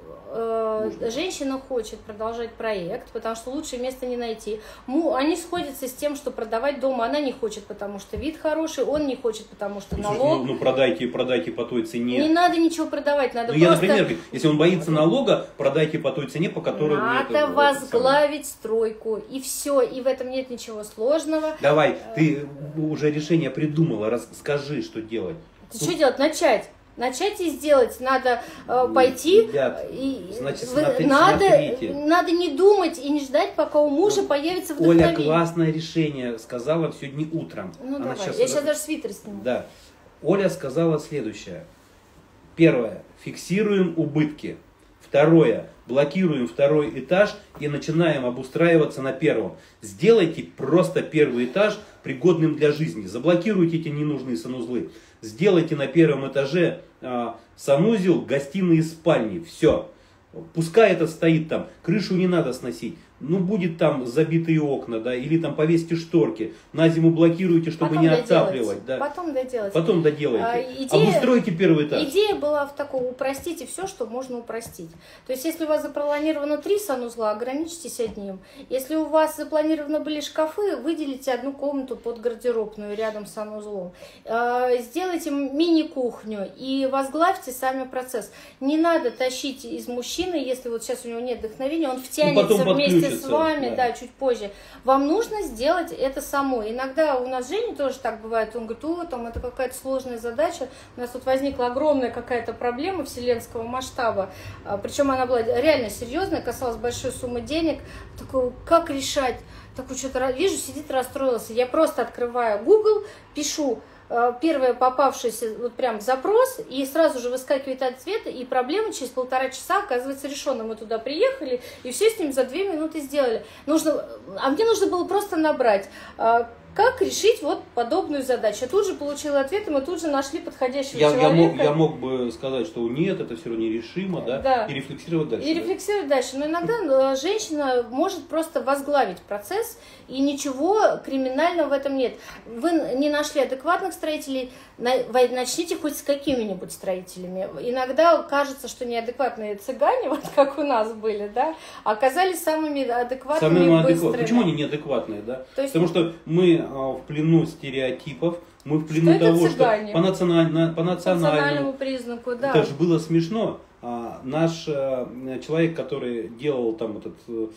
э, женщина хочет продолжать проект, потому что лучшее место не найти. Му, они сходятся с тем, что продавать дома она не хочет, потому что вид хороший, он не хочет, потому что налог... Ну, ну продайте, продайте по той цене. Не надо ничего продавать, надо ну, просто... Я, например, если он боится налога, продайте по той цене, по которой... Надо это, возглавить это стройку, и все, и в этом нет ничего сложного. Давай, ты уже решение придумала, расскажи, что делать. Ты ну, что делать? Начать. Начать и сделать. Надо э, пойти. Ребят, и, значит, вы, смотри, надо, смотрите. надо не думать и не ждать, пока у мужа ну, появится вдохновение. Оля классное решение сказала сегодня утром. Ну Она давай, сейчас я сейчас даже свитер сниму. Да. Оля сказала следующее. Первое. Фиксируем убытки. Второе. Блокируем второй этаж и начинаем обустраиваться на первом. Сделайте просто первый этаж пригодным для жизни. Заблокируйте эти ненужные санузлы. Сделайте на первом этаже а, санузел, гостиные, спальни. Все. Пускай это стоит там. Крышу не надо сносить. Ну, будет там забитые окна, да, или там повесьте шторки. На зиму блокируйте, чтобы Потом не отапливать. Да. Потом доделать. Потом доделайте. А, идея, Обустройте первый этаж. Идея была в таком, упростите все, что можно упростить. То есть, если у вас запланировано три санузла, ограничьтесь одним. Если у вас запланированы были шкафы, выделите одну комнату под гардеробную рядом с санузлом. Сделайте мини-кухню и возглавьте сами процесс. Не надо тащить из мужчины, если вот сейчас у него нет вдохновения, он втянется ну, вместе с вами, да. да, чуть позже. Вам нужно сделать это самой. Иногда у нас Женя тоже так бывает, он говорит, о, там это какая-то сложная задача, у нас тут возникла огромная какая-то проблема вселенского масштаба, причем она была реально серьезная, касалась большой суммы денег, такой, как решать? Такой что-то вижу, сидит, расстроился. Я просто открываю Google, пишу первое попавшееся вот прям запрос, и сразу же выскакивает ответ, и проблема через полтора часа оказывается решена. Мы туда приехали, и все с ним за две минуты сделали. Нужно, а мне нужно было просто набрать, как решить вот подобную задачу. Я тут же получила ответ, и мы тут же нашли подходящего я, человека. Я мог, я мог бы сказать, что нет, это все равно нерешимо, да? Да. И рефлексировать дальше. И да? рефлексировать дальше. Но иногда женщина может просто возглавить процесс, и ничего криминального в этом нет. Вы не нашли адекватных строителей, начните хоть с какими-нибудь строителями. Иногда кажется, что неадекватные цыгане, вот как у нас были, да, оказались самыми адекватными самыми и быстрыми. Адекват. Почему они неадекватные, да? То есть... Потому что мы в плену стереотипов, мы в плену что того, это что по, национально, по, национальному, национальному признаку, да. Это же было смешно. А, наш а, человек, который делал там этот,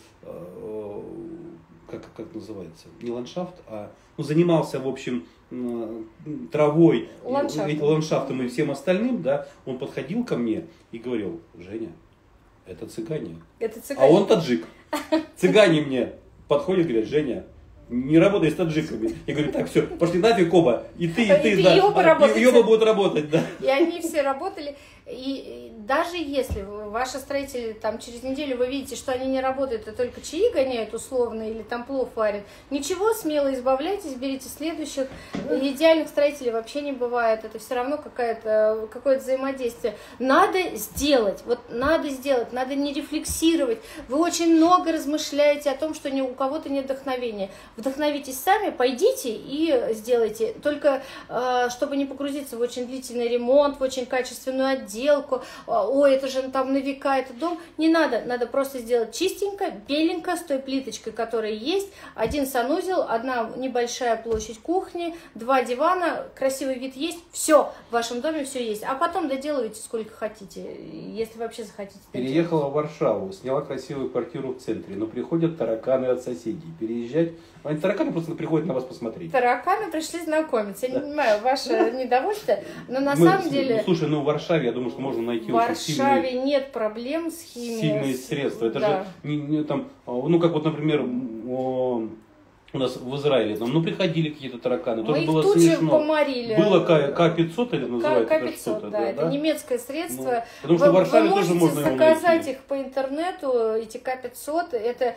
а, как, как называется, не ландшафт, а ну, занимался, в общем, травой, ландшафтом. И, ландшафтом и всем остальным, да, он подходил ко мне и говорил, Женя, Это цыгане. Это цыгане. А он таджик. Цыгане мне подходят, говорят, Женя, не работай с таджиками. Я говорю, так, все, пошли нафиг оба. И ты, и ты, и да. И оба, и оба будут работать, да. И они все работали. И даже если ваши строители там через неделю вы видите, что они не работают, а только чаи гоняют условно или там плов варят, ничего, смело избавляйтесь, берите следующих. Идеальных строителей вообще не бывает. Это все равно какая-то, какое-то взаимодействие. Надо сделать, вот надо сделать, надо не рефлексировать. Вы очень много размышляете о том, что ни у кого-то нет вдохновения. Вдохновитесь сами, пойдите и сделайте. Только чтобы не погрузиться в очень длительный ремонт, в очень качественную отделку, ой, это же там на века этот дом. Не надо, надо просто сделать чистенько, беленько, с той плиточкой, которая есть. Один санузел, одна небольшая площадь кухни, два дивана, красивый вид есть. Все, в вашем доме все есть. А потом доделывайте сколько хотите, если вообще захотите. Переехала в Варшаву, сняла красивую квартиру в центре, но приходят тараканы от соседей. Переезжать... Они тараканы просто приходят на вас посмотреть. Тараканы пришли знакомиться. Я не понимаю ваше недовольствие, но на Мы, самом деле... Слушай, ну в Варшаве, я думаю, что можно найти в Варшаве сильные, нет проблем с химией. Сильные средства. Это да. же не, не там, ну как вот, например, о, у нас в Израиле, там, ну приходили какие-то тараканы, Мы тоже их было тут же смешно. поморили. Было К пятьсот или называется К пятьсот, что-то, да, да, это да? немецкое средство. Ну, потому что вы, в Варшаве вы тоже можете можно его заказать найти. их по интернету, эти К пятьсот, это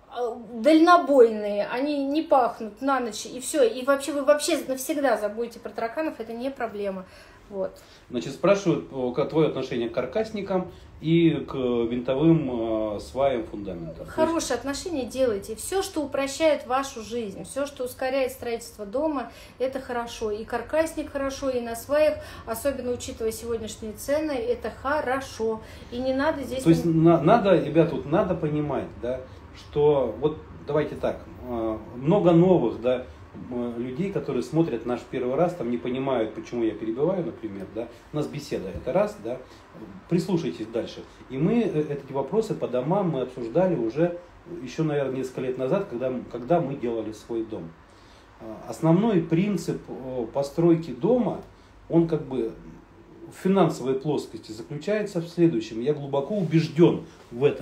дальнобойные, они не пахнут на ночь, и все. И вообще вы вообще навсегда забудете про тараканов, это не проблема. Вот. Значит, спрашивают твое отношение к каркасникам и к винтовым э, сваям фундамента. Хорошее есть... отношение делайте. Все, что упрощает вашу жизнь, все, что ускоряет строительство дома, это хорошо. И каркасник хорошо, и на сваях, особенно учитывая сегодняшние цены, это хорошо. И не надо здесь... То есть на, надо, ребят, вот надо понимать, да, что вот давайте так, э, много новых, да, людей, которые смотрят наш первый раз, там не понимают, почему я перебиваю, например, да, у нас беседа, это раз, да, прислушайтесь дальше. И мы эти вопросы по домам мы обсуждали уже еще, наверное, несколько лет назад, когда, когда мы делали свой дом. Основной принцип постройки дома, он как бы в финансовой плоскости заключается в следующем. Я глубоко убежден в этом.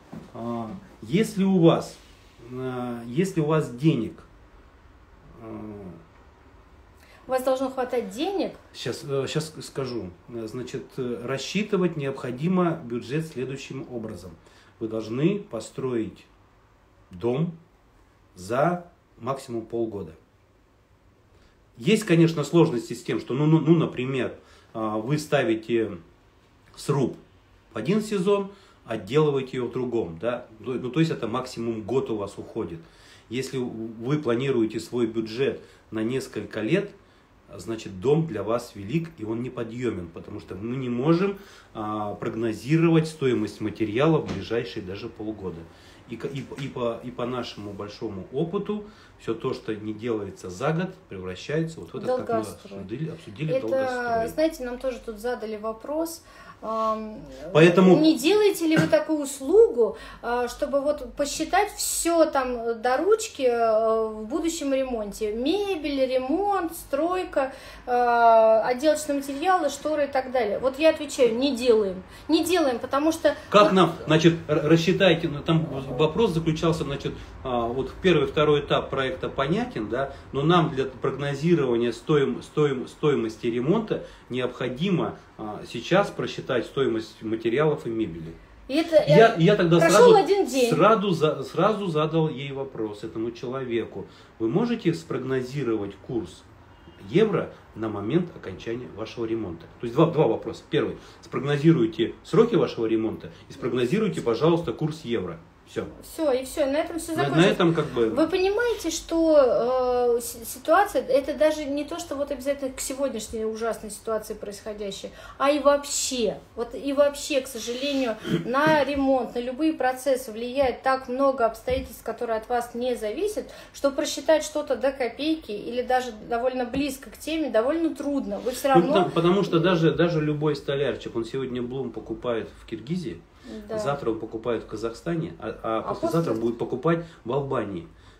Если у вас, если у вас денег, у вас должно хватать денег? Сейчас, сейчас скажу. Значит, рассчитывать необходимо бюджет следующим образом. Вы должны построить дом за максимум полгода. Есть, конечно, сложности с тем, что, ну, ну, ну например, вы ставите сруб в один сезон, отделываете ее в другом. Да? Ну, то есть это максимум год у вас уходит. Если вы планируете свой бюджет на несколько лет, значит дом для вас велик и он неподъемен, потому что мы не можем а, прогнозировать стоимость материала в ближайшие даже полгода. И, и, и, по, и по нашему большому опыту все то, что не делается за год, превращается вот в этот, как мы обсудили, обсудили это, долгострой. Знаете, нам тоже тут задали вопрос. Поэтому... Не делаете ли вы такую услугу, чтобы вот посчитать все там до ручки в будущем ремонте? Мебель, ремонт, стройка, отделочные материалы, шторы и так далее. Вот я отвечаю, не делаем. Не делаем, потому что... Как нам, значит, рассчитайте, там вопрос заключался, значит, вот первый, второй этап проекта понятен, да, но нам для прогнозирования стоим, стоим, стоимости ремонта необходимо сейчас просчитать стоимость материалов и мебели. И это, я, я тогда прошел сразу, один день. Сразу, сразу задал ей вопрос, этому человеку. Вы можете спрогнозировать курс евро на момент окончания вашего ремонта? То есть два, два вопроса. Первый. Спрогнозируйте сроки вашего ремонта и спрогнозируйте, пожалуйста, курс евро. Все. Все, и все, на этом все закончилось. На, на этом как бы... Вы понимаете, что э, ситуация, это даже не то, что вот обязательно к сегодняшней ужасной ситуации происходящей, а и вообще, вот и вообще, к сожалению, на ремонт, на любые процессы влияет так много обстоятельств, которые от вас не зависят, что просчитать что-то до копейки или даже довольно близко к теме довольно трудно. Вы все равно... Ну, потому, потому что даже, даже любой столярчик, он сегодня Блум покупает в Киргизии, да. Завтра он покупает в Казахстане, а, а, а послезавтра после... будет покупать в Албании.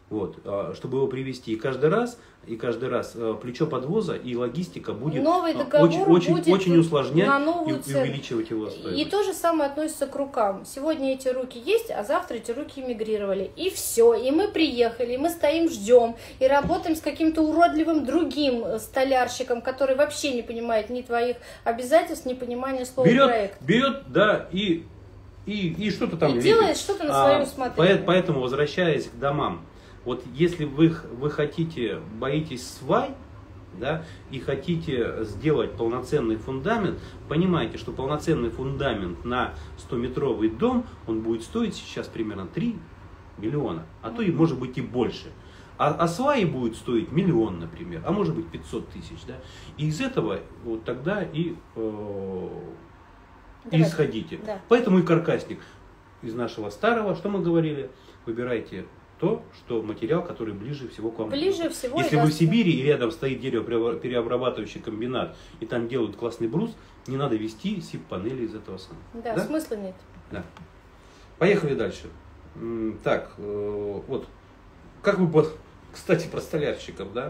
Вот, чтобы его привести. И каждый раз, и каждый раз плечо подвоза и логистика будет Новый договор очень, очень, будет очень усложнять и, и цену. увеличивать его стоимость. И то же самое относится к рукам. Сегодня эти руки есть, а завтра эти руки эмигрировали. И все. И мы приехали, и мы стоим, ждем. И работаем с каким-то уродливым другим столярщиком, который вообще не понимает ни твоих обязательств, ни понимания слова берет, проект. Берет, да, и, и, и что-то там и лепит. делает что-то на свое а, усмотрение. Поэтому, возвращаясь к домам, вот если вы, вы хотите, боитесь свай, да, и хотите сделать полноценный фундамент, понимаете, что полноценный фундамент на стометровый дом, он будет стоить сейчас примерно три миллиона, а то и может быть и больше. А, а сваи будет стоить миллион, например, а может быть пятьсот тысяч. Да? И из этого вот тогда и э, исходите. Да. Поэтому и каркасник из нашего старого, что мы говорили, выбирайте то, что материал, который ближе всего к вам. Ближе всего. Если вы в Сибири и рядом стоит деревоперерабатывающий комбинат, и там делают классный брус, не надо вести сип-панели из этого самого. Да, да, смысла нет. Да. Поехали дальше. Так, вот, как бы, кстати, про столярщиков, да,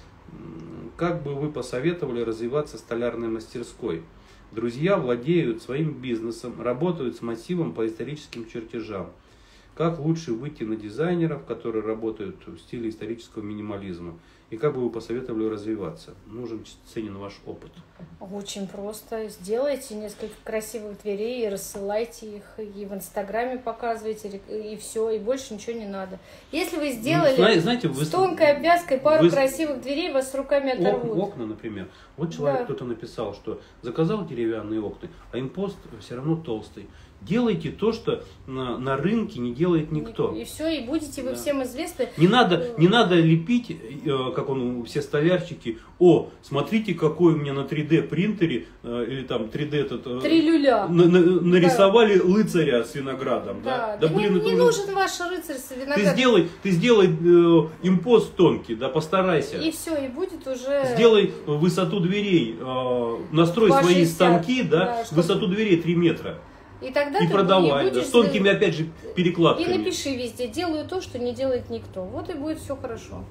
как бы вы посоветовали развиваться столярной мастерской? Друзья владеют своим бизнесом, работают с массивом по историческим чертежам. Как лучше выйти на дизайнеров, которые работают в стиле исторического минимализма? И как бы вы посоветовали развиваться? Нужен ценен ваш опыт. Очень просто. Сделайте несколько красивых дверей и рассылайте их. И в Инстаграме показывайте, и все, и больше ничего не надо. Если вы сделали ну, знаете, вы, с тонкой обвязкой пару вы, красивых дверей, вас руками оторвут. Окна, например. Вот человек да. кто-то написал, что заказал деревянные окна, а импост все равно толстый. Делайте то, что на, на рынке не делает никто. И все, и будете вы да. всем известны. Не надо, не надо лепить, как он, все столярщики, о, смотрите, какой у меня на три дэ принтере, или там три дэ этот, Три люля. На, на, нарисовали да. рыцаря с виноградом. Да, да. да, да блин, не, не нужен ваш рыцарь с виноградом. Ты сделай, ты сделай э, импост тонкий, да, постарайся. И все, и будет уже... Сделай высоту дверей, э, настрой свои шестьдесят, станки, да, да чтобы... высоту дверей три метра. И тогда и ты продавай, будешь... да, с тонкими, опять же, перекладками. И напиши везде, делаю то, что не делает никто. Вот и будет все хорошо.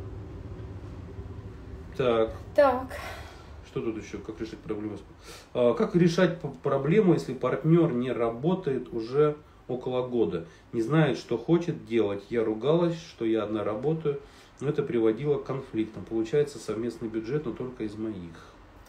Так. Так. Что тут еще? Как решить проблему? А, как решать проблему, если партнер не работает уже около года? Не знает, что хочет делать. Я ругалась, что я одна работаю, но это приводило к конфликтам. Получается совместный бюджет, но только из моих.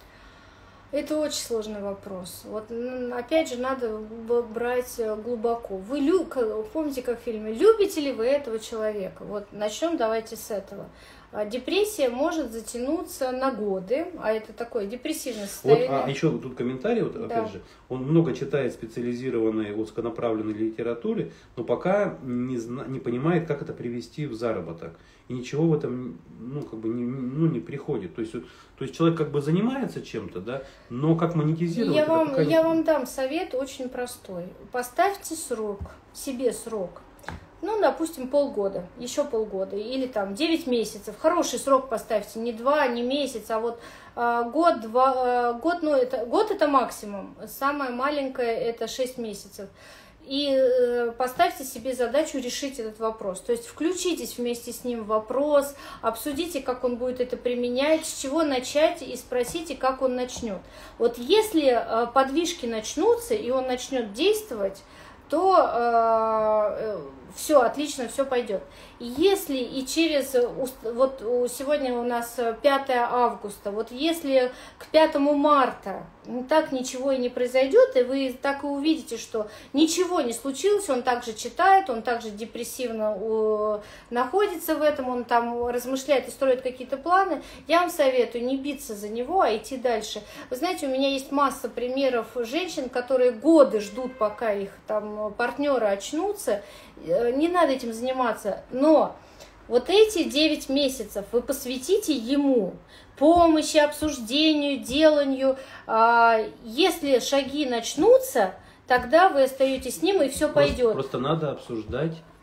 Это очень сложный вопрос. Вот опять же надо брать глубоко. Вы лю... помните, как в фильме, любите ли вы этого человека? Вот начнем давайте с этого. Депрессия может затянуться на годы, а это такое депрессивное состояние. Вот, а еще тут комментарий, вот, опять да. же, он много читает специализированной узконаправленной литературы, но пока не, зна... не понимает, как это привести в заработок. И ничего в этом ну, как бы не, ну, не приходит. То есть, то есть человек как бы занимается чем-то, да, но как монетизировать... Я, вам, я не... вам дам совет очень простой. Поставьте срок, себе срок. Ну, допустим, полгода, еще полгода, или там девять месяцев. Хороший срок поставьте, не два, не месяц, а вот э, год, два, э, год, ну, это, год это максимум. Самое маленькое это шесть месяцев. И э, поставьте себе задачу решить этот вопрос. То есть включитесь вместе с ним в вопрос, обсудите, как он будет это применять, с чего начать и спросите, как он начнет. Вот если э, подвижки начнутся и он начнет действовать, то э, все отлично, все пойдет. Если и через, вот сегодня у нас пятое августа, вот если к пятому марта так ничего и не произойдет, и вы так и увидите, что ничего не случилось, он также читает, он также депрессивно находится в этом, он там размышляет и строит какие-то планы, я вам советую не биться за него, а идти дальше. Вы знаете, у меня есть масса примеров женщин, которые годы ждут, пока их там партнеры очнутся, не надо этим заниматься, но вот эти девять месяцев вы посвятите ему, помощи, обсуждению, деланию. Если шаги начнутся, тогда вы остаетесь с ним, и все просто, пойдет. Просто надо обсуждать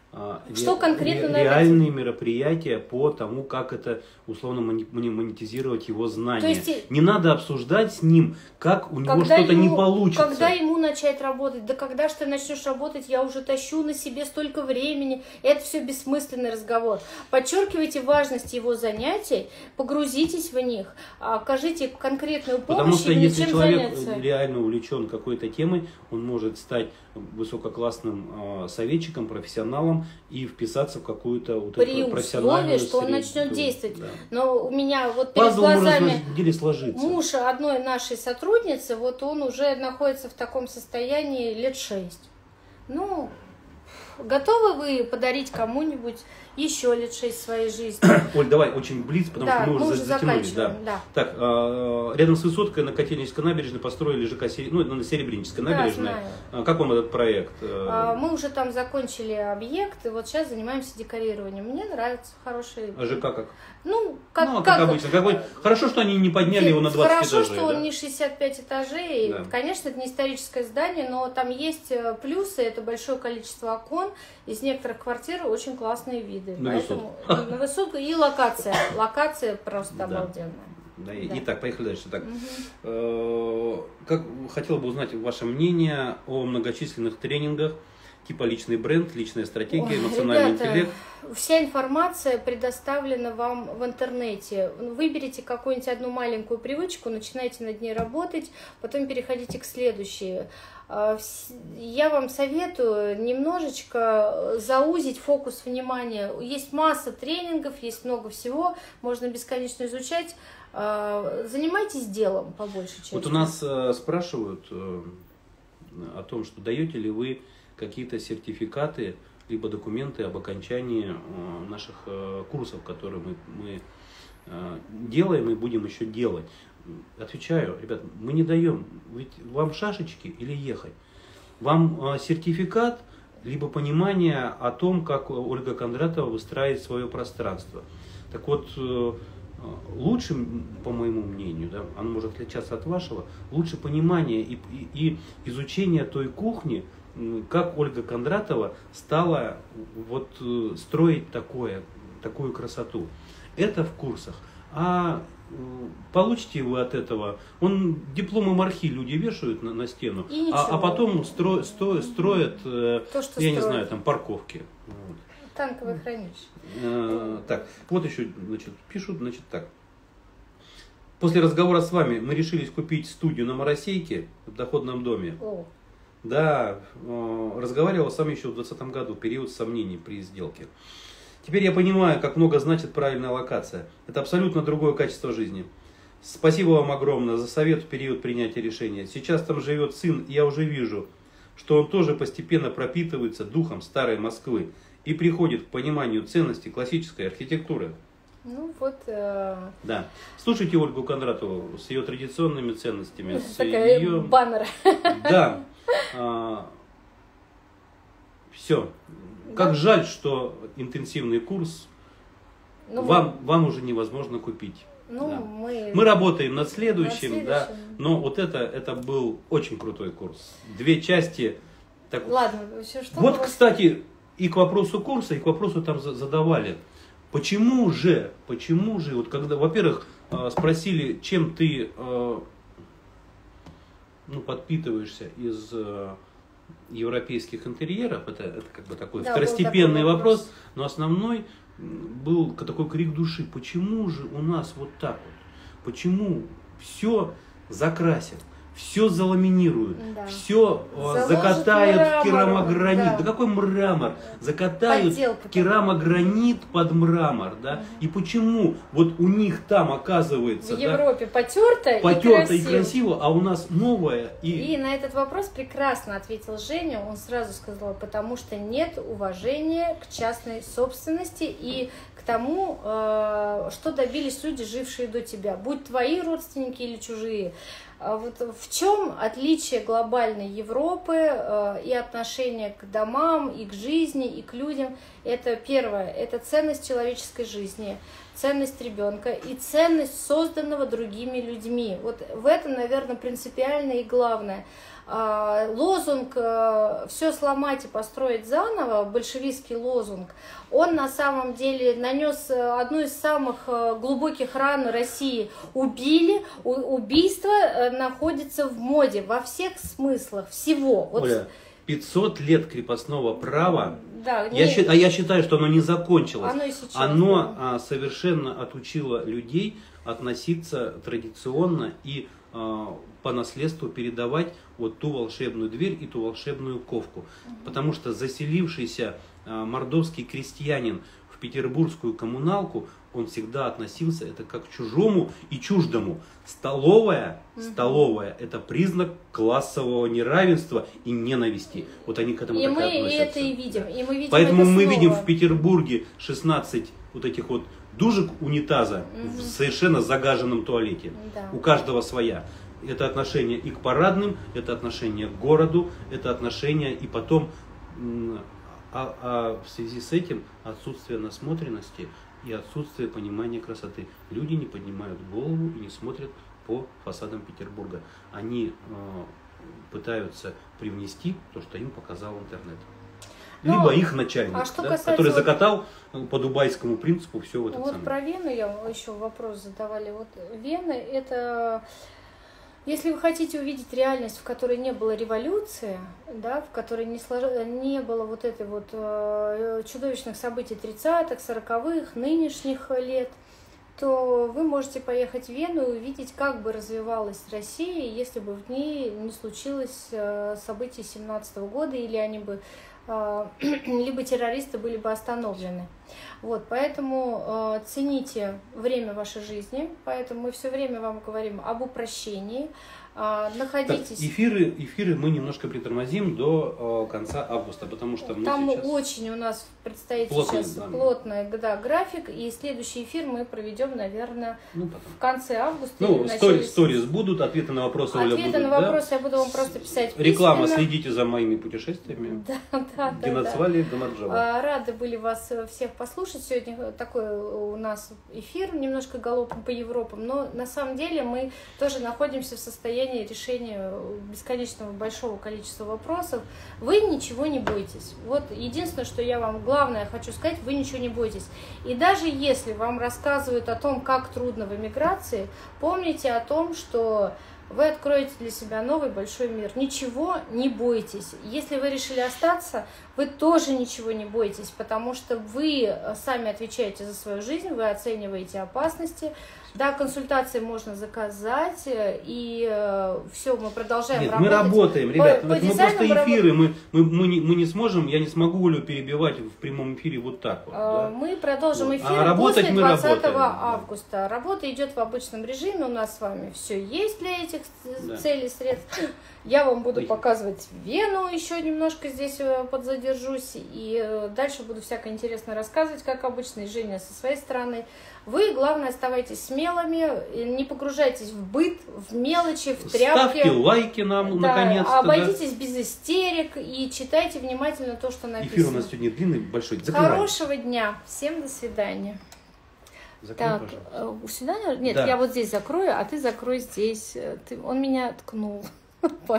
Что ре, конкретно ре, реальные мероприятия по тому, как это условно монетизировать его знания. То есть, не надо обсуждать с ним, как у него что-то не получится. Когда ему начать работать? Да когда же ты начнешь работать, я уже тащу на себе столько времени. Это все бессмысленный разговор. Подчеркивайте важность его занятий, погрузитесь в них, окажите конкретную помощь. Потому что если человек заняться. реально увлечен какой-то темой, он может стать высококлассным э, советчиком, профессионалом и вписаться в какую-то вот при условии, что он начнет действовать. Да. Но у меня вот перед Пазл глазами сложиться. муж одной нашей сотрудницы, вот он уже находится в таком состоянии лет шесть. Ну, готовы вы подарить кому-нибудь еще лет шесть своей жизни? Оль, давай очень блиц, потому да, что мы уже, мы уже затянулись. Да. Да. Так, э, рядом с высоткой на Котельнической набережной построили ЖК, ну, на Серебрянической набережной. Да, как вам этот проект? Мы уже там закончили объект, и вот сейчас занимаемся декорированием. Мне нравится, хороший. А ЖК как? Ну, как, ну, как, как обычно. Какой... Хорошо, что они не подняли его на двадцать хорошо, этажей. Хорошо, что да? он не шестьдесят пять этажей. Да. Конечно, это не историческое здание, но там есть плюсы. Это большое количество окон. Из некоторых квартир очень классные виды. На Поэтому на высотку и локация. Локация просто да. обалденная. Да. Да. Итак, поехали дальше. Так, угу. Как хотела бы узнать ваше мнение о многочисленных тренингах типа личный бренд, личная стратегия, Ой, эмоциональный ребята, интеллект. Вся информация предоставлена вам в интернете. Выберите какую-нибудь одну маленькую привычку, начинайте над ней работать, потом переходите к следующей. Я вам советую немножечко заузить фокус внимания. Есть масса тренингов, есть много всего, можно бесконечно изучать. Занимайтесь делом по большей части. Вот у нас спрашивают о том, что даете ли вы какие-то сертификаты, либо документы об окончании наших курсов, которые мы, мы делаем и будем еще делать. Отвечаю, ребят, мы не даем. Ведь вам шашечки или ехать? Вам сертификат, либо понимание о том, как Ольга Кондратова выстраивает свое пространство. Так вот, лучше, по моему мнению, да, оно может отличаться от вашего, лучше понимание и, и, и изучение той кухни, как Ольга Кондратова стала вот строить такое, такую красоту. Это в курсах. А получите вы от этого, он дипломы мархи люди вешают на, на стену, а, а потом стро, сто, строят, То, я строят. не знаю, там парковки. Вот. Танковое хранилище. А, так, вот еще, значит, пишут, значит, так. После разговора с вами мы решились купить студию на Моросейке в доходном доме. О. Да, разговаривал с вами еще в двадцатом году, период сомнений при сделке. Теперь я понимаю, как много значит правильная локация. Это абсолютно другое качество жизни. Спасибо вам огромное за совет в период принятия решения. Сейчас там живет сын, и я уже вижу, что он тоже постепенно пропитывается духом старой Москвы и приходит к пониманию ценности классической архитектуры. Ну вот. Э... Да. Слушайте Ольгу Кондратову с ее традиционными ценностями. С Такая ее... баннер. Да. А... Все. Как да. жаль, что интенсивный курс ну, вам, мы... вам уже невозможно купить. Ну, да. мы... мы работаем над следующим, над следующим, да. Но вот это, это был очень крутой курс. Две части. Так... Ладно, все что. Вот, кстати, и к вопросу курса, и к вопросу там задавали. Почему же, почему же, вот когда, во-первых, спросили, чем ты ну, подпитываешься из европейских интерьеров, это, это как бы такой да, второстепенный такой вопрос, вопрос, но основной был такой крик души, почему же у нас вот так вот, почему все закрасят, все заламинируют, да. все Заложат закатают мрамор, в керамогранит. Да. да какой мрамор? Закатают Подделка, керамогранит под мрамор. Да? Угу. И почему вот у них там оказывается... В Европе да, потерто, потерто и, и красиво, а у нас новое. И... и на этот вопрос прекрасно ответил Женя. Он сразу сказал, потому что нет уважения к частной собственности и к тому, что добились люди, жившие до тебя. Будь твои родственники или чужие. Вот в чем отличие глобальной Европы э, и отношение к домам, и к жизни, и к людям? Это первое, это ценность человеческой жизни, ценность ребенка и ценность созданного другими людьми. Вот в этом, наверное, принципиально и главное. лозунг «все сломать и построить заново», большевистский лозунг, он на самом деле нанес одну из самых глубоких ран России. Убили, убийство находится в моде во всех смыслах, всего. Вот. Оля, пятьсот лет крепостного права, да, я не... считаю, а я считаю, что оно не закончилось. Оно, и сейчас, оно да. а, совершенно отучило людей относиться традиционно и а, по наследству передавать вот ту волшебную дверь и ту волшебную ковку. Угу. Потому что заселившийся а, мордовский крестьянин в петербургскую коммуналку, он всегда относился это как к чужому и чуждому. Столовая, угу. столовая – это признак классового неравенства и ненависти. Вот они к этому и так мы и относятся. это и видим. И мы видим Поэтому это мы снова. видим в Петербурге шестнадцать вот этих вот дужек унитаза угу. в совершенно загаженном туалете. Да. У каждого своя. Это отношение и к парадным, это отношение к городу, это отношение и потом, а, а в связи с этим отсутствие насмотренности и отсутствие понимания красоты. Люди не поднимают голову и не смотрят по фасадам Петербурга. Они э, пытаются привнести то, что им показал интернет. Либо Но, их начальник, а да, который закатал по дубайскому принципу все в этот Вот самый. Про Вену я еще вопрос задавали. Вот Вена это... Если вы хотите увидеть реальность, в которой не было революции, да, в которой не, слож... не было вот этой вот э, чудовищных событий тридцатых, сороковых, нынешних лет, то вы можете поехать в Вену и увидеть, как бы развивалась Россия, если бы в ней не случилось э, событий семнадцатого года, или они бы э, либо террористы были бы остановлены. Вот, поэтому э, цените время вашей жизни, поэтому мы все время вам говорим об упрощении. Э, находитесь... Так, эфиры, эфиры мы немножко притормозим до э, конца августа, потому что мы Там сейчас... очень у нас предстоит плотный, сейчас да. плотный да, график, и следующий эфир мы проведем, наверное, ну, потом. в конце августа. Ну, начале... сторис будут, ответы на вопросы Оля будут. Ответы на вопросы да? я буду вам просто писать письменно. Реклама, следите за моими путешествиями. Да, да, да. Геноцвали, Гамарджова. Рады были вас всех послушать. Сегодня такой у нас эфир, немножко галопом по Европам, но на самом деле мы тоже находимся в состоянии решения бесконечного большого количества вопросов. Вы ничего не бойтесь. Вот единственное, что я вам главное хочу сказать, вы ничего не бойтесь. И даже если вам рассказывают о том, как трудно в эмиграции, помните о том, что вы откроете для себя новый большой мир. Ничего не бойтесь. Если вы решили остаться, вы тоже ничего не бойтесь, потому что вы сами отвечаете за свою жизнь, вы оцениваете опасности. Да, консультации можно заказать, и э, все, мы продолжаем Нет, работать. Мы работаем, ребят, по, по мы просто эфиры, мы, мы, мы, не, мы не сможем, я не смогу Олю перебивать в прямом эфире вот так вот. Э, да? Мы продолжим эфир а после двадцатого работаем, августа. Да. Работа идет в обычном режиме, у нас с вами все есть для этих да. целей, средств. Я вам буду показывать Вену, еще немножко здесь подзадержусь, и дальше буду всякое интересное рассказывать, как обычно, и Женя со своей стороны. Вы, главное, оставайтесь смелыми, не погружайтесь в быт, в мелочи, в тряпки. Ставьте лайки нам, да, наконец-то. Обойдитесь да. без истерик и читайте внимательно то, что написано. Эфир у нас сегодня длинный, большой. Закрываем. Хорошего дня. Всем до свидания. Закрой, так, пожалуйста. Сюда? Нет, да. я вот здесь закрою, а ты закрой здесь. Ты... Он меня ткнул.